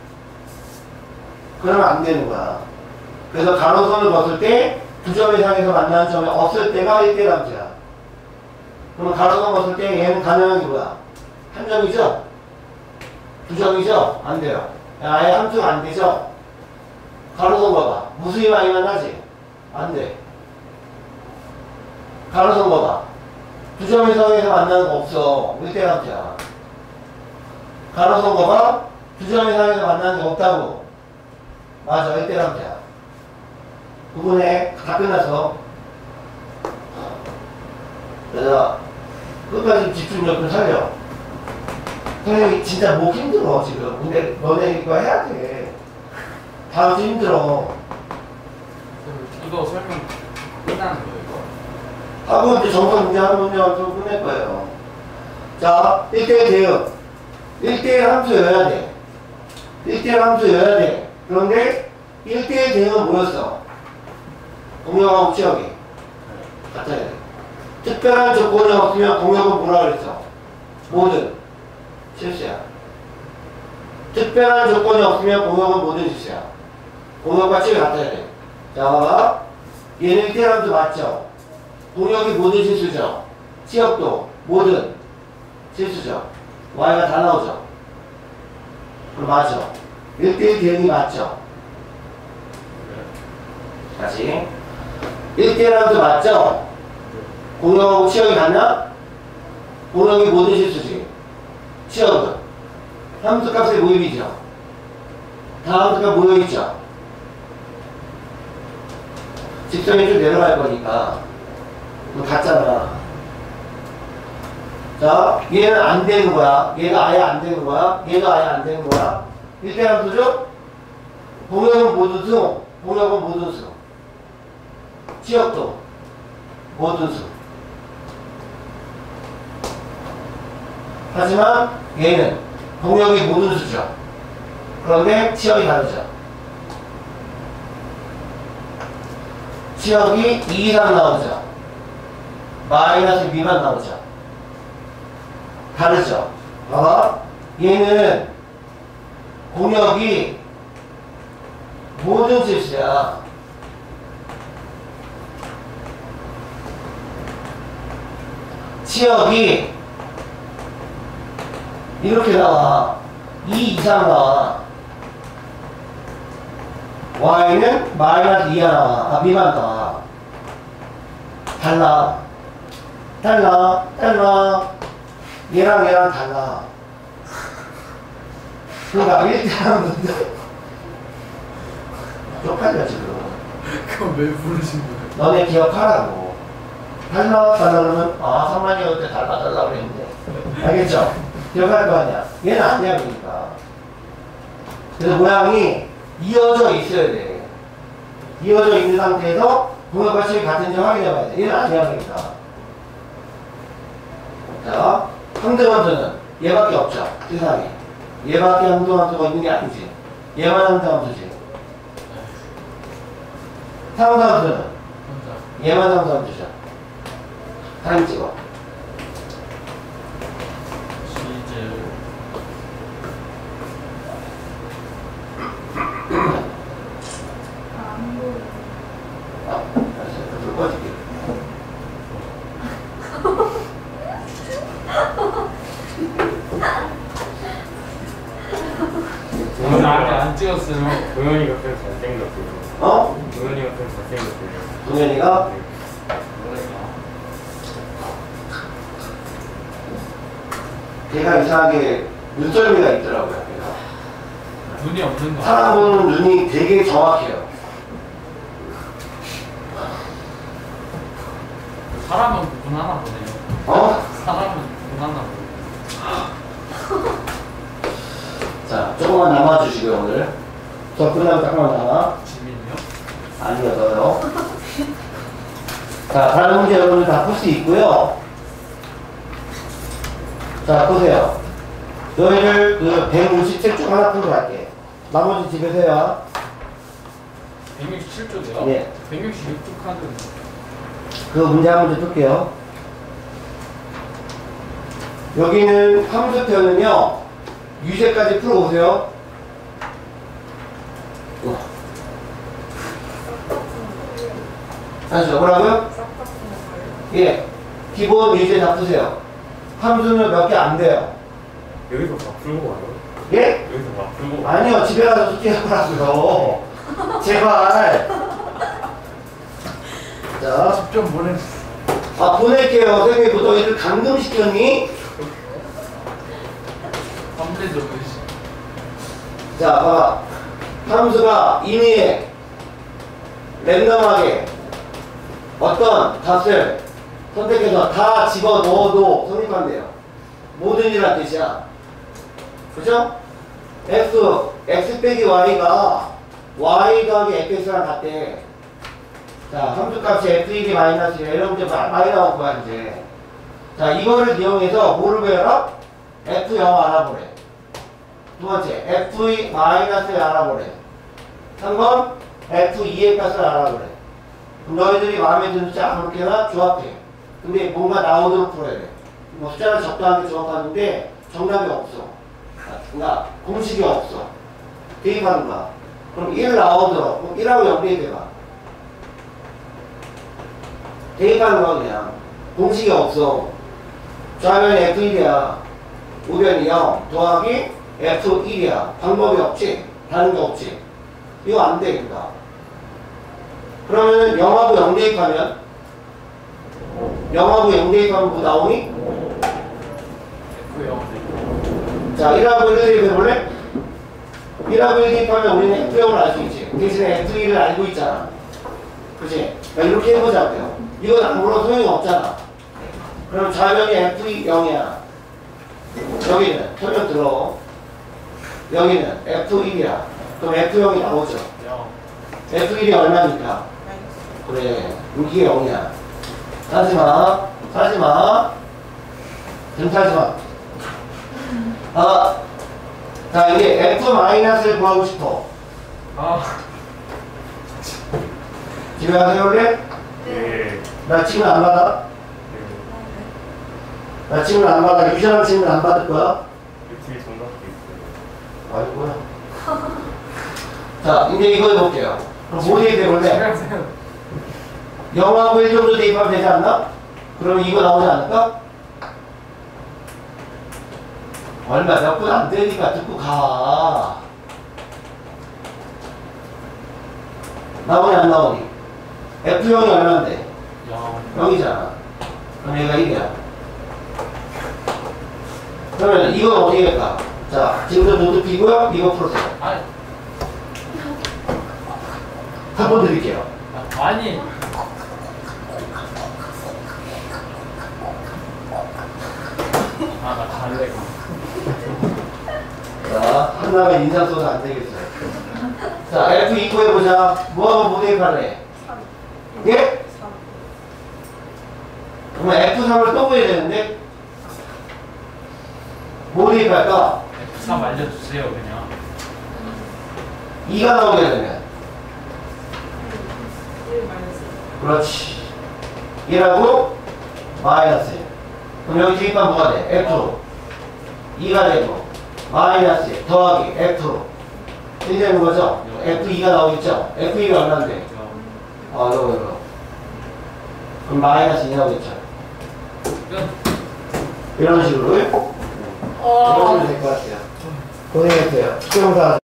그러면 안 되는 거야. 그래서 가로선을 걷을 때 두 점 이상에서 만나는 점이 없을 때가 1대1 함수야. 그러면 가로선 걷을 때 얘는 가능한 게 뭐야? 한 점이죠? 두 점이죠? 안 돼요. 아예 함수가 안 되죠? 가로선 봐봐. 무수히 많이 만나지? 안 돼. 가로선 봐봐. 두 점 이상에서 만나는 거 없어. 1대1 함수야. 가로선 봐봐. 두 점 이상에서 만나는 게 없다고. 맞아. 1대1 함수야. 부분에 다 끝나서. 그래서 끝까지 집중력 좀 살려. 선생님이 진짜 목 힘들어 지금. 근데 너네 이거 해야 돼. 다음 주 힘들어. 이거 설명 끝나는 거예요, 이거? 하고 이제 정석 문제 한 문제만 좀 끝낼 거예요. 자, 1대1 대응. 1대1 함수여야 돼. 1대1 함수여야 돼. 그런데 1대1 대응은 뭐였어? 공역하고 치역이 같아야 돼. 특별한 조건이 없으면 공역은 뭐라 그랬어? 모든 실수야. 특별한 조건이 없으면 공역은 모든 실수야. 공역과 치역이 같아야 돼. 자, 봐봐. 얘는 1대1 함수 맞죠? 공역이 모든 실수죠. 치역도 모든 실수죠. y가 다 나오죠. 그럼 맞죠? 1대1 대응이 맞죠? 다시 1대1 함수 맞죠? 공역하고 치역이 같나? 공역이 모든 실수지. 치역은 함수 값의 모임이죠. 다 함수가 모여있죠. 직선이 좀 내려갈 거니까 같잖아. 자, 얘는 안 되는 거야. 얘가 아예 안 되는 거야. 얘도 아예 안 되는 거야. 1대1 함수죠? 공역은 모든 수, 공역은 모든 수. 치역도 모든 수. 하지만 얘는 공역이 모든 수죠. 그런데 치역이 다르죠. 치역이 2 이상 나오죠. 마이너스 미만 나오죠. 다르죠. 봐봐. 얘는 공역이 모든 실수야. 치역이 이렇게 나와. 2 이상 나와. y는 마이너스 2가 나와. 미만 나와. 달라. 얘랑 달라. 그러니까 1대하는 기억하죠 지금. 그럼 왜 부르신 거예요? 너네 기억하라고. 달라 그러면 상만이 그때 달라 그랬는데. 알겠죠? 기억할 거 아니야. 얘는 아니야 그러니까. 그래서 모양이 이어져 있어야 돼. 이어져 있는 상태에서 공역 관심이 같은지 확인해 봐야 돼. 얘는 아니야 그러니까. 자, 항등함수는 얘밖에 없죠. 세상에. 얘밖에 항등함수가 있는 게 아니지. 얘만 항등함수지. 상수함수는 얘만 상수함수죠. 사진 찍어. 시즈. 불 꺼질게. 오늘 안 찍었어요. 동현이가 좀 잘생겼어요. 동현이가 좀 잘생겼어요. 동현이가? 걔가 이상하게 눈썰미가 있더라고요. 걔가. 눈이 없는 거. 사람 보는 눈이 되게 정확해요. 사람은 구분하나 보네요. 사람은 구분하나 보네요. 자, 조금만 남아주시고요, 오늘. 저 끝나고 잠깐만 남아. 지민이요? 아니요, 너요. 자, 다른 문제 여러분들 다 풀 수 있고요. 자, 보세요. 너희를 그 157쪽 중 하나 풀고 갈게. 나머지 집에서 해요. 167조네요? 네. 166쪽 카드. 그 문제 한 문제 풀게요. 여기는 함수표는요, 유제까지 풀어오세요. 다시 뭐라고요? 예. 기본 유제 다 푸세요. 함수는 몇 개 안 돼요. 여기서 막 풀고 와요? 예? 여기서 막 풀고 와요? 아니요, 집에 가서 숙제해보라고요. 제발. 자, 직접 보내주세요. 보낼게요. 선생님, 뭐 너희들 감동시켰니? 컴플레이트 보내주세요. 자, 봐봐. 함수가 임의에 랜덤하게 어떤 값을 선택해서 다 집어넣어도 성립한대요. 모든 이란 뜻이야. 그죠? x 빼기 y가 y 더하기 fx랑 같대. 자, 함수값이 f1이 마이너스 1 이런 문제 많이 나올 거야 이제. 자, 이거를 이용해서 뭐를 배워라? f0 알아보래. 두 번째, f2 마이너스를 알아보래. 3번, f2의 값을 알아보래. 그럼 너희들이 마음에 드는 숫자 아무렇게나 조합해. 근데 뭔가 나오도록 풀어야 돼. 뭐 숫자를 적당하게 조합하는데 정답이 없어. 그러니까 공식이 없어. 대입하는 거야. 그럼 1 나오도록. 그럼 1하고 연계해봐. 대입하는 거 그냥. 공식이 없어. 좌변이 F1이야. 우변이 0 더하기 F1이야. 방법이 없지? 다른 게 없지? 이거 안 돼, 그러니까. 그러면 0하고 0 대입하면 0하고 0 대입하면 뭐 나오니? F0. 자, 1하고 1 대입해볼래? 1하고 1 대입하면 우리는 F0을 알 수 있지. 대신에 F1을 알고 있잖아. 그치? 그러니까 이렇게 해보자고요. 이건 아무런 소용이 없잖아. 그럼 좌변이 F2 0이야. 여기는 설명 들어. 여기는 F1이야. 그럼 F0이 나오죠. 0. F1이 얼마니까? 그래. 그럼 이게 0이야. 사지마. 사지마. 등 타지마. 자, 이제 F-를 구하고 싶어. 아, 집에 가서 해볼래? 네. 나 지금 안 받아? 네. 나 지금 안 받아. 유전학 지금 안 받을 거야? 뒤에 정답도 있어요. 아이고야. 자, 이제 이거 해볼게요. 그럼 뭐 대입해볼래? 생각하세요. 영어하고 1 정도 대입하면 되지 않나? 그럼 이거 나오지 않을까? 얼마 몇 분 안 되니까 듣고 가. 나오니 안 나오니? F형이 얼마인데? 야, 0이잖아. 그럼 얘가 1이야. 그러면 이건 어떻게 할까? 자, 지금부터 노트 피고요. 이거 풀으세요. 아니, 한 번 드릴게요. 아니. 아, 나 갈래. 자, 하나가 인상 써서 안 되겠어요. 자, F2 구해보자. 뭐하고 뭐 대입할래? 3. 예? 3. 그러면 F3을 또 구해야 되는데? 뭐 대입할까? F3 알려주세요, 그냥. 2가 나오게 되면. 1 마이너스. 그렇지. 1하고 마이너스 1. 그럼 여기 대입하면 뭐가 돼? F. 2가 되고, 마이너스 1 더하기 F. 이렇게 되는 거죠? F2가 나오겠죠? F2가 얼마인데? 이거. 그럼 마이너스 2 나오겠죠? 끝. 이런 식으로. 이러면 될 것 같아요. 고생했어요. 수영사.